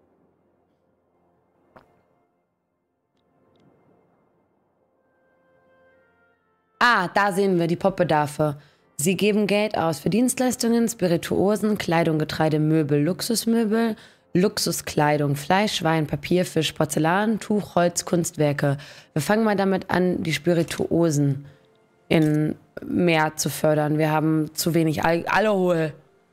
Ah, da sehen wir die Popbedarfe. Sie geben Geld aus für Dienstleistungen, Spirituosen, Kleidung, Getreide, Möbel, Luxusmöbel, Luxuskleidung, Fleisch, Wein, Papier, Fisch, Porzellan, Tuch, Holz, Kunstwerke. Wir fangen mal damit an, die Spirituosen in mehr zu fördern. Wir haben zu wenig Al Alkohol.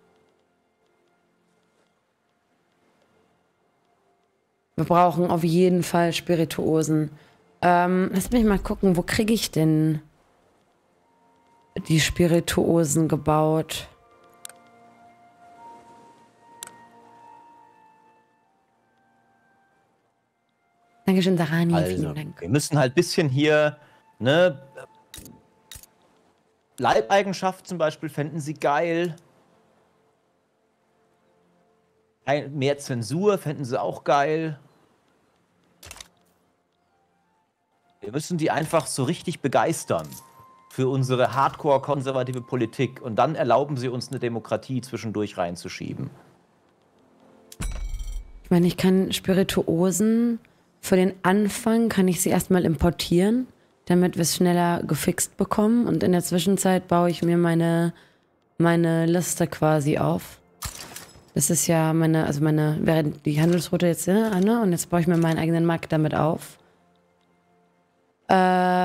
Wir brauchen auf jeden Fall Spirituosen. Ähm, lass mich mal gucken, wo kriege ich denn die Spirituosen gebaut? Dankeschön, Sarani. Also, vielen Dank. wir müssen halt ein bisschen hier, ne, Leibeigenschaft zum Beispiel fänden sie geil. Ein, mehr Zensur fänden sie auch geil. Wir müssen die einfach so richtig begeistern für unsere hardcore-konservative Politik. Und dann erlauben sie uns eine Demokratie zwischendurch reinzuschieben. Ich meine, ich kann Spirituosen für den Anfang, kann ich sie erstmal importieren, damit wir es schneller gefixt bekommen. Und in der Zwischenzeit baue ich mir meine, meine Liste quasi auf. Das ist ja meine, also meine, wäre die Handelsroute jetzt, ne? Und jetzt baue ich mir meinen eigenen Markt damit auf. Äh,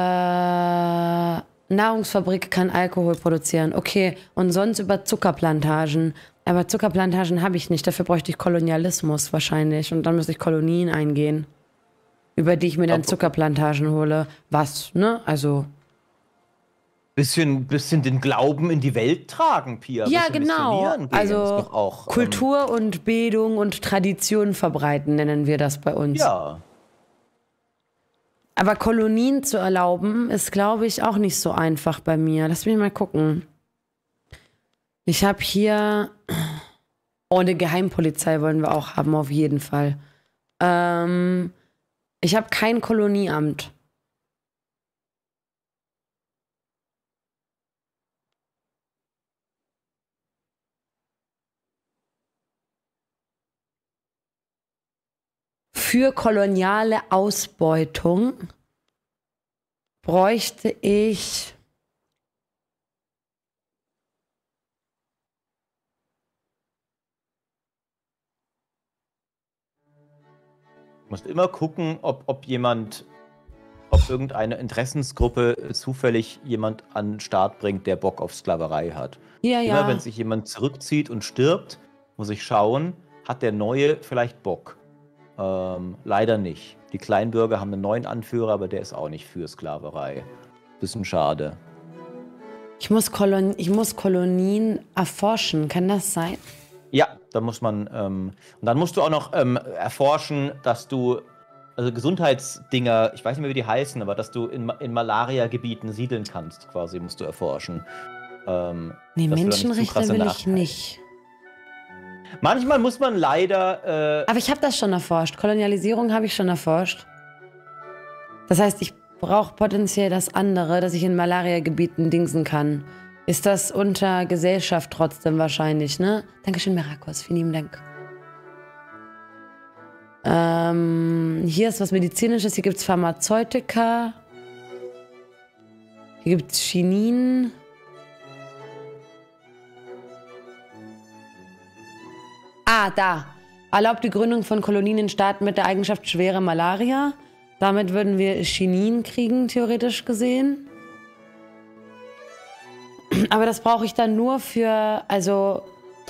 Nahrungsfabrik kann Alkohol produzieren. Okay, und sonst über Zuckerplantagen. Aber Zuckerplantagen habe ich nicht. Dafür bräuchte ich Kolonialismus wahrscheinlich. Und dann müsste ich Kolonien eingehen, über die ich mir dann Zuckerplantagen hole. Was, ne? Also... Bisschen, bisschen den Glauben in die Welt tragen, Pia. Ja, bisschen genau. Gehen, Also auch, Kultur ähm, und Bildung und Tradition verbreiten, nennen wir das bei uns. Ja. Aber Kolonien zu erlauben, ist, glaube ich, auch nicht so einfach bei mir. Lass mich mal gucken. Ich habe hier... Oh, eine Geheimpolizei wollen wir auch haben, auf jeden Fall. Ähm, ich habe kein Kolonieamt. Für koloniale Ausbeutung bräuchte ich Du musst immer gucken, ob, ob jemand, ob irgendeine Interessensgruppe zufällig jemand an den Start bringt, der Bock auf Sklaverei hat. Ja, immer ja. wenn sich jemand zurückzieht und stirbt, muss ich schauen, hat der Neue vielleicht Bock? Ähm, leider nicht. Die Kleinbürger haben einen neuen Anführer, aber der ist auch nicht für Sklaverei. Bisschen schade. Ich muss, Kolon ich muss Kolonien erforschen. Kann das sein? Ja, da muss man. Ähm, und dann musst du auch noch ähm, erforschen, dass du. Also Gesundheitsdinger, ich weiß nicht mehr, wie die heißen, aber dass du in, in Malaria-Gebieten siedeln kannst, quasi, musst du erforschen. Ähm, nee, dass Menschenrechte nicht will ich nicht. Manchmal muss man leider... Äh Aber ich habe das schon erforscht. Kolonialisierung habe ich schon erforscht. Das heißt, ich brauche potenziell das andere, dass ich in Malaria-Gebieten dingsen kann. Ist das unter Gesellschaft trotzdem wahrscheinlich, ne? Dankeschön, Merakos. Vielen lieben Dank. Ähm, hier ist was Medizinisches. Hier gibt es Pharmazeutika. Hier gibt es Chinin. Ah, da. Erlaubt die Gründung von Kolonien in Staaten mit der Eigenschaft schwere Malaria. Damit würden wir Chinin kriegen, theoretisch gesehen. Aber das brauche ich dann nur für, also...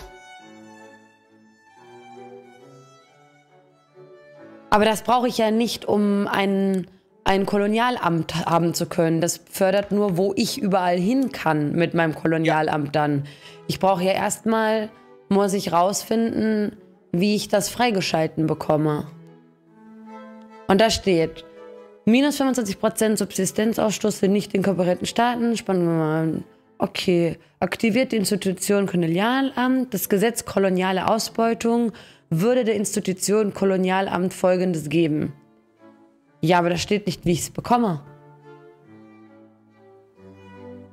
Aber das brauche ich ja nicht, um ein, ein Kolonialamt haben zu können. Das fördert nur, wo ich überall hin kann mit meinem Kolonialamt dann. Ich brauche ja erstmal... muss ich rausfinden, wie ich das freigeschalten bekomme. Und da steht, minus fünfundzwanzig Prozent Subsistenzausstoß für nicht inkorporierten Staaten. Spannen wir mal an. Okay, aktiviert die Institution Kolonialamt. Das Gesetz koloniale Ausbeutung würde der Institution Kolonialamt Folgendes geben. Ja, aber da steht nicht, wie ich es bekomme.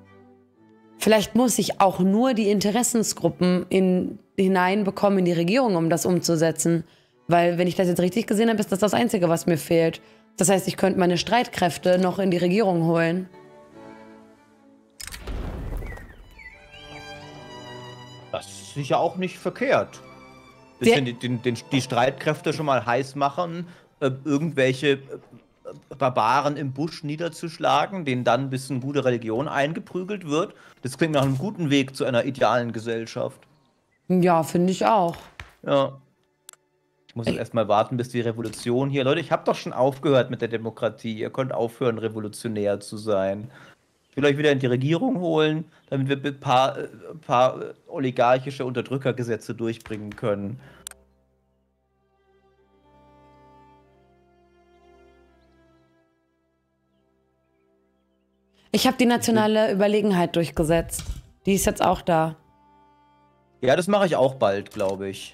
Vielleicht muss ich auch nur die Interessensgruppen in, hineinbekommen in die Regierung, um das umzusetzen. Weil, wenn ich das jetzt richtig gesehen habe, ist das das Einzige, was mir fehlt. Das heißt, ich könnte meine Streitkräfte noch in die Regierung holen. Das ist sicher auch nicht verkehrt. Bisschen die, die, die, die Streitkräfte schon mal heiß machen, äh, irgendwelche äh, Barbaren im Busch niederzuschlagen, denen dann ein bisschen gute Religion eingeprügelt wird. Das klingt nach einem guten Weg zu einer idealen Gesellschaft. Ja, finde ich auch. Ja. Ich muss jetzt erstmal warten, bis die Revolution hier... Leute, ich habe doch schon aufgehört mit der Demokratie. Ihr könnt aufhören, revolutionär zu sein. Ich will euch wieder in die Regierung holen, damit wir ein paar, ein paar oligarchische Unterdrückergesetze durchbringen können. Ich habe die nationale Überlegenheit durchgesetzt. Die ist jetzt auch da. Ja, das mache ich auch bald, glaube ich.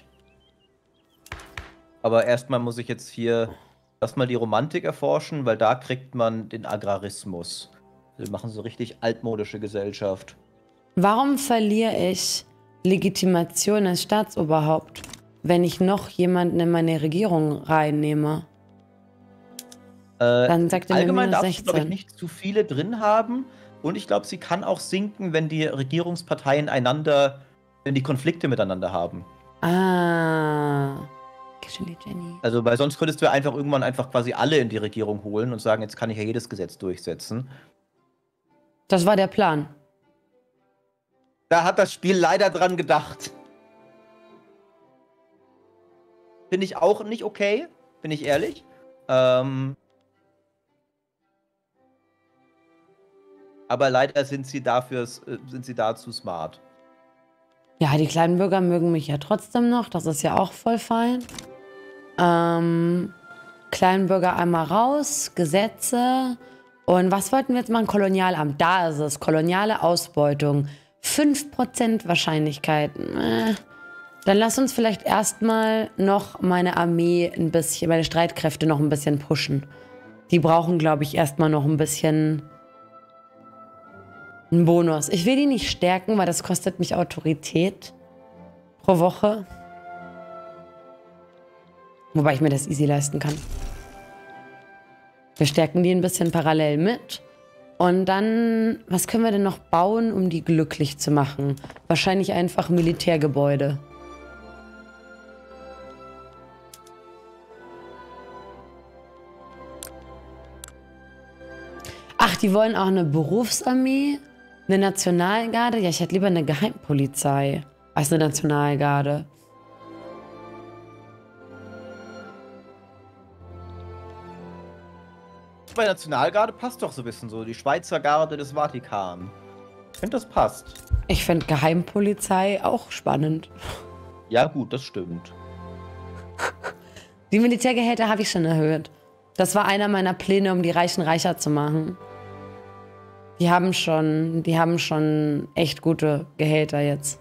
Aber erstmal muss ich jetzt hier erstmal die Romantik erforschen, weil da kriegt man den Agrarismus. Wir machen so richtig altmodische Gesellschaft. Warum verliere ich Legitimation als Staatsoberhaupt, wenn ich noch jemanden in meine Regierung reinnehme? Äh, Dann sagt er allgemein mir darfst du, glaube ich, sechzehn. nicht zu viele drin haben. Und ich glaube, sie kann auch sinken, wenn die Regierungsparteien einander, wenn die Konflikte miteinander haben. Ah. Jenny. Also, weil sonst könntest du einfach irgendwann einfach quasi alle in die Regierung holen und sagen, jetzt kann ich ja jedes Gesetz durchsetzen. Das war der Plan. Da hat das Spiel leider dran gedacht. Finde ich auch nicht okay, bin ich ehrlich. Ähm, aber leider sind sie dafür, sind sie dazu smart. Ja, die kleinen Bürger mögen mich ja trotzdem noch. Das ist ja auch voll fein. Ähm, Kleinbürger einmal raus, Gesetze. Und was wollten wir jetzt machen? Kolonialamt. Da ist es. Koloniale Ausbeutung. fünf Prozent Wahrscheinlichkeit. Äh. Dann lass uns vielleicht erstmal noch meine Armee ein bisschen, meine Streitkräfte noch ein bisschen pushen. Die brauchen, glaube ich, erstmal noch ein bisschen einen Bonus. Ich will die nicht stärken, weil das kostet mich Autorität pro Woche. Wobei ich mir das easy leisten kann. Wir stärken die ein bisschen parallel mit. Und dann, was können wir denn noch bauen, um die glücklich zu machen? Wahrscheinlich einfach Militärgebäude. Ach, die wollen auch eine Berufsarmee? Eine Nationalgarde? Ja, ich hätte lieber eine Geheimpolizei als eine Nationalgarde. Bei Nationalgarde passt doch so ein bisschen so. Die Schweizer Garde des Vatikan. Ich finde, das passt. Ich finde Geheimpolizei auch spannend. Ja, gut, das stimmt. Die Militärgehälter habe ich schon erhöht. Das war einer meiner Pläne, um die Reichen reicher zu machen. Die haben schon, die haben schon echt gute Gehälter jetzt.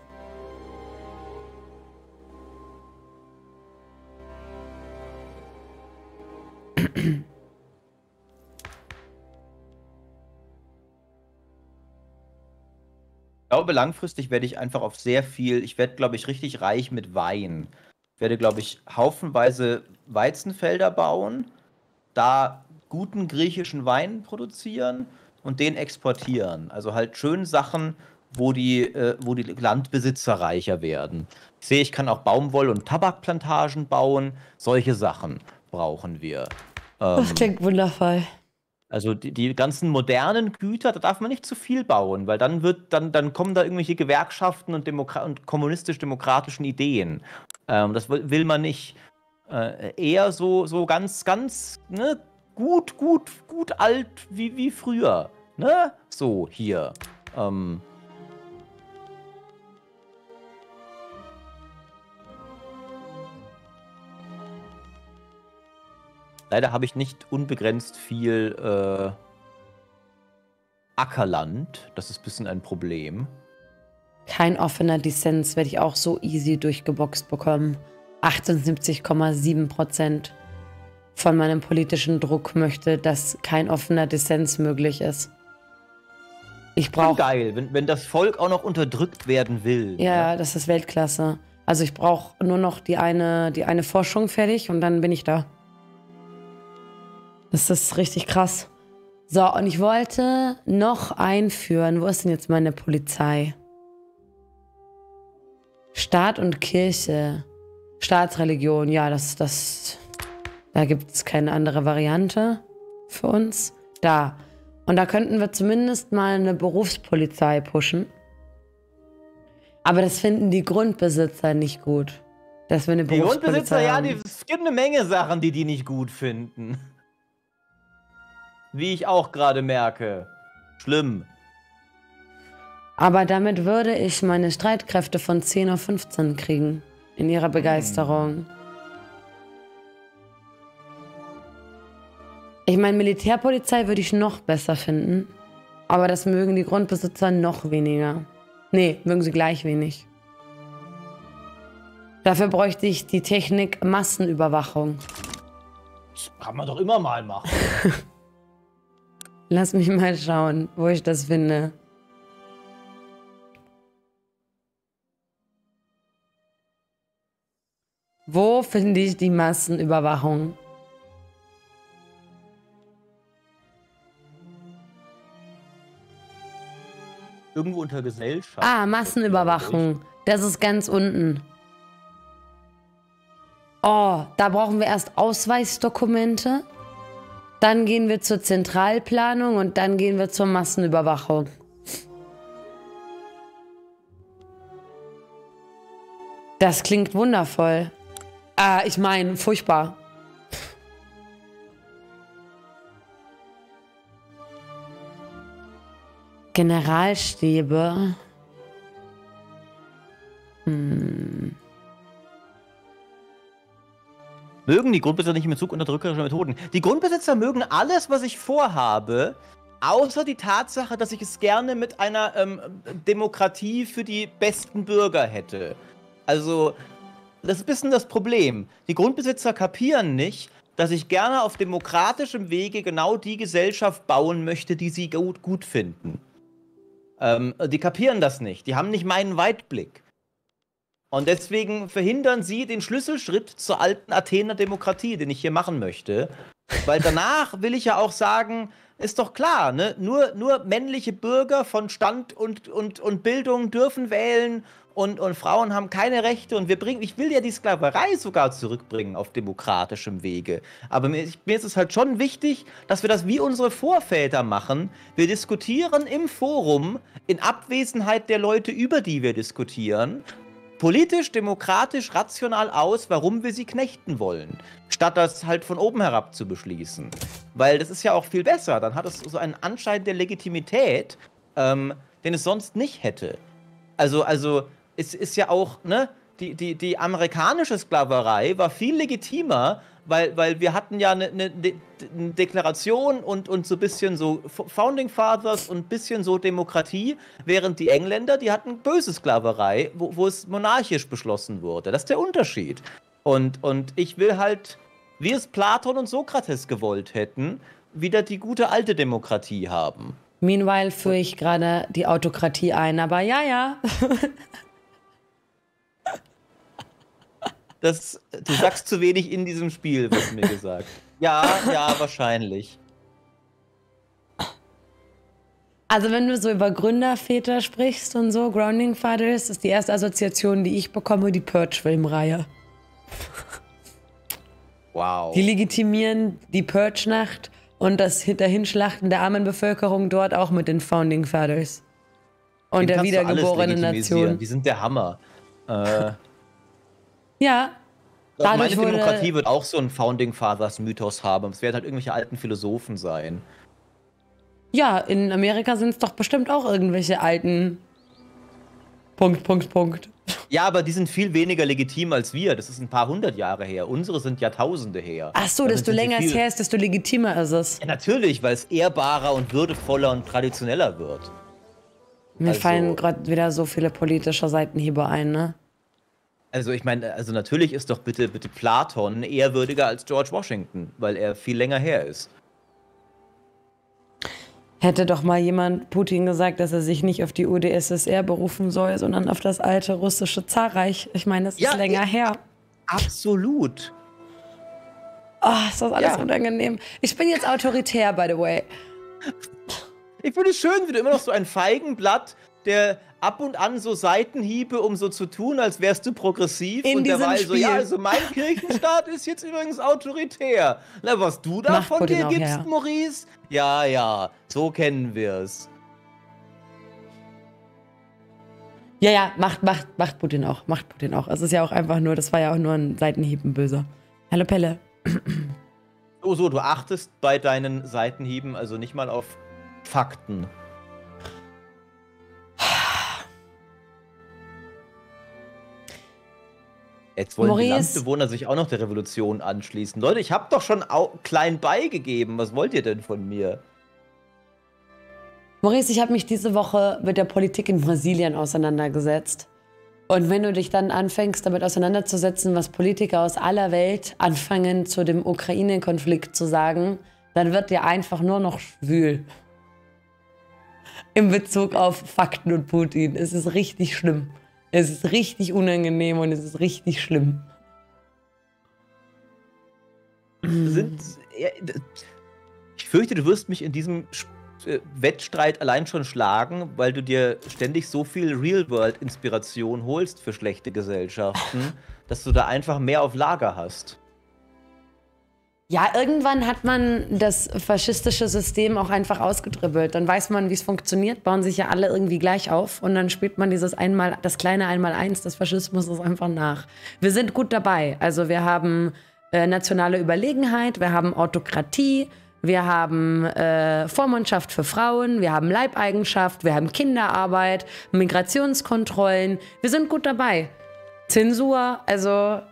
Ich glaube, langfristig werde ich einfach auf sehr viel, ich werde, glaube ich, richtig reich mit Wein. Ich werde, glaube ich, haufenweise Weizenfelder bauen, da guten griechischen Wein produzieren und den exportieren. Also halt schön Sachen, wo die, äh, wo die Landbesitzer reicher werden. Ich sehe, ich kann auch Baumwoll- und Tabakplantagen bauen. Solche Sachen brauchen wir. Ähm, Das klingt wundervoll. Also die, die ganzen modernen Güter, da darf man nicht zu viel bauen, weil dann wird, dann, dann kommen da irgendwelche Gewerkschaften und, Demokra und kommunistisch-demokratischen Ideen. Ähm, das will, will man nicht. Äh, eher so, so ganz, ganz, ne, gut, gut, gut alt wie, wie früher. Ne? So, hier. Ähm. Leider habe ich nicht unbegrenzt viel äh, Ackerland. Das ist ein bisschen ein Problem. Kein offener Dissens werde ich auch so easy durchgeboxt bekommen. achtundsiebzig Komma sieben Prozent von meinem politischen Druck möchte, dass kein offener Dissens möglich ist. Ich brauche... Geil, wenn, wenn das Volk auch noch unterdrückt werden will. Ja, ne? das ist Weltklasse. Also ich brauche nur noch die eine, die eine Forschung fertig und dann bin ich da. Das ist richtig krass. So, und ich wollte noch einführen, wo ist denn jetzt meine Polizei? Staat und Kirche. Staatsreligion, ja, das, das, da gibt es keine andere Variante für uns. Da. Und da könnten wir zumindest mal eine Berufspolizei pushen. Aber das finden die Grundbesitzer nicht gut. Dass wir eine Die Grundbesitzer, Berufspolizei ja, haben. die, es gibt eine Menge Sachen, die die nicht gut finden. Wie ich auch gerade merke. Schlimm. Aber damit würde ich meine Streitkräfte von zehn auf fünfzehn kriegen. In ihrer Begeisterung. Ich meine, Militärpolizei würde ich noch besser finden. Aber das mögen die Grundbesitzer noch weniger. Nee, mögen sie gleich wenig. Dafür bräuchte ich die Technik Massenüberwachung. Das kann man doch immer mal machen. Lass mich mal schauen, wo ich das finde. Wo finde ich die Massenüberwachung? Irgendwo unter Gesellschaft. Ah, Massenüberwachung. Das ist ganz unten. Oh, da brauchen wir erst Ausweisdokumente. Dann gehen wir zur Zentralplanung und dann gehen wir zur Massenüberwachung. Das klingt wundervoll. Ah, ich meine, furchtbar. Generalstäbe. Hm. Mögen die Grundbesitzer nicht im Bezug unterdrückerischer Methoden. Die Grundbesitzer mögen alles, was ich vorhabe, außer die Tatsache, dass ich es gerne mit einer ähm, Demokratie für die besten Bürger hätte. Also, das ist ein bisschen das Problem. Die Grundbesitzer kapieren nicht, dass ich gerne auf demokratischem Wege genau die Gesellschaft bauen möchte, die sie gut, gut finden. Ähm, die kapieren das nicht. Die haben nicht meinen Weitblick. Und deswegen verhindern sie den Schlüsselschritt zur alten Athener Demokratie, den ich hier machen möchte. Weil danach will ich ja auch sagen, ist doch klar, ne? Nur, nur männliche Bürger von Stand und, und, und Bildung dürfen wählen und, und Frauen haben keine Rechte. Und wir bringen, ich will ja die Sklaverei sogar zurückbringen auf demokratischem Wege. Aber mir, mir ist es halt schon wichtig, dass wir das wie unsere Vorväter machen. Wir diskutieren im Forum in Abwesenheit der Leute, über die wir diskutieren, politisch, demokratisch, rational aus, warum wir sie knechten wollen, statt das halt von oben herab zu beschließen. Weil das ist ja auch viel besser, dann hat es so einen Anschein der Legitimität, ähm, den es sonst nicht hätte. Also, also es ist ja auch, ne, die, die, die amerikanische Sklaverei war viel legitimer, weil, weil wir hatten ja eine, eine, eine Deklaration und, und so ein bisschen so Founding Fathers und ein bisschen so Demokratie, während die Engländer, die hatten böse Sklaverei, wo, wo es monarchisch beschlossen wurde. Das ist der Unterschied. Und, und ich will halt, wie es Platon und Sokrates gewollt hätten, wieder die gute alte Demokratie haben. Meanwhile führe ich gerade die Autokratie ein, aber ja, ja. Das, du sagst zu wenig in diesem Spiel, wird mir gesagt. Ja, ja, wahrscheinlich. Also wenn du so über Gründerväter sprichst und so, Grounding Fathers, ist die erste Assoziation, die ich bekomme, die Purge-Filmreihe. Wow. Die legitimieren die Purge-Nacht und das Dahinschlachten der armen Bevölkerung dort auch mit den Founding Fathers. Und der wiedergeborenen Nation. Die sind der Hammer. Äh... Ja. Also meine Demokratie wird auch so einen Founding Fathers Mythos haben. Es werden halt irgendwelche alten Philosophen sein. Ja, in Amerika sind es doch bestimmt auch irgendwelche alten Punkt, Punkt, Punkt. Ja, aber die sind viel weniger legitim als wir. Das ist ein paar hundert Jahre her. Unsere sind Jahrtausende her. Ach so, desto länger es her ist, desto legitimer ist es. Ja, natürlich, weil es ehrbarer und würdevoller und traditioneller wird. Mir also, fallen gerade wieder so viele politische Seitenhiebe ein, ne? Also ich meine, also natürlich ist doch bitte, bitte Platon ehrwürdiger als George Washington, weil er viel länger her ist. Hätte doch mal jemand Putin gesagt, dass er sich nicht auf die U d S S R berufen soll, sondern auf das alte russische Zarreich. Ich meine, das ist Ja, länger ja. her. Absolut. Oh, ist das alles Ja. unangenehm. Ich bin jetzt autoritär, by the way. Ich finde es schön, wie du immer noch so ein Feigenblatt, der ab und an so Seitenhiebe, um so zu tun, als wärst du progressiv. In und der diesem war so, Spiel. ja, also mein Kirchenstaat ist jetzt übrigens autoritär. Na, was du da Macht von Putin dir auch, gibst, ja. Maurice? Ja, ja, so kennen wir's. Ja, ja, macht, macht, macht Putin auch. Macht Putin auch. Es ist ja auch einfach nur, das war ja auch nur ein Seitenhieb, ein Böser. Hallo Pelle. Oh so, du achtest bei deinen Seitenhieben also nicht mal auf Fakten. Jetzt wollen die Maurice. Landbewohner sich auch noch der Revolution anschließen. Leute, ich habe doch schon au klein beigegeben. Was wollt ihr denn von mir? Maurice, ich habe mich diese Woche mit der Politik in Brasilien auseinandergesetzt. Und wenn du dich dann anfängst, damit auseinanderzusetzen, was Politiker aus aller Welt anfangen, zu dem Ukraine-Konflikt zu sagen, dann wird dir einfach nur noch schwül. In Bezug auf Fakten und Putin. Es ist richtig schlimm. Es ist richtig unangenehm und es ist richtig schlimm. Sind, ich fürchte, du wirst mich in diesem Wettstreit allein schon schlagen, weil du dir ständig so viel Real-World-Inspiration holst für schlechte Gesellschaften, dass du da einfach mehr auf Lager hast. Ja, irgendwann hat man das faschistische System auch einfach ausgedribbelt. Dann weiß man, wie es funktioniert, bauen sich ja alle irgendwie gleich auf und dann spielt man dieses einmal, das kleine Einmaleins des Faschismus ist einfach nach. Wir sind gut dabei. Also wir haben äh, nationale Überlegenheit, wir haben Autokratie, wir haben äh, Vormundschaft für Frauen, wir haben Leibeigenschaft, wir haben Kinderarbeit, Migrationskontrollen. Wir sind gut dabei. Zensur, also...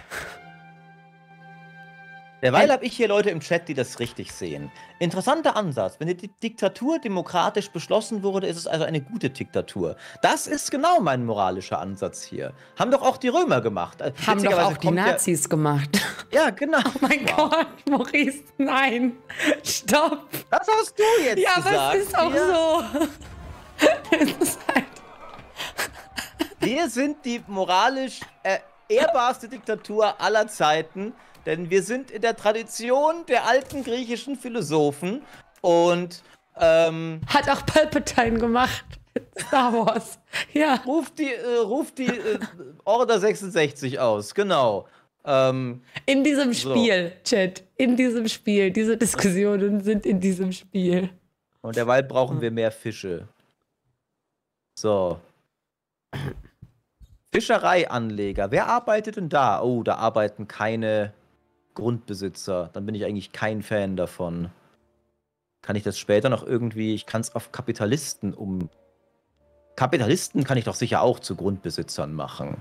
Derweil habe ich hier Leute im Chat, die das richtig sehen. Interessanter Ansatz. Wenn die Diktatur demokratisch beschlossen wurde, ist es also eine gute Diktatur. Das ist genau mein moralischer Ansatz hier. Haben doch auch die Römer gemacht. Haben doch auch die Nazis ja gemacht. Ja, genau. Oh mein wow. Gott, Maurice, nein. Stopp. Das hast du jetzt ja, gesagt. Ja, aber es ist auch ja. so. Es ist halt wir sind die moralisch äh, ehrbarste Diktatur aller Zeiten. Denn wir sind in der Tradition der alten griechischen Philosophen und ähm, hat auch Palpatine gemacht. Star Wars. Ja. Ruft die, äh, ruft die äh, Order sechsundsechzig aus, genau. Ähm, in diesem Spiel, so. Chat. In diesem Spiel. Diese Diskussionen sind in diesem Spiel. Und derweil brauchen wir mehr Fische. So. Fischereianleger. Wer arbeitet denn da? Oh, da arbeiten keine Grundbesitzer, dann bin ich eigentlich kein Fan davon. Kann ich das später noch irgendwie, ich kann es auf Kapitalisten um... Kapitalisten kann ich doch sicher auch zu Grundbesitzern machen.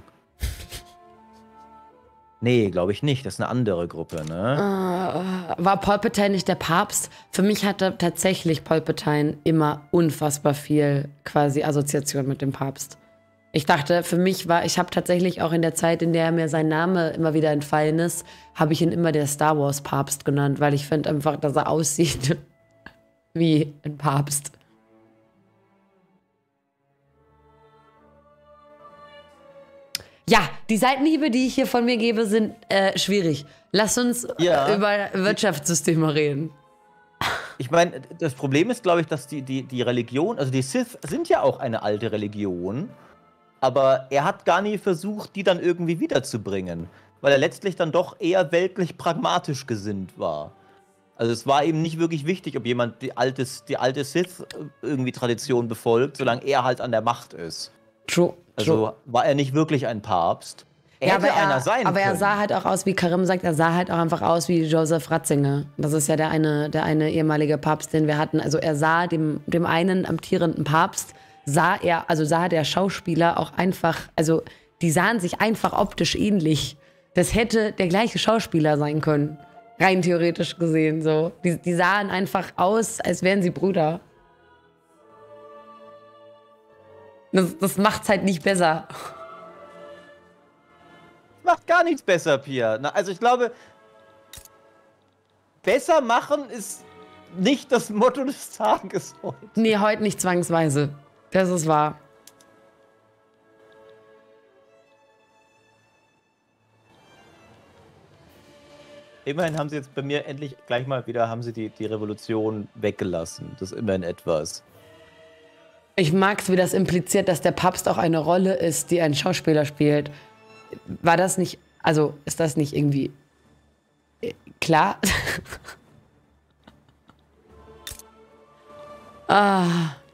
Nee, glaube ich nicht, das ist eine andere Gruppe, ne? Uh, war Palpatine nicht der Papst? Für mich hatte tatsächlich Palpatine immer unfassbar viel quasi Assoziation mit dem Papst. Ich dachte, für mich war, ich habe tatsächlich auch in der Zeit, in der mir sein Name immer wieder entfallen ist, habe ich ihn immer der Star Wars Papst genannt, weil ich finde einfach, dass er aussieht wie ein Papst. Ja, die Seitenhiebe, die ich hier von mir gebe, sind äh, schwierig. Lass uns ja. über Wirtschaftssysteme reden. Ich meine, das Problem ist, glaube ich, dass die, die, die Religion, also die Sith sind ja auch eine alte Religion, aber er hat gar nie versucht, die dann irgendwie wiederzubringen, weil er letztlich dann doch eher weltlich pragmatisch gesinnt war. Also es war ihm nicht wirklich wichtig, ob jemand die, altes, die alte Sith irgendwie Tradition befolgt, solange er halt an der Macht ist. True. Also True. war er nicht wirklich ein Papst. Er ja, hätte aber einer er, sein aber können. er sah halt auch aus, wie Karim sagt, er sah halt auch einfach aus wie Joseph Ratzinger. Das ist ja der eine, der eine ehemalige Papst, den wir hatten. Also er sah dem, dem einen amtierenden Papst, sah er, also sah der Schauspieler auch einfach, also die sahen sich einfach optisch ähnlich. Das hätte der gleiche Schauspieler sein können. Rein theoretisch gesehen, so. Die, die sahen einfach aus, als wären sie Brüder. Das, das macht's halt nicht besser. Macht gar nichts besser, Pia. Na, also ich glaube, besser machen ist nicht das Motto des Tages heute. Nee, heute nicht zwangsweise. Das ist wahr. Immerhin haben sie jetzt bei mir endlich gleich mal wieder, haben sie die, die Revolution weggelassen. Das ist immerhin etwas. Ich mag es, wie das impliziert, dass der Papst auch eine Rolle ist, die ein Schauspieler spielt. War das nicht, also ist das nicht irgendwie äh, klar? ah.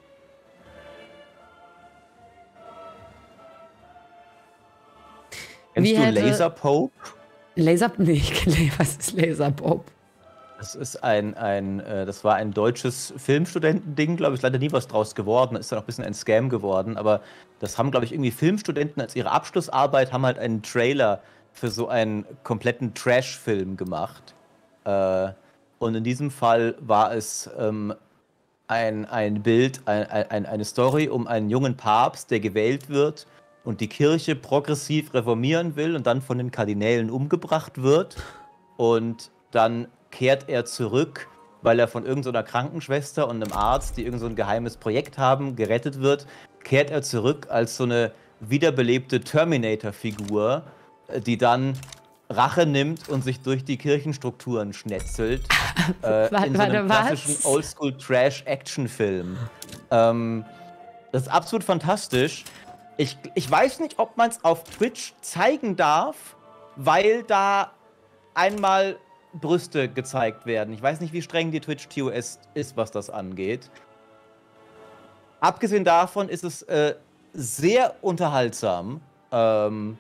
Kennst Wie du hätte- Laser Pope? Laser, nee, was ist Laser Pope? Das ist ein, ein äh, das war ein deutsches Filmstudentending, glaube ich, ist leider nie was draus geworden, ist dann auch ein bisschen ein Scam geworden, aber das haben, glaube ich, irgendwie Filmstudenten als ihre Abschlussarbeit, haben halt einen Trailer für so einen kompletten Trash-Film gemacht. Äh, und in diesem Fall war es ähm, ein, ein Bild, ein, ein, eine Story um einen jungen Papst, der gewählt wird und die Kirche progressiv reformieren will und dann von den Kardinälen umgebracht wird. Und dann kehrt er zurück, weil er von irgendeiner Krankenschwester und einem Arzt, die irgend so ein geheimes Projekt haben, gerettet wird, kehrt er zurück als so eine wiederbelebte Terminator-Figur, die dann Rache nimmt und sich durch die Kirchenstrukturen schnetzelt. äh, Warte, in so einem warte, klassischen was? Oldschool-Trash-Action-Film. Ähm, das ist absolut fantastisch. Ich, ich weiß nicht, ob man es auf Twitch zeigen darf, weil da einmal Brüste gezeigt werden. Ich weiß nicht, wie streng die Twitch-T O S ist, was das angeht. Abgesehen davon ist es äh, sehr unterhaltsam. Ähm,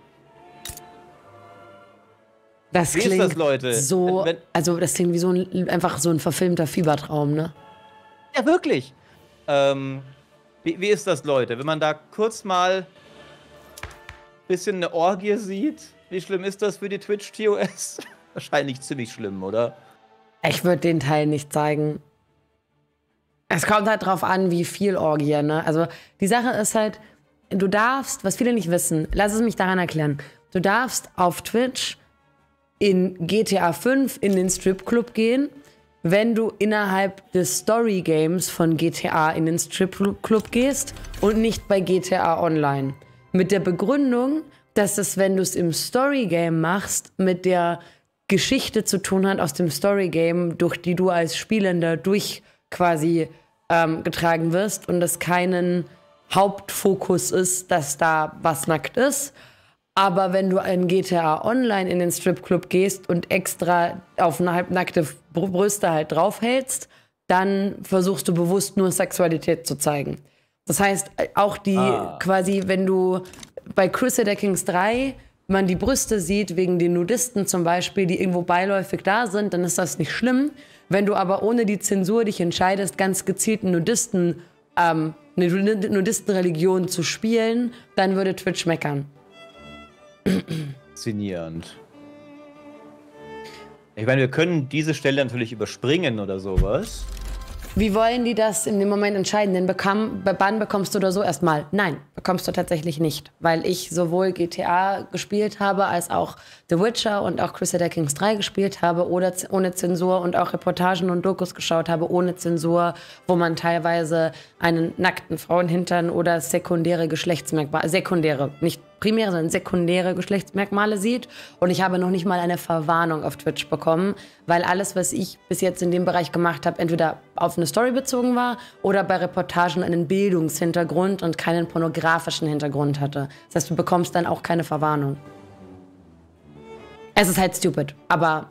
Das Wie ist klingt das, Leute? so, Wenn- also das klingt wie so ein, einfach so ein verfilmter Fiebertraum, ne? ja, wirklich. Ähm, wie, wie ist das, Leute? Wenn man da kurz mal ein bisschen eine Orgie sieht, wie schlimm ist das für die Twitch-T O S? Wahrscheinlich ziemlich schlimm, oder? Ich würde den Teil nicht zeigen. Es kommt halt drauf an, wie viel Orgie, ne? Also die Sache ist halt, du darfst, was viele nicht wissen, lass es mich daran erklären, du darfst auf Twitch in G T A fünf in den Stripclub gehen, wenn du innerhalb des Story Games von G T A in den Stripclub gehst und nicht bei G T A Online. Mit der Begründung, dass es, wenn du es im Story Game machst, mit der Geschichte zu tun hat aus dem Story Game, durch die du als Spielender durch quasi ähm, getragen wirst und es keinen Hauptfokus ist, dass da was nackt ist. Aber wenn du in G T A Online in den Stripclub gehst und extra auf eine halbnackte Br- Brüste halt draufhältst, dann versuchst du bewusst nur Sexualität zu zeigen. Das heißt, auch die Ah. quasi, wenn du bei Crusader Kings drei man die Brüste sieht, wegen den Nudisten zum Beispiel, die irgendwo beiläufig da sind, dann ist das nicht schlimm. Wenn du aber ohne die Zensur dich entscheidest, ganz gezielt einen Nudisten, ähm, eine Nudistenreligion zu spielen, dann würde Twitch meckern. Faszinierend. Ich meine, wir können diese Stelle natürlich überspringen oder sowas. Wie wollen die das in dem Moment entscheiden? Den bekam, Bann bekommst du oder so erstmal. Nein, bekommst du tatsächlich nicht. Weil ich sowohl G T A gespielt habe, als auch The Witcher und auch Crusader Kings drei gespielt habe, oder z- ohne Zensur und auch Reportagen und Dokus geschaut habe, ohne Zensur, wo man teilweise einen nackten Frauenhintern oder sekundäre Geschlechtsmerkmale, sekundäre, nicht primäre, sondern sekundäre Geschlechtsmerkmale sieht. Und ich habe noch nicht mal eine Verwarnung auf Twitch bekommen, weil alles, was ich bis jetzt in dem Bereich gemacht habe, entweder auf eine Story bezogen war oder bei Reportagen einen Bildungshintergrund und keinen pornografischen Hintergrund hatte. Das heißt, du bekommst dann auch keine Verwarnung. Es ist halt stupid, aber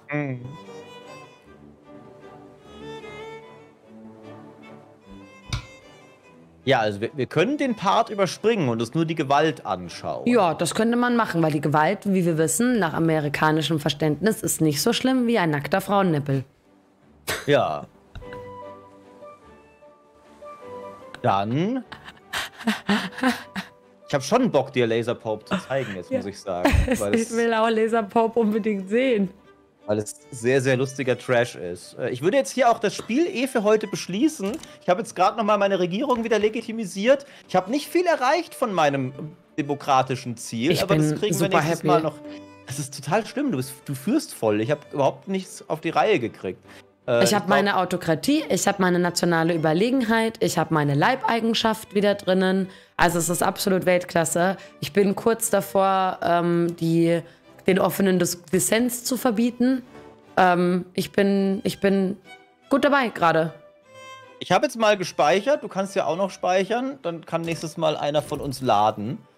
Ja, also wir, wir können den Part überspringen und uns nur die Gewalt anschauen. ja, das könnte man machen, weil die Gewalt, wie wir wissen, nach amerikanischem Verständnis, ist nicht so schlimm wie ein nackter Frauennippel. Ja. Dann. Ich habe schon Bock, dir Laser Pope zu zeigen, jetzt muss ich sagen. Weil Ich es, will auch Laser Pope unbedingt sehen. weil es sehr, sehr lustiger Trash ist. Äh, Ich würde jetzt hier auch das Spiel eh für heute beschließen. Ich habe jetzt gerade nochmal meine Regierung wieder legitimisiert. Ich habe nicht viel erreicht von meinem demokratischen Ziel, Ich aber das bin kriegen wir super nächstes happy. Mal noch. Das ist total schlimm. Du, bist, du führst voll. Ich habe überhaupt nichts auf die Reihe gekriegt. Äh, ich habe meine Autokratie, ich habe meine nationale Überlegenheit, ich habe meine Leibeigenschaft wieder drinnen. Also es ist absolut Weltklasse. Ich bin kurz davor, ähm, die, den offenen Dis Dissens zu verbieten. Ähm, ich bin, ich bin gut dabei gerade. Ich habe jetzt mal gespeichert, du kannst ja auch noch speichern, dann kann nächstes Mal einer von uns laden.